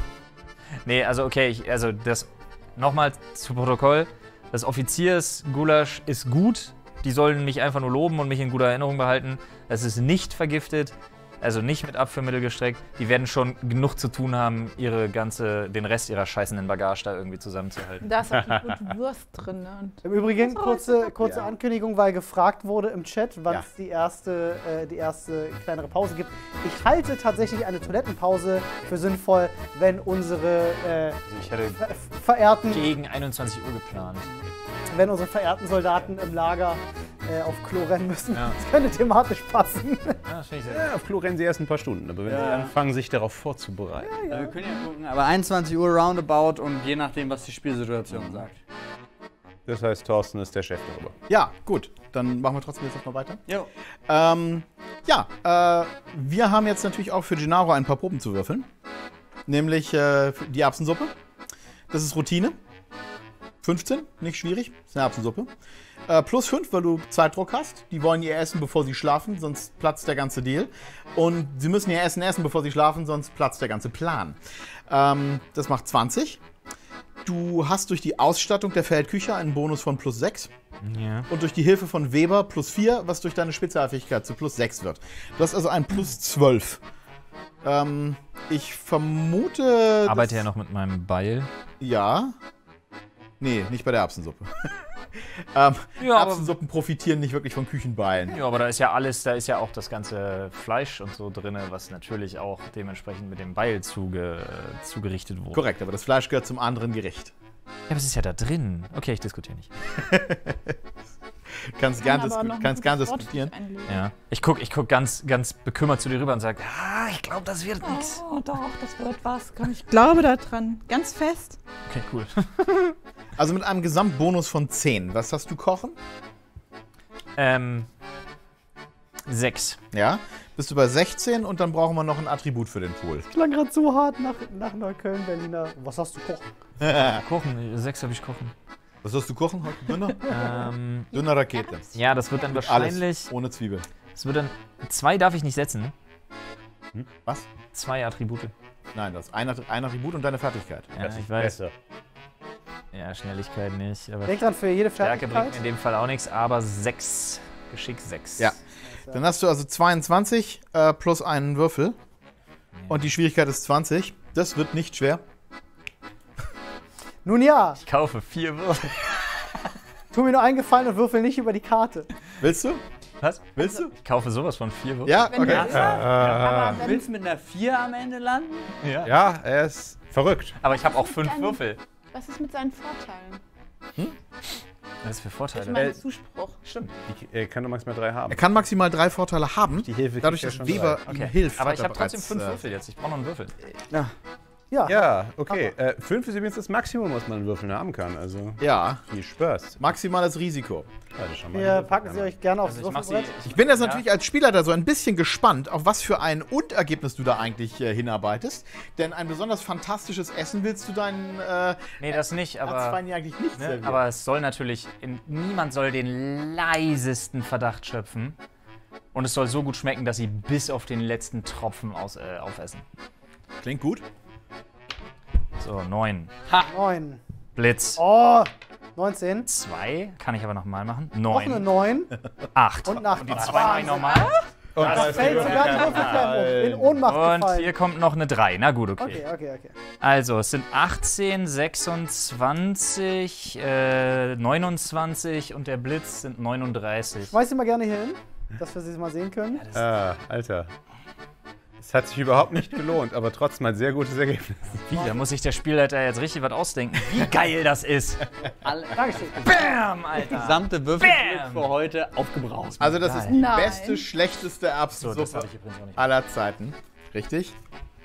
Nee, also okay, das nochmal zu Protokoll. Das Offiziersgulasch ist gut. Die sollen mich einfach nur loben und mich in guter Erinnerung behalten. Es ist nicht vergiftet, also nicht mit Abführmittel gestreckt. Die werden schon genug zu tun haben, den Rest ihrer scheißenden Bagage da irgendwie zusammenzuhalten. Da ist auch die gute Wurst drin. Ne? Und Im Übrigen, kurze Ja. Ankündigung, weil gefragt wurde im Chat, wann Ja. es die erste kleinere Pause gibt. Ich halte tatsächlich eine Toilettenpause für sinnvoll, wenn unsere Also ich hätte verehrten gegen 21 Uhr geplant. Soldaten im Lager auf Klo rennen müssen. Ja. Das könnte thematisch passen. Ja, das finde ich sehr Ja, auf Klo rennen sie erst ein paar Stunden, aber wenn sie anfangen, sich darauf vorzubereiten. Wir können ja gucken, aber 21 Uhr roundabout und je nachdem, was die Spielsituation sagt. Das heißt, Thorsten ist der Chef darüber. Ja, gut. Dann machen wir trotzdem jetzt noch mal weiter. Jo. Wir haben jetzt natürlich auch für Gennaro ein paar Proben zu würfeln. Nämlich die Erbsensuppe. Das ist Routine. 15, nicht schwierig. Das ist eine Erbsensuppe. Plus 5, weil du Zeitdruck hast. Die wollen ihr Essen, bevor sie schlafen, sonst platzt der ganze Deal. Und sie müssen ihr Essen essen, bevor sie schlafen, sonst platzt der ganze Plan. Das macht 20. Du hast durch die Ausstattung der Feldküche einen Bonus von plus 6. Ja. Und durch die Hilfe von Weber plus 4, was durch deine Spezialfähigkeit zu plus 6 wird. Du hast also ein plus 12. Ich vermute... Arbeite ja noch mit meinem Beil. Ja. Nee, nicht bei der Erbsensuppe. Ja, aber, Erbsensuppen profitieren nicht wirklich von Küchenbeilen. ja, aber da ist ja alles, da ist ja auch das ganze Fleisch und so drin, was natürlich auch dementsprechend mit dem Beil zugerichtet wurde. Korrekt, aber das Fleisch gehört zum anderen Gericht. Ja, aber es ist ja da drin. Okay, ich diskutiere nicht. Kannst Kann gern, aber noch kannst ein gern gutes Wort diskutieren. einlegen. Ja. Ich guck ganz bekümmert zu dir rüber und sage, ich glaube, das wird nichts. Oh, doch, das wird was. Komm, ich glaube da dran. Ganz fest. Okay, cool. Also mit einem Gesamtbonus von 10. Was hast du kochen? 6. Ja. Bist du bei 16 und dann brauchen wir noch ein Attribut für den Pool. Klang gerade so hart nach Neukölln, Berliner. Was hast du kochen? Kochen, 6 habe ich kochen. Was hast du kochen heute? Dünner? Dünner Rakete. Ja, das wird dann wahrscheinlich. Alles ohne Zwiebel. Das wird dann. 2 darf ich nicht setzen. Was? 2 Attribute. Nein, das ist ein Attribut und deine Fertigkeit. Ja, Das ich ist weiß. besser. Ja, Schnelligkeit nicht. Aber Denk dran, für jede Stärke bringt Fertigkeit. in dem Fall auch nichts, aber 6. Geschick 6. Ja. Dann hast du also 22 plus einen Würfel. Und die Schwierigkeit ist 20. Das wird nicht schwer. Nun ja, Ich kaufe 4 Würfel. tu mir nur einen Gefallen und würfel nicht über die Karte. Willst du? Was? Willst du? Ich kaufe sowas von 4 Würfel. Ja, Wenn okay. du aber wenn, Willst du mit einer 4 am Ende landen? Ja. Ja, er ist verrückt. Aber ich habe auch 5 Dann- Würfel. was ist mit seinen Vorteilen? Was ist für Ich Vorteile? meine Zuspruch. Stimmt. Er kann nur maximal 3 haben. Er kann maximal 3 Vorteile haben. Die Hilfe Dadurch, kriegt dass er schon Weber 3. ihm Okay. hilft. Aber hat ich er habe trotzdem bereits, 5 Würfel jetzt. Ich brauche noch einen Würfel. Ja, Ja, okay. 5 ist übrigens das Maximum, was man in Würfeln haben kann. Also Ja, viel Spaß. maximales Risiko. Also schon mal wir packen sie euch gerne aufs Also ich mach sie. Würfelbrett. Ich bin jetzt natürlich als Spieler da so ein bisschen gespannt, auf was für ein Endergebnis du da eigentlich hinarbeitest. Denn ein besonders fantastisches Essen willst du deinen Nee, das nicht, aber. Erzfeinden eigentlich nicht Ne? servieren. Aber es soll natürlich. Niemand soll den leisesten Verdacht schöpfen. Und es soll so gut schmecken, dass sie bis auf den letzten Tropfen aufessen. Klingt gut. So, 9. 9. Blitz. Oh, 19. 2. Kann ich aber nochmal machen. Noch eine 9. 9. 8. Und nach Die 2 mache ich nochmal. Und Das fällt sogar die Würfelklemme in Ohnmacht Und gefallen. hier kommt noch eine 3. Na gut, okay. Okay. Also, es sind 18, 26, 29 und der Blitz sind 39. Schmeiß sie mal gerne hier hin, dass wir sie mal sehen können. Alter. Es hat sich überhaupt nicht gelohnt, aber trotzdem ein sehr gutes Ergebnis. Wie, da muss sich der Spielleiter jetzt richtig was ausdenken. Wie geil das ist. Dankeschön. Bam, Alter. Gesamte Würfel Bam! für heute aufgebraucht. Also das ist die Nein. beste, schlechteste So, das Erbsensuppe hatte ich übrigens auch nicht. aller Zeiten. Richtig?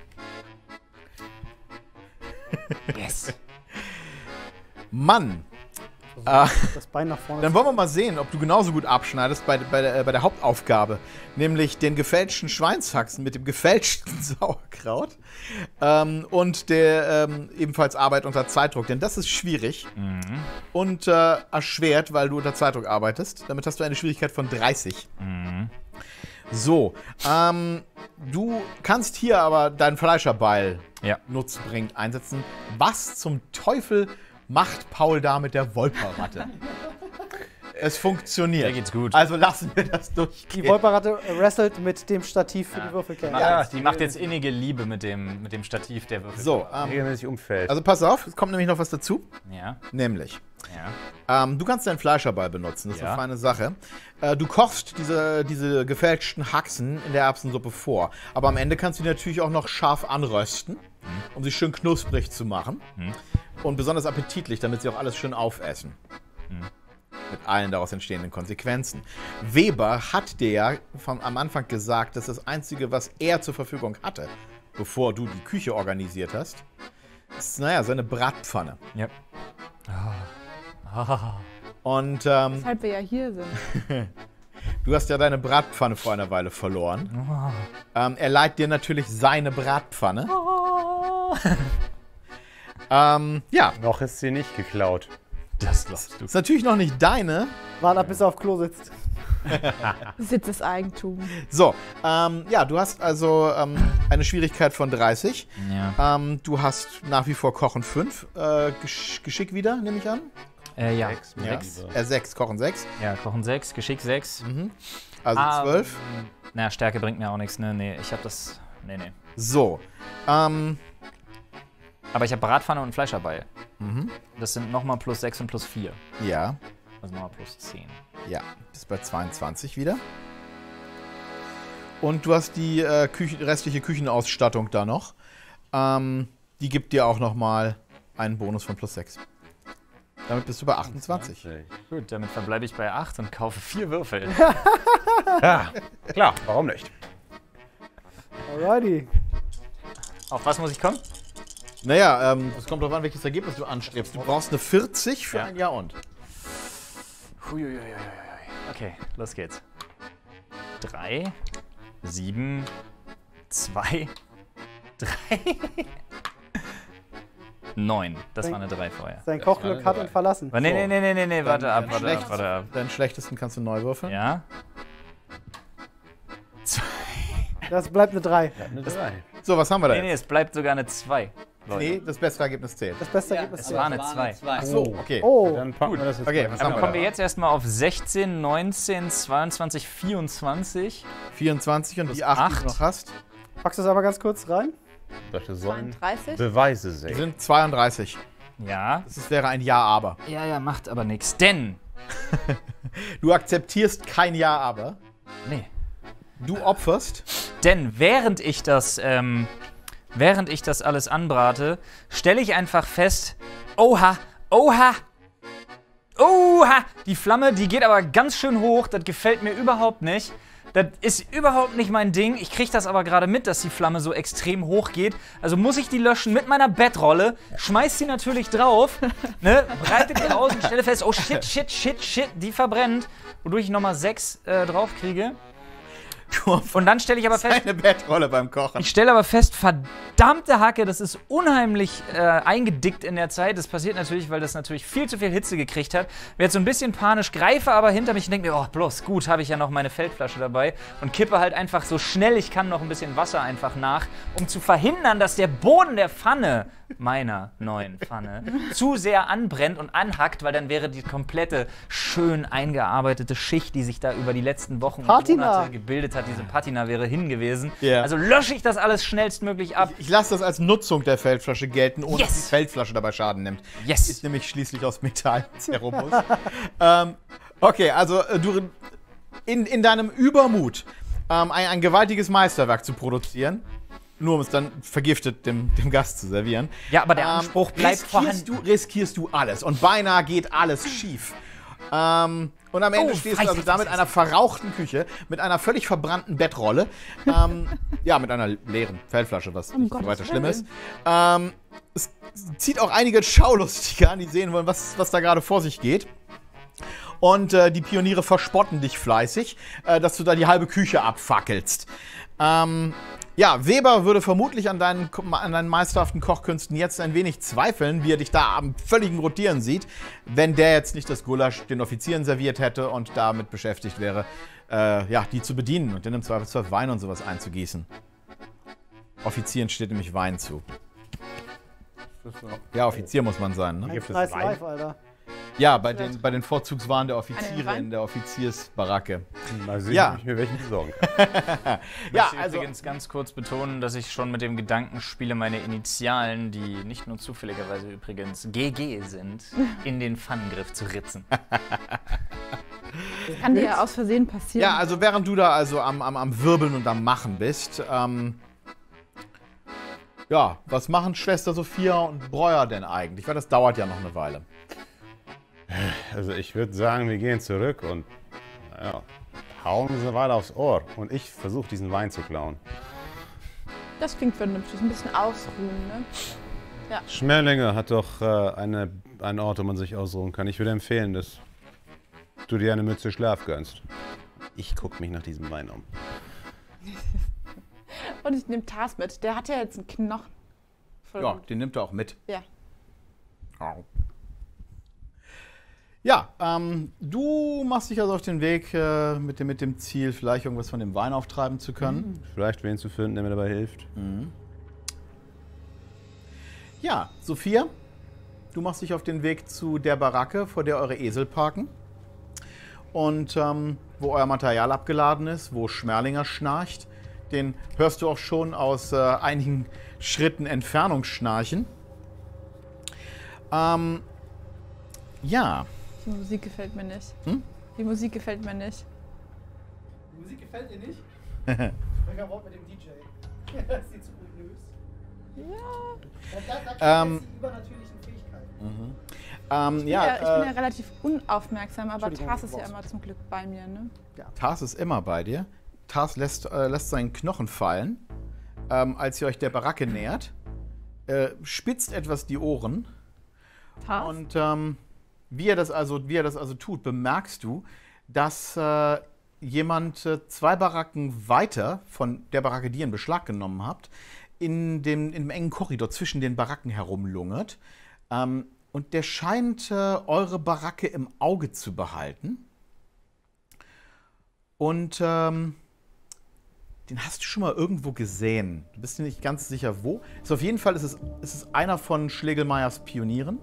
Yes. Mann. Das Bein nach vorne. Dann wollen wir mal sehen, ob du genauso gut abschneidest bei der Hauptaufgabe. Nämlich den gefälschten Schweinshaxen mit dem gefälschten Sauerkraut. Und der ebenfalls Arbeit unter Zeitdruck. Denn das ist schwierig und erschwert, weil du unter Zeitdruck arbeitest. Damit hast du eine Schwierigkeit von 30. So, du kannst hier aber deinen Fleischerbeil Ja. nutzbringend einsetzen. Was zum Teufel macht Paul da mit der Wolperratte? Es funktioniert. Der geht's gut. Also lassen wir das Die durchgehen. Wolperratte wrestelt mit dem Stativ für die Würfelkerne. Ja, die macht jetzt innige Liebe mit dem Stativ der Würfel. So, Regelmäßig umfällt. also pass auf, es kommt nämlich noch was dazu. Ja, Nämlich, ja. du kannst deinen Fleischerball benutzen, das ist Ja. eine feine Sache. Du kochst diese gefälschten Haxen in der Erbsensuppe vor. Aber am Ende kannst du die natürlich auch noch scharf anrösten, um sie schön knusprig zu machen. Und besonders appetitlich, damit sie auch alles schön aufessen. mit allen daraus entstehenden Konsequenzen. Weber hat dir ja am Anfang gesagt, dass das Einzige, was er zur Verfügung hatte, bevor du die Küche organisiert hast, ist, naja, seine Bratpfanne. Ja. Und Weshalb wir ja hier sind. du hast ja deine Bratpfanne vor einer Weile verloren. Er leiht dir natürlich seine Bratpfanne. Ja, Noch ist sie nicht geklaut. Das glaubst du. ist natürlich noch nicht deine. Warte ab, bis er auf Klo sitzt. Sitz ist Eigentum. So, ja, du hast also eine Schwierigkeit von 30. Ja. Du hast nach wie vor Kochen 5. Geschick wieder, nehme ich an. Ja. 6, Kochen 6. Ja, Kochen 6, Geschick 6. Also 12. Na, Stärke bringt mir auch nichts, ne? Nee, ich hab das. Nee. So, Aber ich habe Bratpfanne und Fleisch dabei. Das sind nochmal plus 6 und plus 4. ja, Also nochmal plus 10. ja, bist bei 22 wieder. Und du hast die restliche Küchenausstattung da noch. Die gibt dir auch nochmal einen Bonus von plus 6. Damit bist du bei 28. Gut, damit verbleibe ich bei 8 und kaufe 4 Würfel. Ja, klar, warum nicht? Alrighty. Auf was muss ich kommen? Naja, es kommt darauf an, welches Ergebnis du anstrebst. Du brauchst eine 40 für Ja. ein Ja und. Huiuiuiui. Okay, los geht's. 3, 7, 2, 3, 9. Das war eine 3 vorher. Sein Kochglück hat ihn verlassen. Aber nee, warte ab. Deinen schlechtesten kannst du neu würfeln. Ja? Das bleibt eine 3. Eine 3. So, was haben wir da Nee, jetzt? es bleibt sogar eine 2. Leute. Nee, das bessere Ergebnis zählt. Das beste Ergebnis. es war eine 2. So, okay. Oh, Dann packen wir das jetzt Okay, gleich was mal. haben Dann kommen wir jetzt erstmal auf 16, 19, 22, 24. 24 und die 8, die acht. du noch hast, packst du das aber ganz kurz rein? Das sollen 32. Beweise sehen. sind 32. Ja. Das wäre ein Ja, aber. Ja, macht aber nichts. Denn. Du akzeptierst kein Ja, aber. Nee. Du opferst. Denn während ich das alles anbrate, stelle ich einfach fest, oha, die Flamme, die geht aber ganz schön hoch, das gefällt mir überhaupt nicht. Das ist überhaupt nicht mein Ding. Ich kriege das aber gerade mit, dass die Flamme so extrem hoch geht. Also muss ich die löschen mit meiner Bettrolle, schmeiß sie natürlich drauf, ne, breite die aus und stelle fest, oh shit, die verbrennt, wodurch ich nochmal 6 drauf kriege. Und dann stelle ich aber fest, Eine Bettrolle beim Kochen. ich stelle aber fest, verdammte Hacke, das ist unheimlich eingedickt in der Zeit. Das passiert natürlich, weil das natürlich viel zu viel Hitze gekriegt hat. Werde so ein bisschen panisch, greife aber hinter mich und denke mir, oh, bloß gut, habe ich ja noch meine Feldflasche dabei und kippe halt einfach so schnell ich kann noch ein bisschen Wasser einfach nach, um zu verhindern, dass der Boden der Pfanne, meiner neuen Pfanne, zu sehr anbrennt und anhackt, weil dann wäre die komplette schön eingearbeitete Schicht, die sich da über die letzten Wochen und Patina. Monate gebildet hat, diese Patina wäre hin gewesen. Ja. Also lösche ich das alles schnellstmöglich ab. Ich lasse das als Nutzung der Feldflasche gelten, ohne Yes. dass die Feldflasche dabei Schaden nimmt. Yes. Ist nämlich schließlich aus Metall, sehr robust. Okay, also du in deinem Übermut ein gewaltiges Meisterwerk zu produzieren, nur um es dann vergiftet dem Gast zu servieren. Ja, aber der Anspruch bleibt vorhanden. Riskierst du alles und beinahe geht alles schief. Und am Ende stehst du also da mit einer verrauchten Küche, mit einer völlig verbrannten Bettrolle, ja, mit einer leeren Feldflasche, was nicht so weiter schlimm ist. Es zieht auch einige Schaulustige an, die sehen wollen, was da gerade vor sich geht. Und die Pioniere verspotten dich fleißig, dass du da die halbe Küche abfackelst. Ja, Weber würde vermutlich an deinen meisterhaften Kochkünsten jetzt ein wenig zweifeln, wie er dich da am völligen Rotieren sieht, wenn der jetzt nicht das Gulasch den Offizieren serviert hätte und damit beschäftigt wäre, ja, die zu bedienen und dann im Zweifelsfall Wein und sowas einzugießen. Offizieren steht nämlich Wein zu. Ja, Offizier muss man sein, ne? Gibt es Nice Wein? life, Alter. Ja, bei den Vorzugswaren der Einen Offiziere Wein? in der Offiziersbaracke. Mal sehen, Ja. ob ich mir welchen besorgen Ja, Ich möchte also übrigens ganz kurz betonen, dass ich schon mit dem Gedanken spiele, meine Initialen, die nicht nur zufälligerweise übrigens GG sind, in den Pfannengriff zu ritzen. Das kann dir ja aus Versehen passieren. Ja, also während du da also am Wirbeln und am Machen bist, ja, was machen Schwester Sophia und Breuer denn eigentlich? Weil das dauert ja noch eine Weile. Also ich würde sagen, wir gehen zurück und ja, hauen uns eine Weile aufs Ohr. Und ich versuche diesen Wein zu klauen. Das klingt vernünftig. Ein bisschen ausruhen, ne? Schmerlinge hat doch einen Ort, wo man sich ausruhen kann. Ich würde empfehlen, dass du dir eine Mütze Schlaf gönnst. Ich gucke mich nach diesem Wein um. Und ich nehme Tars mit. Der hat ja jetzt einen Knochen. Voll Ja, gut. den nimmt er auch mit. Ja. Ja, du machst dich also auf den Weg mit dem Ziel, vielleicht irgendwas von dem Wein auftreiben zu können. Vielleicht wen zu finden, der mir dabei hilft. Ja, Sophia, du machst dich auf den Weg zu der Baracke, vor der eure Esel parken. Und wo euer Material abgeladen ist, wo Schmerlinger schnarcht. Den hörst du auch schon aus einigen Schritten Entfernung schnarchen. Ja. Die Musik gefällt mir nicht. Hm? Die Musik gefällt mir nicht. Die Musik gefällt dir nicht? Sprecher Wort mit dem DJ. Das ist dir zu ominös. Ja. Da die übernatürlichen Fähigkeiten. Ich bin ja relativ unaufmerksam, aber Entschuldigung, Tars ist ja Boss. immer zum Glück bei mir, ne? Tars ist immer bei dir. Tars lässt seinen Knochen fallen, als ihr euch der Baracke nähert. Spitzt etwas die Ohren. Tars? Und wie er das also tut, bemerkst du, dass jemand 2 Baracken weiter von der Baracke, die ihr in Beschlag genommen habt, in dem engen Korridor zwischen den Baracken herumlungert. Und der scheint eure Baracke im Auge zu behalten. Und den hast du schon mal irgendwo gesehen. Du bist dir nicht ganz sicher, wo. Auf jeden Fall ist es einer von Schlegelmeiers Pionieren.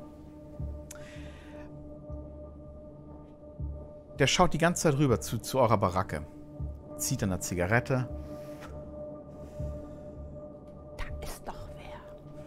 Der schaut die ganze Zeit rüber zu eurer Baracke. Zieht an der Zigarette. Da ist doch wer.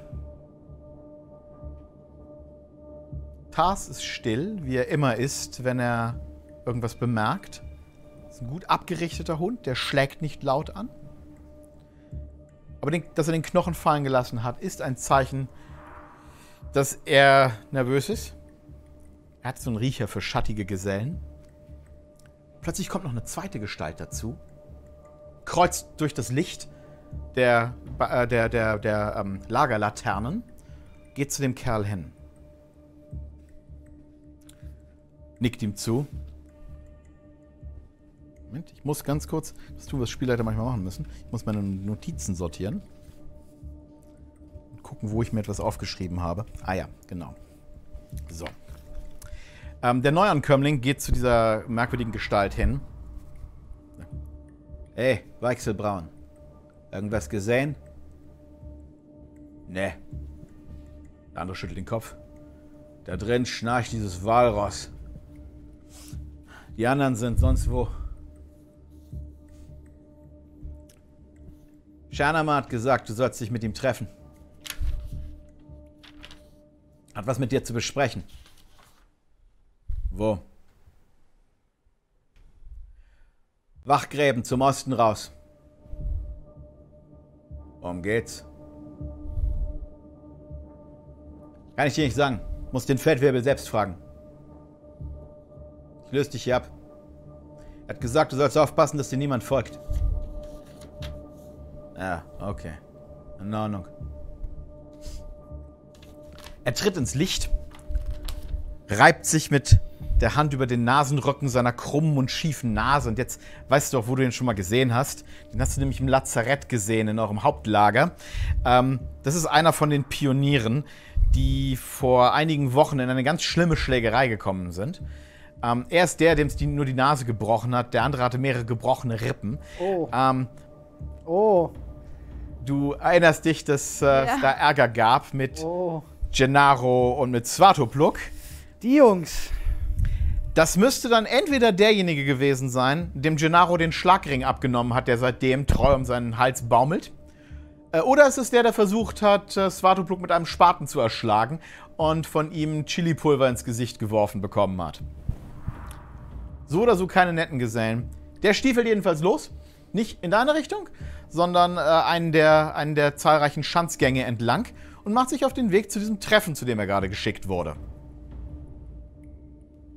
Tars ist still, wie er immer ist, wenn er irgendwas bemerkt. Ist ein gut abgerichteter Hund, der schlägt nicht laut an. Aber dass er den Knochen fallen gelassen hat, ist ein Zeichen, dass er nervös ist. Er hat so einen Riecher für schattige Gesellen. Plötzlich kommt noch eine zweite Gestalt dazu. Kreuzt durch das Licht der Lagerlaternen. Geht zu dem Kerl hin. Nickt ihm zu. Moment, ich muss ganz kurz das tun, was Spielleiter manchmal machen müssen. Ich muss meine Notizen sortieren. Und gucken, wo ich mir etwas aufgeschrieben habe. Ah ja, genau. So. Der Neuankömmling geht zu dieser merkwürdigen Gestalt hin. Hey, Weichselbraun. Irgendwas gesehen? Nee. Der andere schüttelt den Kopf. Da drin schnarcht dieses Walross. Die anderen sind sonst wo. Shanama hat gesagt, du sollst dich mit ihm treffen. Hat was mit dir zu besprechen. Wo? Wachgräben zum Osten raus. Worum geht's? Kann ich dir nicht sagen. Muss den Feldwebel selbst fragen. Ich löse dich hier ab. Er hat gesagt, du sollst aufpassen, dass dir niemand folgt. Ja, okay. In Ordnung. Er tritt ins Licht, reibt sich mit der Hand über den Nasenrücken seiner krummen und schiefen Nase. Und jetzt weißt du auch, wo du ihn schon mal gesehen hast. Den hast du nämlich im Lazarett gesehen, in eurem Hauptlager. Das ist einer von den Pionieren, die vor einigen Wochen in eine ganz schlimme Schlägerei gekommen sind. Er ist der, dem es nur die Nase gebrochen hat. Der andere hatte mehrere gebrochene Rippen. Oh. Du erinnerst dich, dass es da Ärger gab mit Gennaro und mit Svatopluk. Die Jungs. Das müsste dann entweder derjenige gewesen sein, dem Gennaro den Schlagring abgenommen hat, der seitdem treu um seinen Hals baumelt. Oder es ist der versucht hat, Svatopluk mit einem Spaten zu erschlagen und von ihm Chilipulver ins Gesicht geworfen bekommen hat. So oder so keine netten Gesellen. Der stiefelt jedenfalls los. Nicht in deine Richtung, sondern einen der zahlreichen Schanzgänge entlang und macht sich auf den Weg zu diesem Treffen, zu dem er gerade geschickt wurde.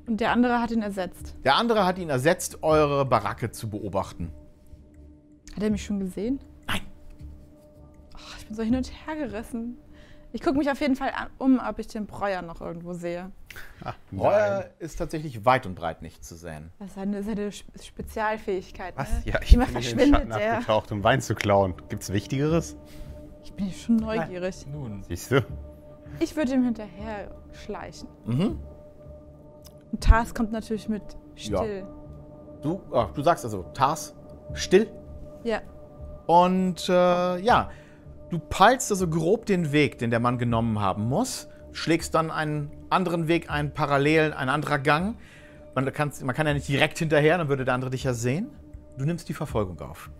Und der andere hat ihn ersetzt. Der andere hat ihn ersetzt, eure Baracke zu beobachten. Hat er mich schon gesehen? Nein. Ach, ich bin so hin und her gerissen. Ich gucke mich auf jeden Fall um, ob ich den Breuer noch irgendwo sehe. Reuer ist tatsächlich weit und breit nicht zu sehen. Das ist seine Spezialfähigkeit. Was? Ne? Ja, ich Immer bin in den verschwindet Schatten der. abgetaucht, um Wein zu klauen. Gibt's Wichtigeres? Ich bin schon neugierig. Nun. Siehst du? Ich würde ihm hinterher schleichen. Mhm. Und Tars kommt natürlich mit still. Du sagst also, Tars, still. Ja. Und ja, du peilst also grob den Weg, den der Mann genommen haben muss, schlägst dann einen anderen Weg ein, parallel, ein anderer Gang. Man kann ja nicht direkt hinterher, dann würde der andere dich ja sehen. Du nimmst die Verfolgung auf.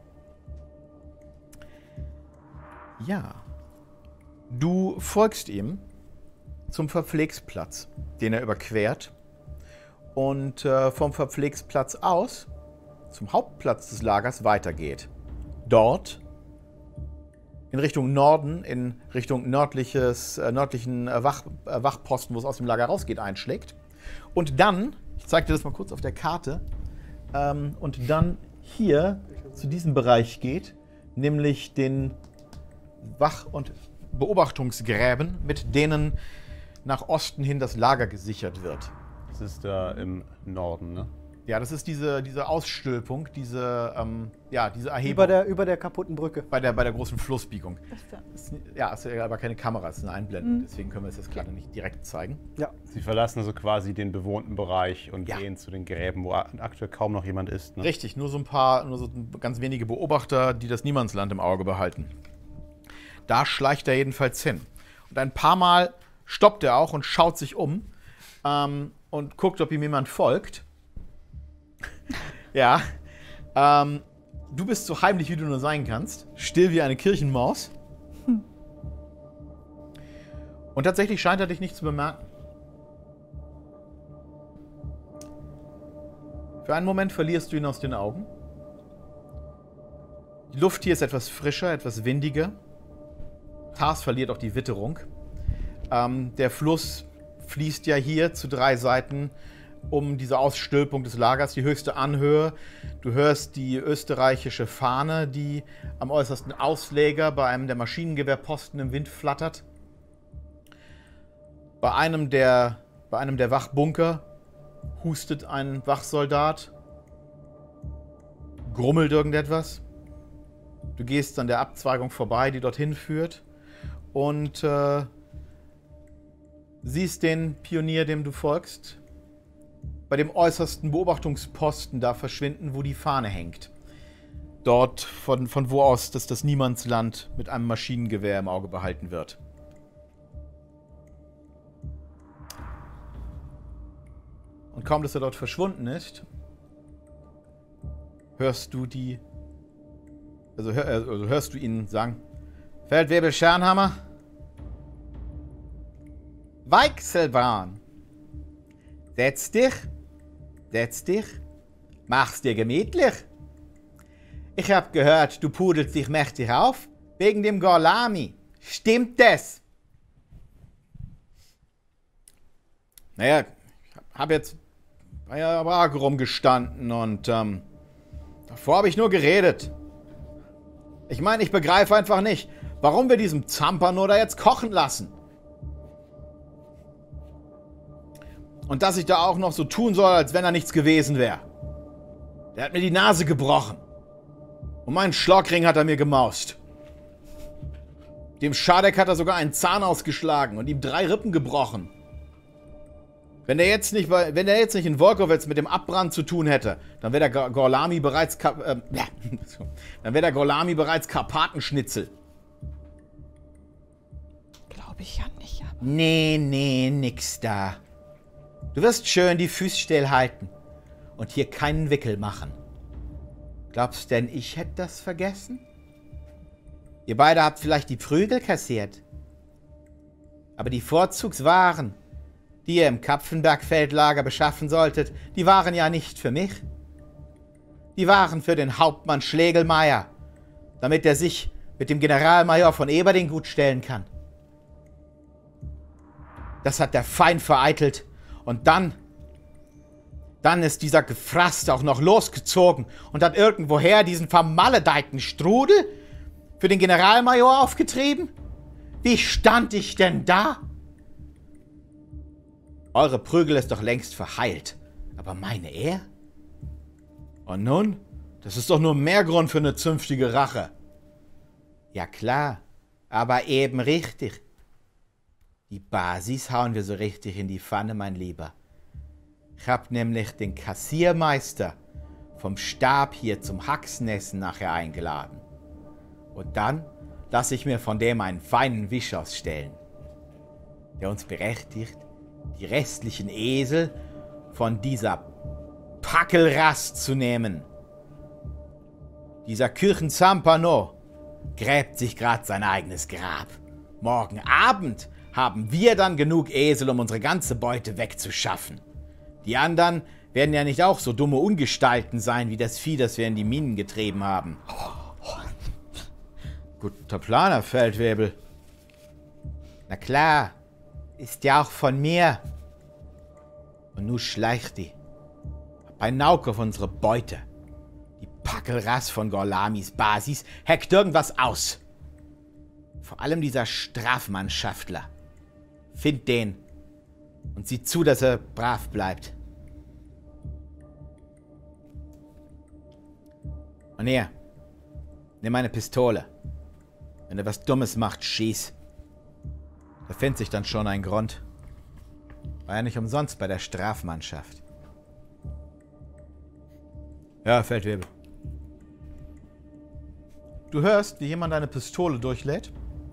Ja. Du folgst ihm zum Verpflegsplatz, den er überquert. Und vom Verpflegsplatz aus zum Hauptplatz des Lagers weitergeht. Dort in Richtung Norden, in Richtung nördlichen Wachposten, wo es aus dem Lager rausgeht, einschlägt. Und dann, ich zeige dir das mal kurz auf der Karte, und dann hier zu diesem Bereich geht, nämlich den Wach- und Beobachtungsgräben, mit denen nach Osten hin das Lager gesichert wird. Das ist da im Norden, ne? Ja, das ist diese Ausstülpung, diese Erhebung Über der kaputten Brücke. bei der großen Flussbiegung. Das Ist ja aber keine Kamera, es ist eine Einblendung, deswegen können wir es jetzt gerade nicht direkt zeigen. Ja. Sie verlassen also quasi den bewohnten Bereich und Ja. gehen zu den Gräben, wo aktuell kaum noch jemand ist. Ne? Richtig, nur so ganz wenige Beobachter, die das Niemandsland im Auge behalten. Da schleicht er jedenfalls hin. Und ein paar Mal stoppt er auch und schaut sich um und guckt, ob ihm jemand folgt. Ja. Du bist so heimlich, wie du nur sein kannst. Still wie eine Kirchenmaus. Und tatsächlich scheint er dich nicht zu bemerken. Für einen Moment verlierst du ihn aus den Augen. Die Luft hier ist etwas frischer, etwas windiger. Tars verliert auch die Witterung. Der Fluss fließt ja hier zu 3 Seiten um diese Ausstülpung des Lagers, die höchste Anhöhe. Du hörst die österreichische Fahne, die am äußersten Ausleger bei einem der Maschinengewehrposten im Wind flattert. Bei einem der Wachbunker hustet ein Wachsoldat, grummelt irgendetwas. Du gehst an der Abzweigung vorbei, die dorthin führt, und siehst den Pionier, dem du folgst, bei dem äußersten Beobachtungsposten da verschwinden, wo die Fahne hängt. Dort, von wo aus das Niemandsland mit einem Maschinengewehr im Auge behalten wird. Und kaum, dass er dort verschwunden ist, hörst du ihn sagen: Feldwebel Schernhammer, Weichselbahn. Setz dich, mach's dir gemütlich. Ich hab gehört, du pudelst dich mächtig auf wegen dem Gorlami. Stimmt das? Naja, ich hab jetzt bei der Baracke rumgestanden und davor habe ich nur geredet. Ich meine, ich begreife einfach nicht, warum wir diesem Zampano da jetzt kochen lassen. Und dass ich da auch noch so tun soll, als wenn er nichts gewesen wäre. Der hat mir die Nase gebrochen. Und meinen Schlockring hat er mir gemaust. Dem Schadek hat er sogar einen Zahn ausgeschlagen und ihm 3 Rippen gebrochen. Wenn der jetzt nicht in Wolkowitz mit dem Abbrand zu tun hätte, dann wäre der Gorlami bereits Karpatenschnitzel. glaube ich ja nicht, aber. Nee, nix da. Du wirst schön die Füße stillhalten und hier keinen Wickel machen. Glaubst denn, ich hätte das vergessen? Ihr beide habt vielleicht die Prügel kassiert. Aber die Vorzugswaren, die ihr im Kapfenbergfeldlager beschaffen solltet, die waren ja nicht für mich. Die waren für den Hauptmann Schlegelmeier, damit er sich mit dem Generalmajor von Eberding gut stellen kann. Das hat der Feind vereitelt und dann Dann ist dieser Gefraß auch noch losgezogen und hat irgendwoher diesen vermaledeiten Strudel für den Generalmajor aufgetrieben? Wie stand ich denn da? Eure Prügel ist doch längst verheilt, aber meine er? Und nun? Das ist doch nur mehr Grund für eine zünftige Rache. Ja klar, aber eben richtig. Die Basis hauen wir so richtig in die Pfanne, mein Lieber. Ich hab nämlich den Kassiermeister vom Stab hier zum Haxenessen nachher eingeladen. Und dann lasse ich mir von dem einen feinen Wisch ausstellen, der uns berechtigt, die restlichen Esel von dieser Packelrast zu nehmen. Dieser Kirchenzampano gräbt sich gerade sein eigenes Grab. Morgen Abend haben wir dann genug Esel, um unsere ganze Beute wegzuschaffen. Die anderen werden ja nicht auch so dumme Ungestalten sein, wie das Vieh, das wir in die Minen getrieben haben. Guter Planer, Feldwebel. Na klar, ist ja auch von mir. Und nu schleicht die. Bei Nauk auf unsere Beute. Die Packelrass von Gorlamis Basis hackt irgendwas aus. Vor allem dieser Strafmannschaftler. Find den und sieh zu, dass er brav bleibt. Und hier, nimm meine Pistole. Wenn er was Dummes macht, schieß. Da findet sich dann schon ein Grund. War ja nicht umsonst bei der Strafmannschaft. Ja, Feldwebel. Du hörst, wie jemand deine Pistole durchlädt.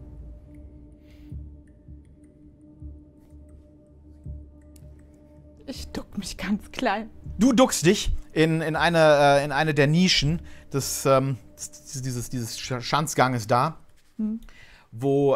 Ich duck mich ganz klein. Du duckst dich in eine der Nischen dieses Schanzganges da, wo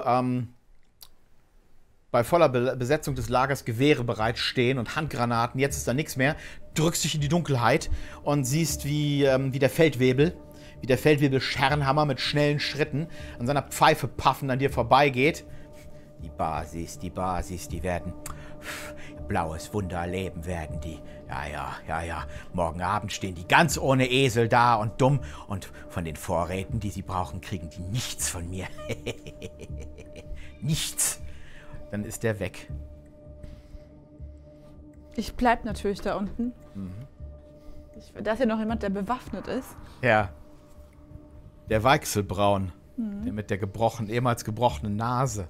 bei voller Besetzung des Lagers Gewehre bereitstehen und Handgranaten. Jetzt ist da nichts mehr. Drückst dich in die Dunkelheit und siehst, wie der Feldwebel Schernhammer mit schnellen Schritten an seiner Pfeife paffend an dir vorbeigeht. Die Basis, die werden blaues Wunder erleben werden die. Ja. Morgen Abend stehen die ganz ohne Esel da und dumm. Und von den Vorräten, die sie brauchen, kriegen die nichts von mir. Nichts. Dann ist der weg. Ich bleib natürlich da unten. Da ist ja noch jemand, der bewaffnet ist. Ja. Der Weichselbraun. Der mit der ehemals gebrochenen Nase.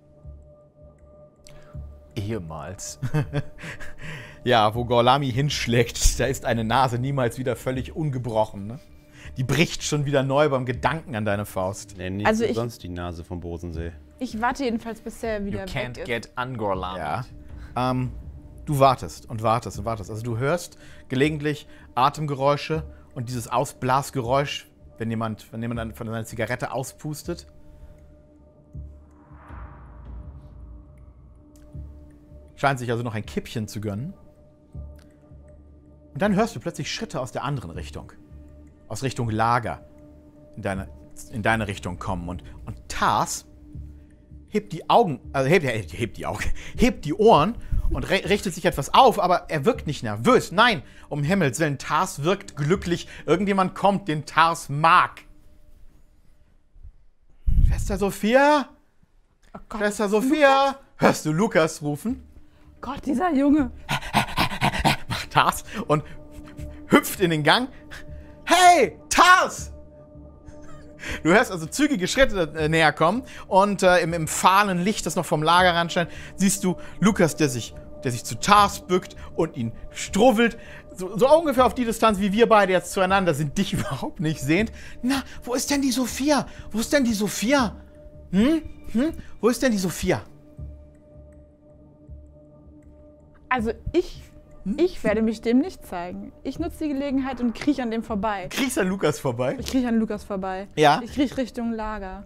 Ehemals. Ja, wo Gorlami hinschlägt, da ist eine Nase niemals wieder völlig ungebrochen. Ne? Die bricht schon wieder neu beim Gedanken an deine Faust. Nee, nicht Also sonst die Nase vom Bodensee. Ich warte jedenfalls, bis er wieder You can't weg ist. get ungorlamed. Ja. Du wartest und wartest und wartest. Also du hörst gelegentlich Atemgeräusche und dieses Ausblasgeräusch, wenn jemand von seiner Zigarette auspustet. Scheint sich also noch ein Kippchen zu gönnen. Und dann hörst du plötzlich Schritte aus der anderen Richtung. Aus Richtung Lager. In deine Richtung kommen. Und Tars hebt die Augen, also hebt die Ohren und richtet sich etwas auf, aber er wirkt nicht nervös. Nein, um Himmels Willen, Tars wirkt glücklich. Irgendjemand kommt, den Tars mag. Schwester Sophia? Oh Gott, Schwester Sophia? Hörst du Lukas rufen? Gott, dieser Junge. Macht Tars und hüpft in den Gang. Hey, Tars! Du hörst also zügige Schritte näher kommen und im fahlen Licht, das noch vom Lagerrand scheint, siehst du Lukas, der sich zu Tars bückt und ihn struwwelt. So ungefähr auf die Distanz, wie wir beide jetzt zueinander sind, dich überhaupt nicht sehend. Na, wo ist denn die Sophia? Wo ist denn die Sophia? Wo ist denn die Sophia? Also ich werde mich dem nicht zeigen. Ich nutze die Gelegenheit und krieche an dem vorbei. Kriegst du an Lukas vorbei? Ich krieche an Lukas vorbei. Ja. Ich krieche Richtung Lager.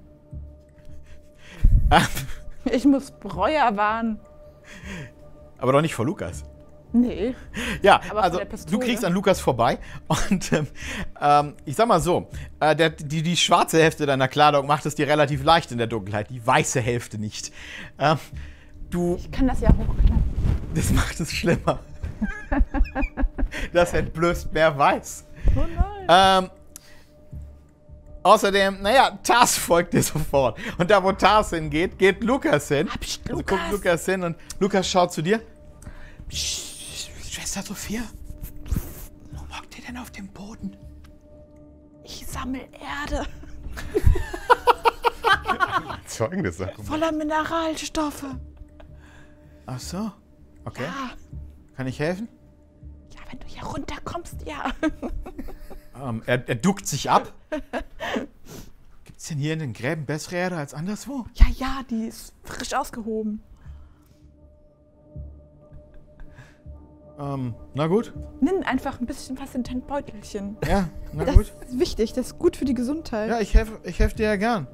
Ich muss Breuer warnen. Aber doch nicht vor Lukas. Nee. Ja, Aber also von der Pistole. du kriegst an Lukas vorbei und ich sag mal so, die schwarze Hälfte deiner Kleidung macht es dir relativ leicht in der Dunkelheit, die weiße Hälfte nicht. Ich kann das ja hochklappen. Das macht es schlimmer. Das entblößt mehr Weiß. Oh nein. Außerdem, naja, Tars folgt dir sofort. Und da, wo Tars hingeht, geht Lukas hin. Also guckt Lukas hin und Lukas schaut zu dir. Psst, Schwester Sophia, warum hockt ihr denn auf dem Boden? Ich sammle Erde. Zeugende Sache. Voller Mineralstoffe. Ach so, okay. Ja. Kann ich helfen? Ja, wenn du hier runterkommst, ja. Er duckt sich ab. Gibt's denn hier in den Gräben bessere Erde als anderswo? Ja, die ist frisch ausgehoben. Na gut. Nimm einfach ein bisschen was in dein Beutelchen. Ja, na Das gut. ist wichtig, das ist gut für die Gesundheit. Ja, ich helf dir ja gern.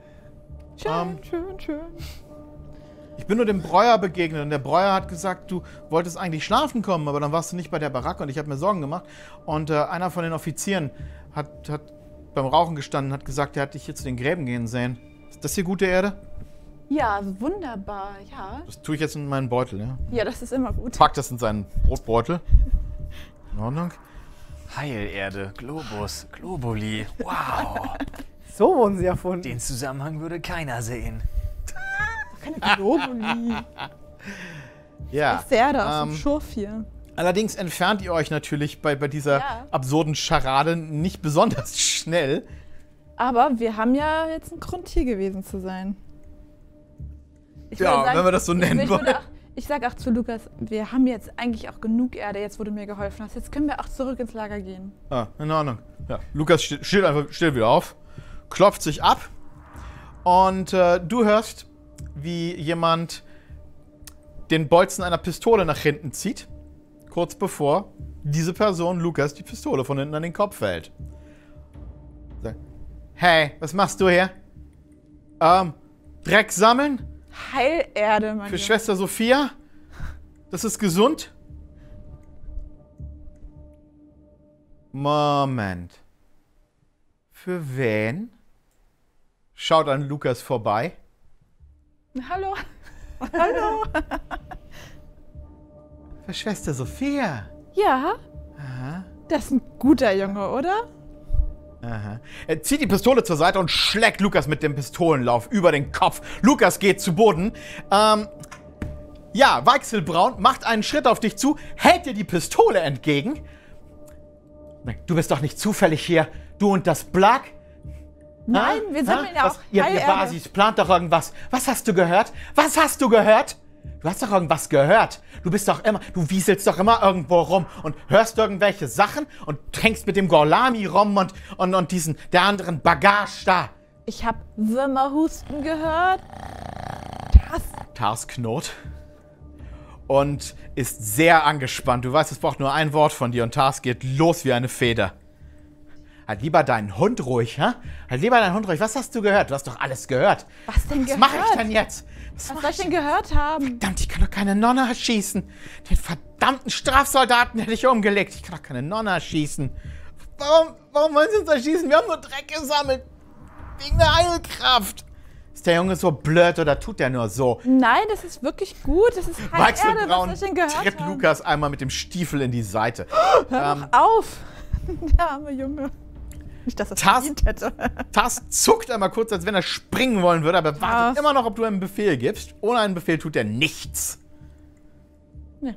Schön. Ich bin nur dem Breuer begegnet und der Breuer hat gesagt, du wolltest eigentlich schlafen kommen, aber dann warst du nicht bei der Baracke und ich habe mir Sorgen gemacht. Und einer von den Offizieren hat beim Rauchen gestanden und hat gesagt, er hat dich hier zu den Gräben gehen sehen. Ist das hier gute Erde? Ja, wunderbar, ja. Das tue ich jetzt in meinen Beutel, ja. Ja, das ist immer gut. Pack das in seinen Brotbeutel. In Ordnung. Heilerde, Globus, Globuli. Wow. So wurden sie erfunden. Den Zusammenhang würde keiner sehen. Keine Globuli. Ja. Das ist der da aus dem Schurf hier. Allerdings entfernt ihr euch natürlich bei dieser Ja. absurden Scharade nicht besonders schnell. Aber wir haben ja jetzt einen Grund, hier gewesen zu sein. Ich würde Ja, wenn wir das so nennen wollen. Ich sage auch zu Lukas, wir haben jetzt eigentlich auch genug Erde, jetzt wo du mir geholfen hast. Jetzt können wir auch zurück ins Lager gehen. Ah, in Ordnung. Ja, Lukas steht einfach still wieder auf, klopft sich ab und du hörst, wie jemand den Bolzen einer Pistole nach hinten zieht, kurz bevor diese Person Lukas die Pistole von hinten an den Kopf hält. Sagt, hey, was machst du hier? Dreck sammeln? Heilerde, mein Für Junge. Schwester Sophia? Das ist gesund? Moment. Für wen? Schaut an Lukas vorbei. Hallo. Hallo. Für Schwester Sophia. Ja, Aha. das ist ein guter Junge, oder? Aha. Er zieht die Pistole zur Seite und schlägt Lukas mit dem Pistolenlauf über den Kopf. Lukas geht zu Boden. Ja, Weichselbraun macht einen Schritt auf dich zu, hält dir die Pistole entgegen. Du bist doch nicht zufällig hier, du und das Blag? Nein, wir sammeln ja auch Ihr Heilerde. Basis plant doch irgendwas. Was hast du gehört? Was hast du gehört? Du hast doch irgendwas gehört. Du wieselst doch immer irgendwo rum und hörst irgendwelche Sachen und hängst mit dem Gorlami rum und der anderen Bagage da. Ich habe Würmerhusten gehört. Tars knurrt und ist sehr angespannt. Du weißt, es braucht nur ein Wort von dir und Tars geht los wie eine Feder. Halt lieber deinen Hund ruhig, hä? Halt lieber deinen Hund ruhig. Was hast du gehört? Du hast doch alles gehört. Was denn Was gehört? mache ich denn jetzt? Was soll ich denn gehört haben? Verdammt, ich kann doch keine Nonne erschießen. Den verdammten Strafsoldaten hätte ich umgelegt. Ich kann doch keine Nonne erschießen. Warum wollen sie uns erschießen? Wir haben nur Dreck gesammelt. Wegen der Heilkraft. Ist der Junge so blöd oder tut der nur so? Nein, das ist wirklich gut. Das ist Heilerde. Weichselbraun Was soll ich denn gehört tritt haben? Lukas einmal mit dem Stiefel in die Seite. Hör doch auf. Der arme Junge. Nicht, dass das Tars- verdient hätte. Tars zuckt einmal kurz, als wenn er springen wollen würde, aber wartet immer noch, ob du einen Befehl gibst. Ohne einen Befehl tut er nichts. Nee.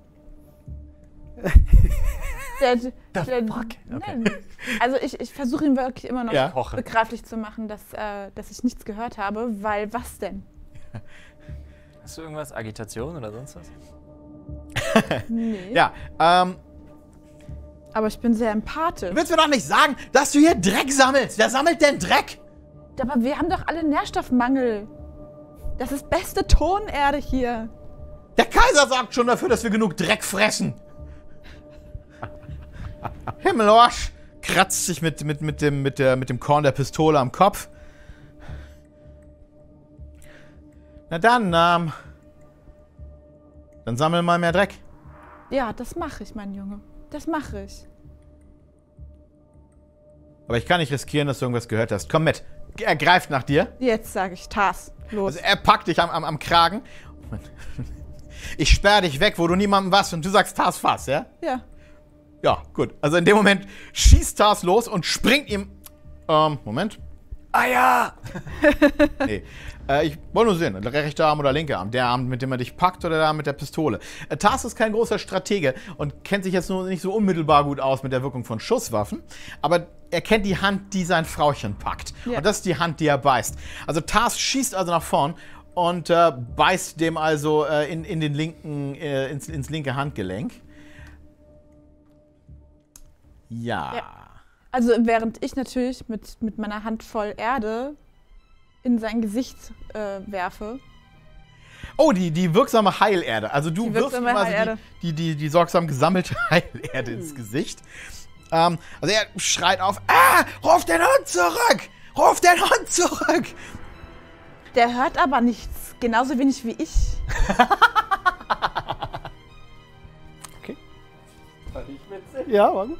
fuck? Nein. Also ich versuche ihn wirklich immer noch Ja. begreiflich zu machen, dass ich nichts gehört habe, weil was denn? Hast du irgendwas? Agitation oder sonst was? Nee. Ja, Aber ich bin sehr empathisch. du willst mir doch nicht sagen, dass du hier Dreck sammelst. Wer sammelt denn Dreck? Aber wir haben doch alle Nährstoffmangel. Das ist beste Tonerde hier. Der Kaiser sorgt schon dafür, dass wir genug Dreck fressen. Himmelorsch kratzt sich mit dem Korn der Pistole am Kopf. Na dann sammel mal mehr Dreck. Ja, das mache ich, mein Junge. Das mache ich. Aber ich kann nicht riskieren, dass du irgendwas gehört hast. Komm mit. Er greift nach dir. Jetzt sage ich Tars. Los. Also er packt dich am Kragen. ich sperre dich weg, wo du niemandem was und du sagst Tars Fass, ja? Ja. Ja, gut. Also in dem Moment schießt Tars los und springt ihm. Moment. Ah ja! Nee. Ich wollte nur sehen, der rechte Arm oder linke Arm. Der Arm, mit dem er dich packt oder der Arm mit der Pistole. Tars ist kein großer Stratege und kennt sich jetzt nur nicht so unmittelbar gut aus mit der Wirkung von Schusswaffen. Aber er kennt die Hand, die sein Frauchen packt. Ja. Und das ist die Hand, die er beißt. Also Tars schießt also nach vorn und beißt dem also in den linken, ins linke Handgelenk. Ja. Also während ich natürlich mit meiner Hand voll Erde in sein Gesicht werfe. Oh, die wirksame Heilerde. Also du Die wirfst ihm wirksame also Heilerde. die sorgsam gesammelte Heilerde ins Gesicht. Also er schreit auf, ruf den Hund zurück! Ruf den Hund zurück! Der hört aber nichts, genauso wenig wie ich. Ja, war gut.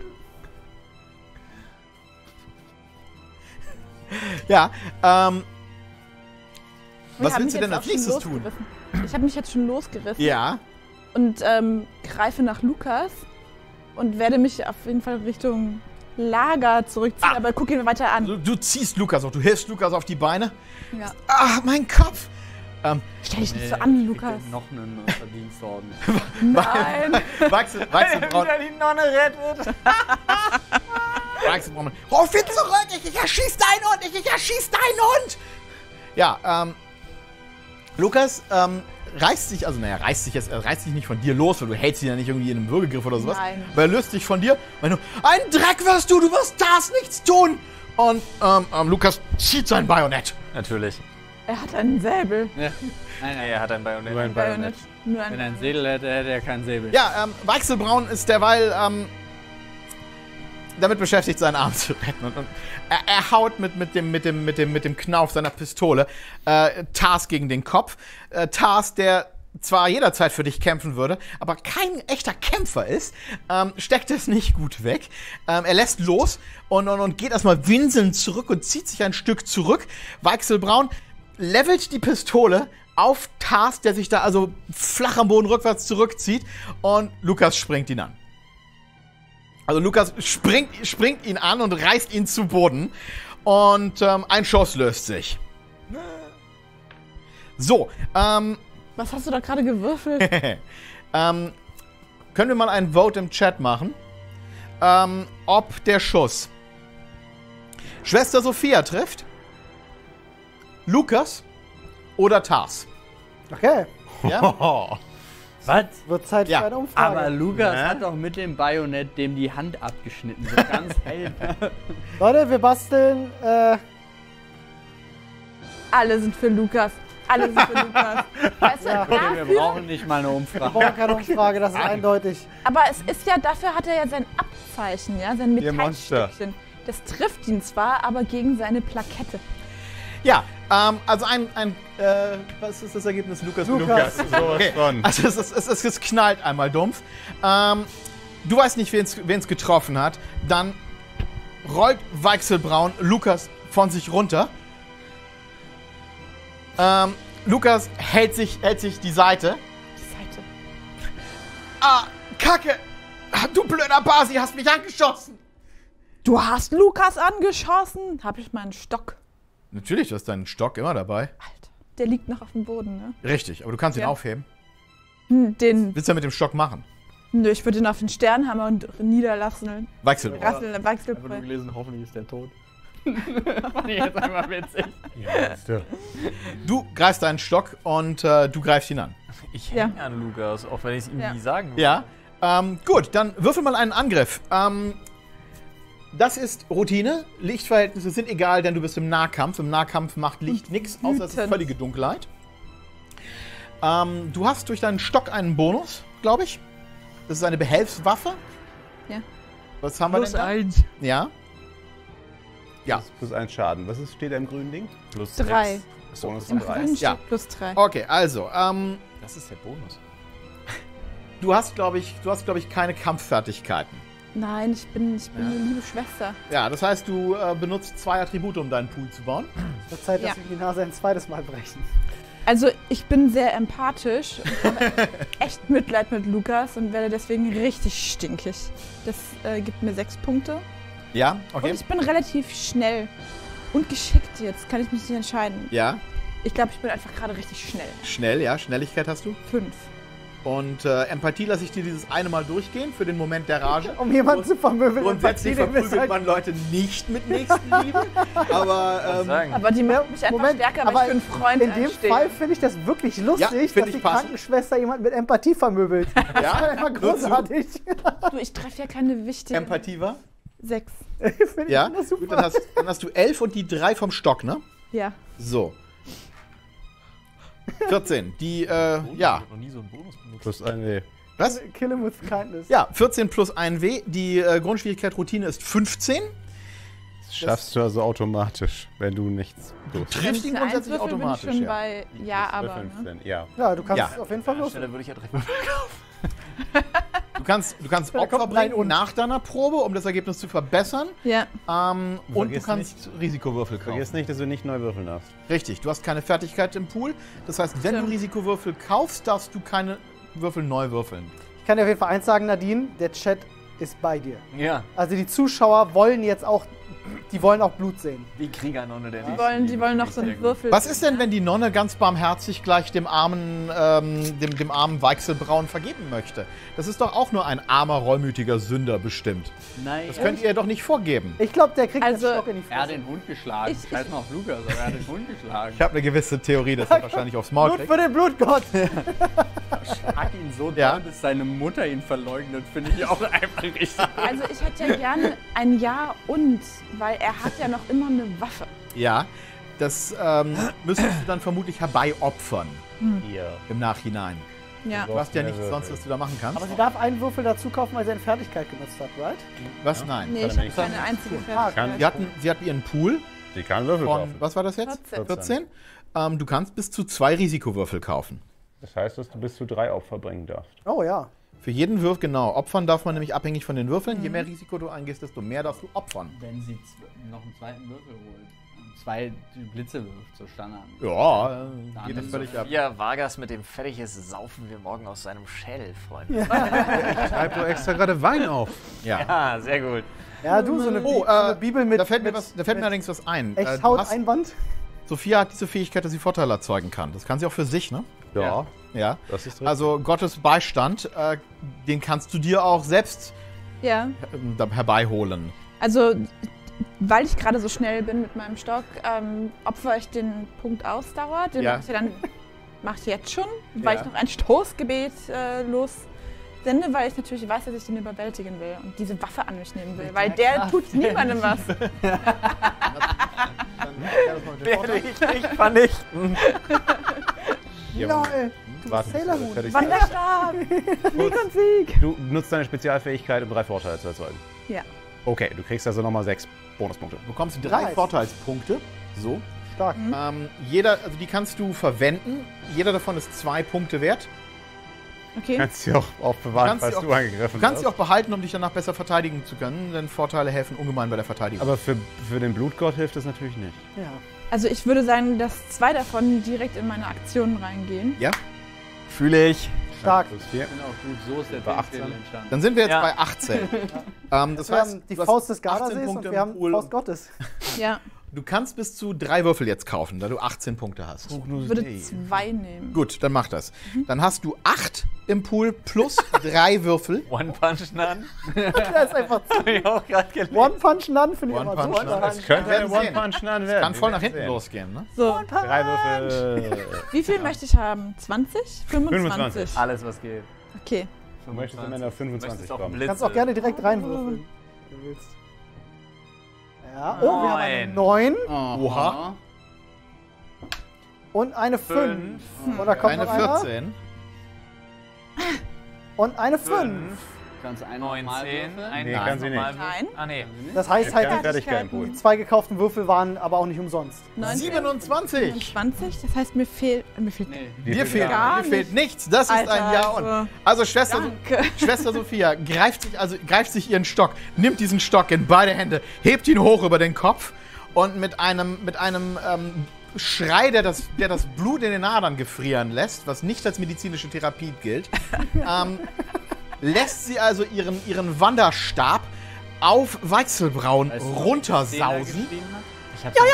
Ja, Wir was haben willst du mich denn jetzt als auch schon nächstes tun? losgerissen. Ich habe mich jetzt schon losgerissen Ja, und greife nach Lukas und werde mich auf jeden Fall Richtung Lager zurückziehen, aber guck ihn weiter an. du ziehst Lukas auf, du hilfst Lukas auf die Beine. Ja. Mein Kopf! Stell dich nicht so an, Lukas. Noch einen Verdienstorden. Nein. Weichselbraun. die Nonne rettet. Weichselbraun. Ruf ihn zurück! Ich erschieß deinen Hund! Ich erschieß deinen Hund! Ja, Lukas reißt sich, er reißt sich nicht von dir los, weil du hältst ihn ja nicht irgendwie in einem Würgegriff oder sowas. Nein. Aber er löst sich von dir, weil du, ein Dreck wirst du wirst das nichts tun! Und Lukas zieht sein Bajonett. Natürlich. Er hat einen Säbel. Ja. Nein, Er hat ein Bajonett. Nur ein Bajonett. Nur Wenn er ein einen Säbel hätte, hätte er keinen Säbel. Ja, Weichselbraun ist derweil damit beschäftigt, seinen Arm zu retten. Und er haut mit dem Knauf seiner Pistole Tars gegen den Kopf. Tars, der zwar jederzeit für dich kämpfen würde, aber kein echter Kämpfer ist, steckt es nicht gut weg. Er lässt los und geht erstmal winselnd zurück und zieht sich ein Stück zurück. Weichselbraun levelt die Pistole auf Tars, der sich da also flach am Boden rückwärts zurückzieht, und Lukas springt ihn an. Also Lukas springt ihn an und reißt ihn zu Boden, und ein Schuss löst sich. So, Was hast du da gerade gewürfelt? können wir mal ein Vote im Chat machen, ob der Schuss Schwester Sophia trifft, Lukas oder Tars. Okay, Ja? Was? wird Zeit Ja, für eine Umfrage. Aber Lukas hat doch mit dem Bajonett dem die Hand abgeschnitten. So ganz hell. Leute, wir basteln. Alle sind für Lukas. Alle sind für Lukas. Weißt du, Ja. Wir dafür, brauchen nicht mal eine Wir Umfrage. brauchen keine Umfrage, das ist eindeutig. aber es ist ja, dafür hat er ja sein Abzeichen, ja, sein Ihr Monster. Metallstückchen. Das trifft ihn zwar, aber gegen seine Plakette. Ja, also was ist das Ergebnis? Lukas. Lukas. Okay. von. Also es knallt einmal dumpf. Du weißt nicht, wen's getroffen hat. Dann rollt Weichselbraun Lukas von sich runter. Lukas hält sich die Seite. Die Seite. Kacke! Du blöder Basi, hast mich angeschossen! Du hast Lukas angeschossen? Hab ich meinen Stock. Natürlich, du hast deinen Stock immer dabei. Alter, der liegt noch auf dem Boden, ne? Richtig, aber du kannst ihn Ja. aufheben. Den, Willst du ja mit dem Stock machen? nö, ich würde ihn auf den Sternhammer und niederlassen. Weichselbraun. Rasseln, Ich habe nur Wachselbrei. gelesen, hoffentlich ist der tot. Fand ich jetzt einmal witzig. Du greifst deinen Stock und du greifst ihn an. Ich Ja. hänge an Lukas, auch wenn ich es ihm Ja. nie sagen will. Ja. Gut, dann würfel mal einen Angriff. Das ist Routine. Lichtverhältnisse sind egal, denn du bist im Nahkampf. Im Nahkampf macht Licht nichts, außer es ist wütend. völlige Dunkelheit. Du hast durch deinen Stock einen Bonus, glaube ich. Das ist eine Behelfswaffe. Ja. Was haben wir denn da? 1. Ja. Ja. Plus 1 Schaden. Was steht da im grünen Ding? Plus 3. Bonus Im 3. Grün steht Ja. plus 3. Okay, also, Das ist der Bonus. du hast, glaube ich, keine Kampffertigkeiten. Nein, ich bin eine liebe Schwester. Ja, das heißt, du benutzt 2 Attribute, um deinen Pool zu bauen. Es wird Zeit, dass Ja. wir die Nase ein zweites Mal brechen. Also ich bin sehr empathisch und habe echt Mitleid mit Lukas und werde deswegen richtig stinkig. Das gibt mir 6 Punkte. Ja, Und okay. ich bin relativ schnell und geschickt jetzt. Kann ich mich nicht entscheiden. Ja, Ich glaube, ich bin einfach gerade richtig schnell. schnell, ja. Schnelligkeit hast du. 5. Und Empathie lasse ich dir dieses eine Mal durchgehen für den Moment der Rage. Um jemanden zu vermöbeln. Grundsätzlich Empathie, dem ist verprügelt man Leute nicht mit Nächstenliebe. Aber Sagen. Aber die macht mich einfach Moment, stärker, aber weil ich für einen Freund in dem einstehe. Fall finde ich das wirklich lustig, find dass ich die passend. Krankenschwester jemanden mit Empathie vermöbelt. Das ist einfach großartig. Du, ich treffe ja keine wichtigen. Empathie war? 6. Finde Ja. ich super. Gut, dann hast du 11 und die 3 vom Stock, ne? Ja. So. 14. Die, ja. Ich hab noch nie so einen Bonus benutzt. Plus ein W. Was? Kill him with kindness. Ja, 14 plus 1 W. Die Grundschwierigkeit Routine ist 15. Das schaffst du also automatisch, wenn du nichts tust. Triffst ihn grundsätzlich Einwürfel bin ich automatisch, schon ja. bei Ja, Bei aber. Ne? 15, ja. Ja, du kannst Ja. auf jeden Fall An der los. Stelle würde ich ja direkt Würfel kaufen. Du kannst Da Opfer kommt ein bringen Und. nach deiner Probe, um das Ergebnis zu verbessern. Ja. Und du vergiss kannst Risikowürfel kaufen. Vergiss nicht, dass du nicht neu würfeln darfst. Richtig, du hast keine Fertigkeit im Pool. Das heißt, wenn du Stimmt. Risikowürfel kaufst, darfst du keine Würfel neu würfeln. Ich kann dir auf jeden Fall eins sagen, Nadine, der Chat ist bei dir. Ja, Also die Zuschauer wollen jetzt auch, die wollen auch Blut sehen. die Kriegernonne der Die wollen noch so einen Würfel. Was ist denn, wenn die Nonne ganz barmherzig gleich dem armen Weichselbraun vergeben möchte? Das ist doch auch nur ein armer, reumütiger Sünder bestimmt. Nein, Das könnt ihr doch nicht vorgeben. Ich glaube, der kriegt Also, den Stock in die er hat Fresse. den Hund geschlagen. Ich- Scheiß mal auf Lukas, aber er hat den Hund geschlagen. Ich habe eine gewisse Theorie, dass er wahrscheinlich aufs Maul Blut kriegt. für den Blutgott. Schlag ihn so Ja. doll, dass seine Mutter ihn verleugnet, finde ich auch einfach richtig. Also ich hätte ja gerne ein Ja und, weil er hat ja noch immer eine Waffe. Ja, das müsstest du dann vermutlich herbeiopfern Hier. im Nachhinein. Ja. Du hast ja Mehr nichts Würfel. sonst, was du da machen kannst. Aber sie darf einen Würfel dazu kaufen, weil sie eine Fertigkeit genutzt hat, right? Was? Nein. Nee, ich habe keine einzige Fertigkeit. Sie hatten ihren Pool Die kann Würfel von, kaufen. was war das jetzt? 14. 14. Du kannst bis zu 2 Risikowürfel kaufen. Das heißt, dass du bis zu 3 Opfer bringen darfst. Oh ja. Für jeden Würfel, genau. Opfern darf man nämlich abhängig von den Würfeln. Je mehr Risiko du eingehst, desto mehr darfst du opfern. Wenn sie noch einen zweiten Würfel holt. 2 Blitze wirft, so Standard. Ja, Dann geht das ist völlig ab. Ja, Vargas mit dem fertig ist, saufen wir morgen aus seinem Schädel, Freunde. Schreib doch extra gerade Wein auf. Ja. Ja, sehr gut. Ja, du, so eine, Oh, so eine Bibel mit, da fällt mir mit allerdings was ein. Echthaut-Einband. Sophia hat diese Fähigkeit, dass sie Vorteile erzeugen kann. Das kann sie auch für sich, ne? Ja, Ja. das ist richtig. Also Gottes Beistand, den kannst du dir auch selbst Ja. herbeiholen. Also, weil ich gerade so schnell bin mit meinem Stock, opfere ich den Punkt Ausdauer. Den Ja. mache ich ja dann mache ich jetzt schon, weil Ja. ich noch ein Stoßgebet lossende, weil ich natürlich weiß, dass ich den überwältigen will und diese Waffe an mich nehmen will. Weil der tut niemandem was. Werde ich nicht vernichten. Lol. Warte, bis du Sailor Moon. fertig bist. Wanderstab! Sieg und Sieg! Du nutzt deine Spezialfähigkeit, um 3 Vorteile zu erzeugen. Ja. Okay, du kriegst also nochmal 6 Bonuspunkte. Du bekommst 3 Nice. Vorteilspunkte. So. Stark. Also die kannst du verwenden. Jeder davon ist 2 Punkte wert. Okay. Kannst sie auch aufbewahren, kannst falls sie auch- du angegriffen Du kannst sie wirst. auch behalten, um dich danach besser verteidigen zu können, denn Vorteile helfen ungemein bei der Verteidigung. Aber für den Blutgott hilft das natürlich nicht. Ja. Also ich würde sagen, dass 2 davon direkt in meine Aktionen reingehen. ja? Fühle ich. Stark. Plus 4. Genau, gut, so ist der Bei Titel 18. entstanden. Dann sind wir jetzt Ja. bei 18. Das Wir haben die du hast Faust des 18 Gardasees und Punkte wir im haben Pool. Faust Gottes. Ja. Du kannst bis zu 3 Würfel jetzt kaufen, da du 18 Punkte hast. Ich würde 2 nehmen. Gut, dann mach das. Dann hast du 8 im Pool plus 3 Würfel. One Punch Nun. Der ist einfach Hab ich auch gerade gelesen. One Punch Nun, finde ich One immer Punch super. Nun. Es könnte werden eine sehen. One-Punch-Nun werden. Kann voll Wir nach hinten werden losgehen, ne? So, 3 Würfel. wie viel möchte ich haben? 20? 25? Alles, was geht. Okay. Du möchtest am Ende auf 25 Möchtest auch kommen. Du Blitze. kannst auch gerne direkt reinwürfeln, wenn du willst. Ja, oh, wir haben eine 9. 9 Oha. und eine 5. Und da kommt Eine noch einer. 14. Und eine 5. Kannst du einen 9, normal 10. würfeln? Ein Nee, kann sie nicht. Nein. Ah, nee. Das heißt halt, Keine die Fertigkeit im Pool. 2 gekauften Würfel waren aber auch nicht umsonst. 19, 27. 20? Das heißt, mir fehlt Nee. Dir fehlt, Gar dir fehlt nicht. nichts. Das ist Alter, ein Ja und. Also Schwester, Danke. Schwester Sophia greift sich ihren Stock, nimmt diesen Stock in beide Hände, hebt ihn hoch über den Kopf und mit einem Schrei, der das Blut in den Adern gefrieren lässt, was nicht als medizinische Therapie gilt, lässt sie also ihren Wanderstab auf Weichselbraun runtersausen. Ich hab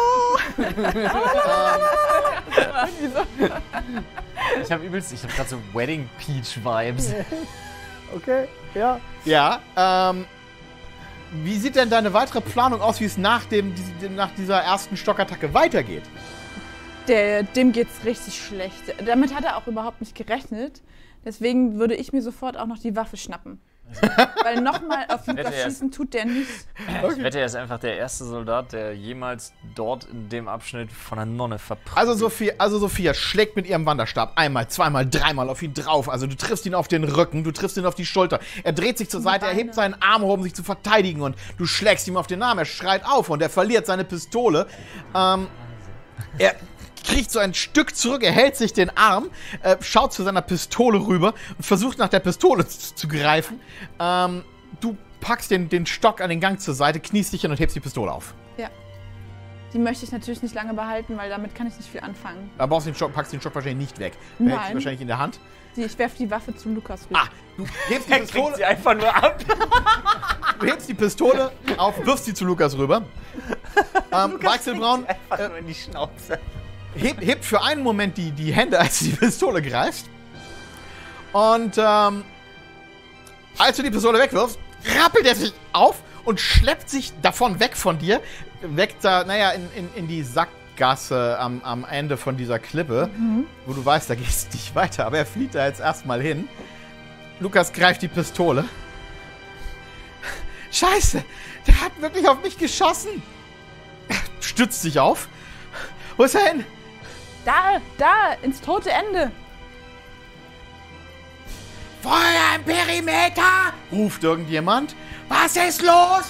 Ich habe gerade so Wedding Peach Vibes. Okay, ja. Ja, wie sieht denn deine weitere Planung aus, wie es nach dieser ersten Stockattacke weitergeht? Dem geht's richtig schlecht. Damit hat er auch überhaupt nicht gerechnet. Deswegen würde ich mir sofort auch noch die Waffe schnappen. Weil nochmal auf Lukas schießen tut der nicht. Ich wette, er ist einfach der erste Soldat, der jemals dort in dem Abschnitt von einer Nonne verprügelt. Also Sophia schlägt mit ihrem Wanderstab einmal, zweimal, dreimal auf ihn drauf. Also du triffst ihn auf den Rücken, du triffst ihn auf die Schulter. Er dreht sich zur Seite, er hebt seinen Arm hoch, um sich zu verteidigen. Und du schlägst ihm auf den Arm, er schreit auf und er verliert seine Pistole. Er kriegt so ein Stück zurück, er hält sich den Arm, schaut zu seiner Pistole rüber und versucht nach der Pistole zu greifen. Du packst den Stock an den Gang zur Seite, kniest dich hin und hebst die Pistole auf. Ja. Die möchte ich natürlich nicht lange behalten, weil damit kann ich nicht viel anfangen. Da packst den Stock wahrscheinlich nicht weg. Du Nein. hältst ihn wahrscheinlich in der Hand. Ich werfe die Waffe zu Lukas rüber. Du hebst die Pistole, sie einfach nur ab. du hebst die Pistole auf, wirfst sie zu Lukas rüber. Weichselbraun Einfach nur in die Schnauze. hebt für einen Moment die Hände, als du die Pistole greifst. Und als du die Pistole wegwirfst, rappelt er sich auf und schleppt sich davon weg von dir. Weg da, in die Sackgasse am Ende von dieser Klippe, wo du weißt, da gehst du nicht weiter. Aber er flieht da jetzt erstmal hin. Lukas greift die Pistole. Scheiße, der hat wirklich auf mich geschossen. Er stützt sich auf. Wo ist er hin? Da, ins tote Ende. Feuer im Perimeter! Ruft irgendjemand. Was ist los?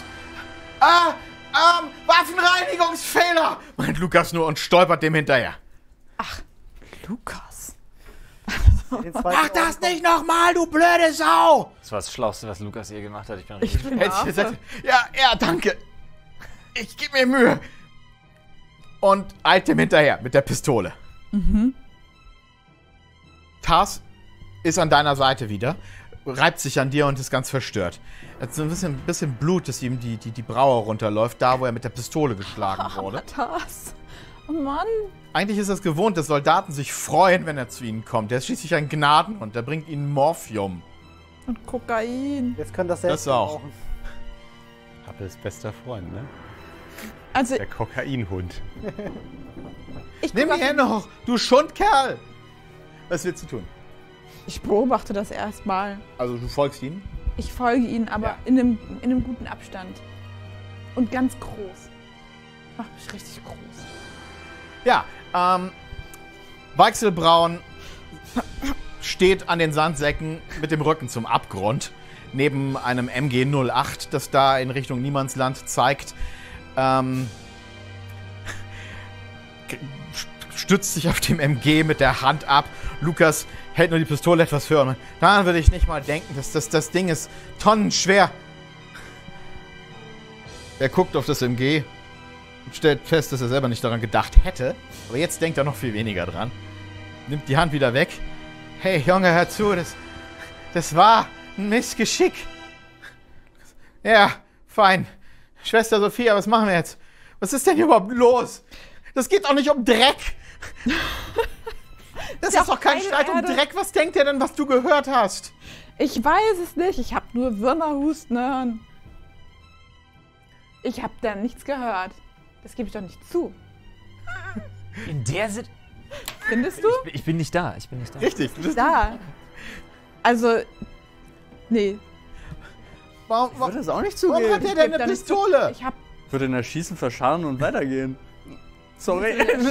Waffenreinigungsfehler! Meint Lukas nur und stolpert dem hinterher. Lukas. Mach das nicht nochmal, du blöde Sau! Das war das Schlauste, was Lukas ihr gemacht hat. Ich bin richtig Ja, danke. Ich gebe mir Mühe. Und eilt dem hinterher mit der Pistole. Tars ist an deiner Seite wieder, reibt sich an dir und ist ganz verstört. Er hat so ein bisschen Blut, das ihm die Braue runterläuft, da wo er mit der Pistole geschlagen wurde. Das. Oh Mann. Eigentlich ist es gewohnt, dass Soldaten sich freuen, wenn er zu ihnen kommt. Er ist schließlich ein Gnadenhund, der bringt ihnen Morphium. Und Kokain. Jetzt können das selbst Das auch. gebrauchen. Happels bester Freund, ne? Also, Der Kokainhund. ich Nimm ihn noch, du Schundkerl! Was willst du tun? Ich beobachte das erstmal. Also du folgst ihm? Ich folge ihnen, aber Ja. in einem guten Abstand. Und ganz groß. Mach mich richtig groß. Ja, Weichselbraun steht an den Sandsäcken mit dem Rücken zum Abgrund, neben einem MG 08, das da in Richtung Niemandsland zeigt. Stützt sich auf dem MG mit der Hand ab. Lukas hält nur die Pistole etwas höher. Daran würde ich nicht mal denken, dass das Ding ist tonnenschwer. Er guckt auf das MG und stellt fest, dass er selber nicht daran gedacht hätte. Aber jetzt denkt er noch viel weniger dran. Nimmt die Hand wieder weg. Hey, Junge, hör zu, das war ein Missgeschick. Ja, fein. Schwester Sophia, was machen wir jetzt? Was ist denn hier überhaupt los? Das geht doch nicht um Dreck. Das ist doch kein Streit um Dreck. Was denkt ihr denn, was du gehört hast? Ich weiß es nicht. Ich habe nur Würmerhusten hören. Ich habe da nichts gehört. Das gebe ich doch nicht zu. In der Situation. Findest du? Ich bin nicht da. Richtig. Da. Also, nee. Ich würde das auch nicht Warum zugeben. hat er denn Da eine nicht zu- Pistole? Ich habe Ich würde ihn erschießen, verscharren und weitergehen. Sorry.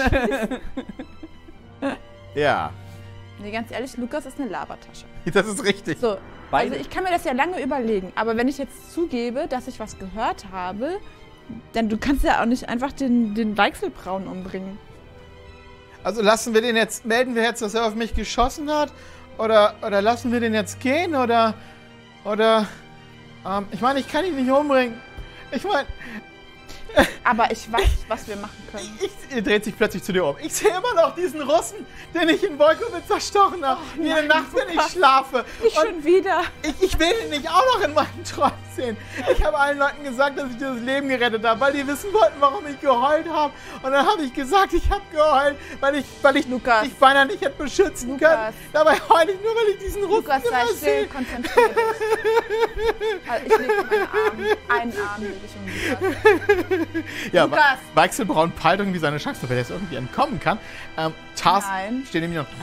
Ja, Nee, ganz ehrlich, Lukas ist eine Labertasche. das ist richtig. So, Beide. also ich kann mir das ja lange überlegen, aber wenn ich jetzt zugebe, dass ich was gehört habe, dann du kannst ja auch nicht einfach den Weichselbraun umbringen. Also melden wir jetzt, dass er auf mich geschossen hat? Oder lassen wir den jetzt gehen? Ich meine, ich kann ihn nicht umbringen. Ich meine, Aber ich weiß, was wir machen können. Er dreht sich plötzlich zu dir um. Ich sehe immer noch diesen Russen, den ich in Wolkowitz erstochen habe. Jede Nacht, wenn ich schlafe. Nicht schon wieder. Ich will ihn nicht auch noch in meinen Träumen sehen. Ich habe allen Leuten gesagt, dass ich dir das Leben gerettet habe, weil die wissen wollten, warum ich geheult habe. Und dann habe ich gesagt, ich habe geheult, weil ich Lukas. dich beinahe nicht hätte beschützen können. Dabei heule ich nur, weil ich diesen Russen Lukas, sei still, konzentriere dich. Also ich lege einen Arm lege ich um Lukas. Ja, Lukas! Weichselbraun peilt irgendwie seine Chance, weil er jetzt irgendwie entkommen kann. Tars Nein. steht nämlich noch.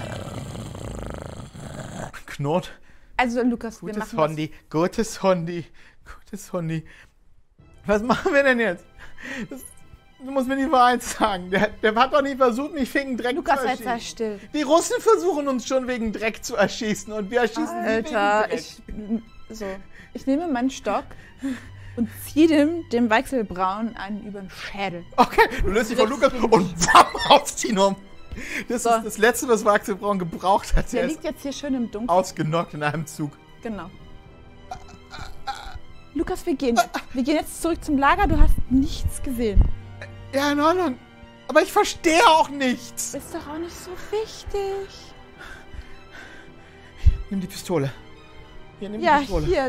Knurrt. Also Lukas, wir Gutes machen Hondi, gutes Hondi, gutes Hondi. Was machen wir denn jetzt? Du musst mir die Wahrheit sagen. Der hat doch nicht versucht, mich wegen Dreck Lukas, zu sei erschießen. still. Die Russen versuchen uns schon wegen Dreck zu erschießen und wir erschießen sie wegen Alter, Dreck. ich nehme meinen Stock und ziehe dem Weichselbraun einen über den Schädel. Okay, du löst dich von Lukas und wamm, haust ihn um. Das So. ist das Letzte, was Weichselbraun gebraucht hat. Der Er liegt ist jetzt hier schön im Dunkeln. ausgenockt in einem Zug. Genau. Lukas, wir gehen jetzt. Wir gehen jetzt zurück zum Lager. Du hast nichts gesehen. Ja, in Ordnung. Aber ich verstehe auch nichts. Ist doch auch nicht so wichtig. Nimm die Pistole. Hier, nimm Ja, die Pistole. hier.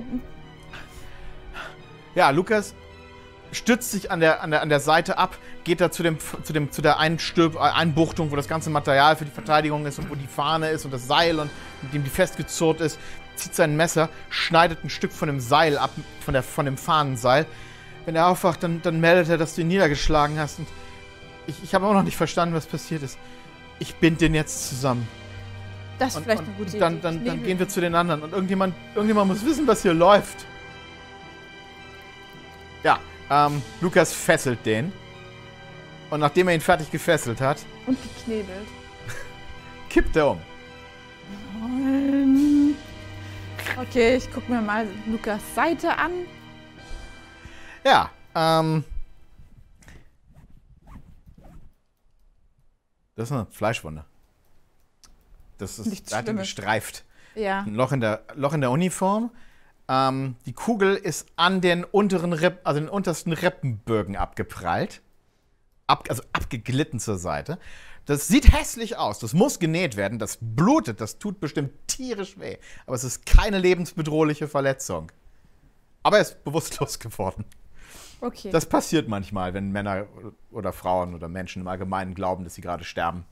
Ja, Lukas stützt sich an der Seite ab, geht da zu der Einbuchtung, wo das ganze Material für die Verteidigung ist und wo die Fahne ist und das Seil und mit dem die festgezurrt ist, zieht sein Messer, schneidet ein Stück von dem Seil ab, von dem Fahnenseil. Wenn er aufwacht, dann meldet er, dass du ihn niedergeschlagen hast. Und ich habe auch noch nicht verstanden, was passiert ist. Ich bind den jetzt zusammen. Das ist Und, vielleicht und eine gute dann, Idee. dann, Ich dann nehme- gehen wir zu den anderen. Und irgendjemand muss wissen, was hier läuft. Ja, Lukas fesselt den. Und nachdem er ihn fertig gefesselt hat, Und geknebelt. kippt er um. Okay, ich gucke mir mal Lukas Seite an. Ja, das ist eine Fleischwunde. Das ist, Nichts da hat ihn Schlimmes. gestreift. Ja. Ein Loch in der Uniform. Die Kugel ist an den unteren den untersten Rippenbögen abgeprallt. Also abgeglitten zur Seite. Das sieht hässlich aus. Das muss genäht werden. Das blutet. Das tut bestimmt tierisch weh. Aber es ist keine lebensbedrohliche Verletzung. Aber er ist bewusstlos geworden. Okay. Das passiert manchmal, wenn Männer oder Frauen oder Menschen im Allgemeinen glauben, dass sie gerade sterben.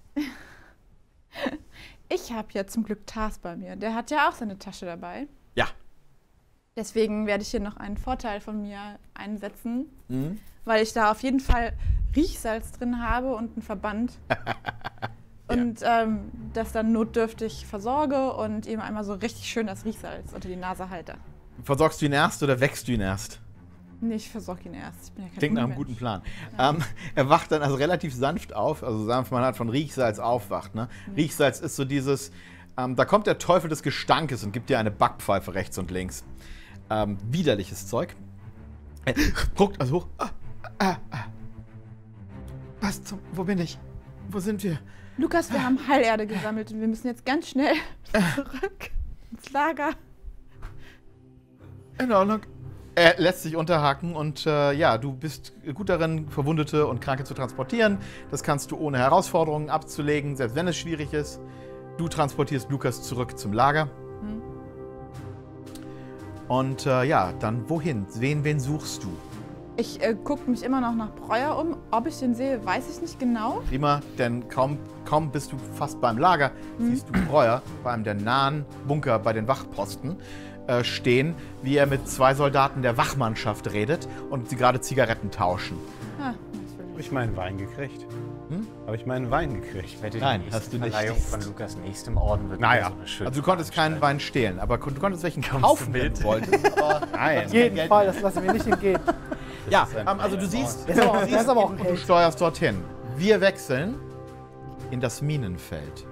Ich habe ja zum Glück Tars bei mir. Der hat ja auch seine Tasche dabei. Ja. Deswegen werde ich hier noch einen Vorteil von mir einsetzen, Mhm. weil ich da auf jeden Fall Riechsalz drin habe und einen Verband. Und das dann notdürftig versorge und ihm einmal so richtig schön das Riechsalz unter die Nase halte. Versorgst du ihn erst oder wächst du ihn erst? Nee, ich versorge ihn erst. Ich bin ja kein Klingt nach einem Unmensch. guten Plan. Er wacht dann also relativ sanft auf, also sanft, man hat von Riechsalz aufwacht. Ne? Riechsalz ist so dieses, da kommt der Teufel des Gestankes und gibt dir eine Backpfeife rechts und links. Widerliches Zeug. Er guckt also hoch. Wo bin ich? Wo sind wir? Lukas, wir haben Heilerde gesammelt und wir müssen jetzt ganz schnell zurück ins Lager. In Ordnung. Er lässt sich unterhaken und ja, du bist gut darin, Verwundete und Kranke zu transportieren. Das kannst du ohne Herausforderungen abzulegen, selbst wenn es schwierig ist. Du transportierst Lukas zurück zum Lager. Und ja, dann wohin? Wen suchst du? Ich gucke mich immer noch nach Breuer um. Ob ich den sehe, weiß ich nicht genau. Prima, denn kaum bist du fast beim Lager, siehst du Breuer bei einem der nahen Bunker bei den Wachposten stehen, wie er mit 2 Soldaten der Wachmannschaft redet und sie gerade Zigaretten tauschen. Ah, Habe ich meinen Wein gekriegt? Habe ich meinen Wein gekriegt? Wette, die Nein, nächste hast du nicht. Verleihung von Lukas nächstem Orden wird Naja, wieder so eine schöne Also du konntest keinen Veranstaltung. Wein stehlen, aber du konntest welchen Kommst kaufen, du wenn mit? du wolltest. Aber Nein. Auf jeden Fall, das lassen wir nicht entgehen. ja, also du siehst, Der ist aber auch ein und du Held. steuerst dorthin. Wir wechseln in das Minenfeld.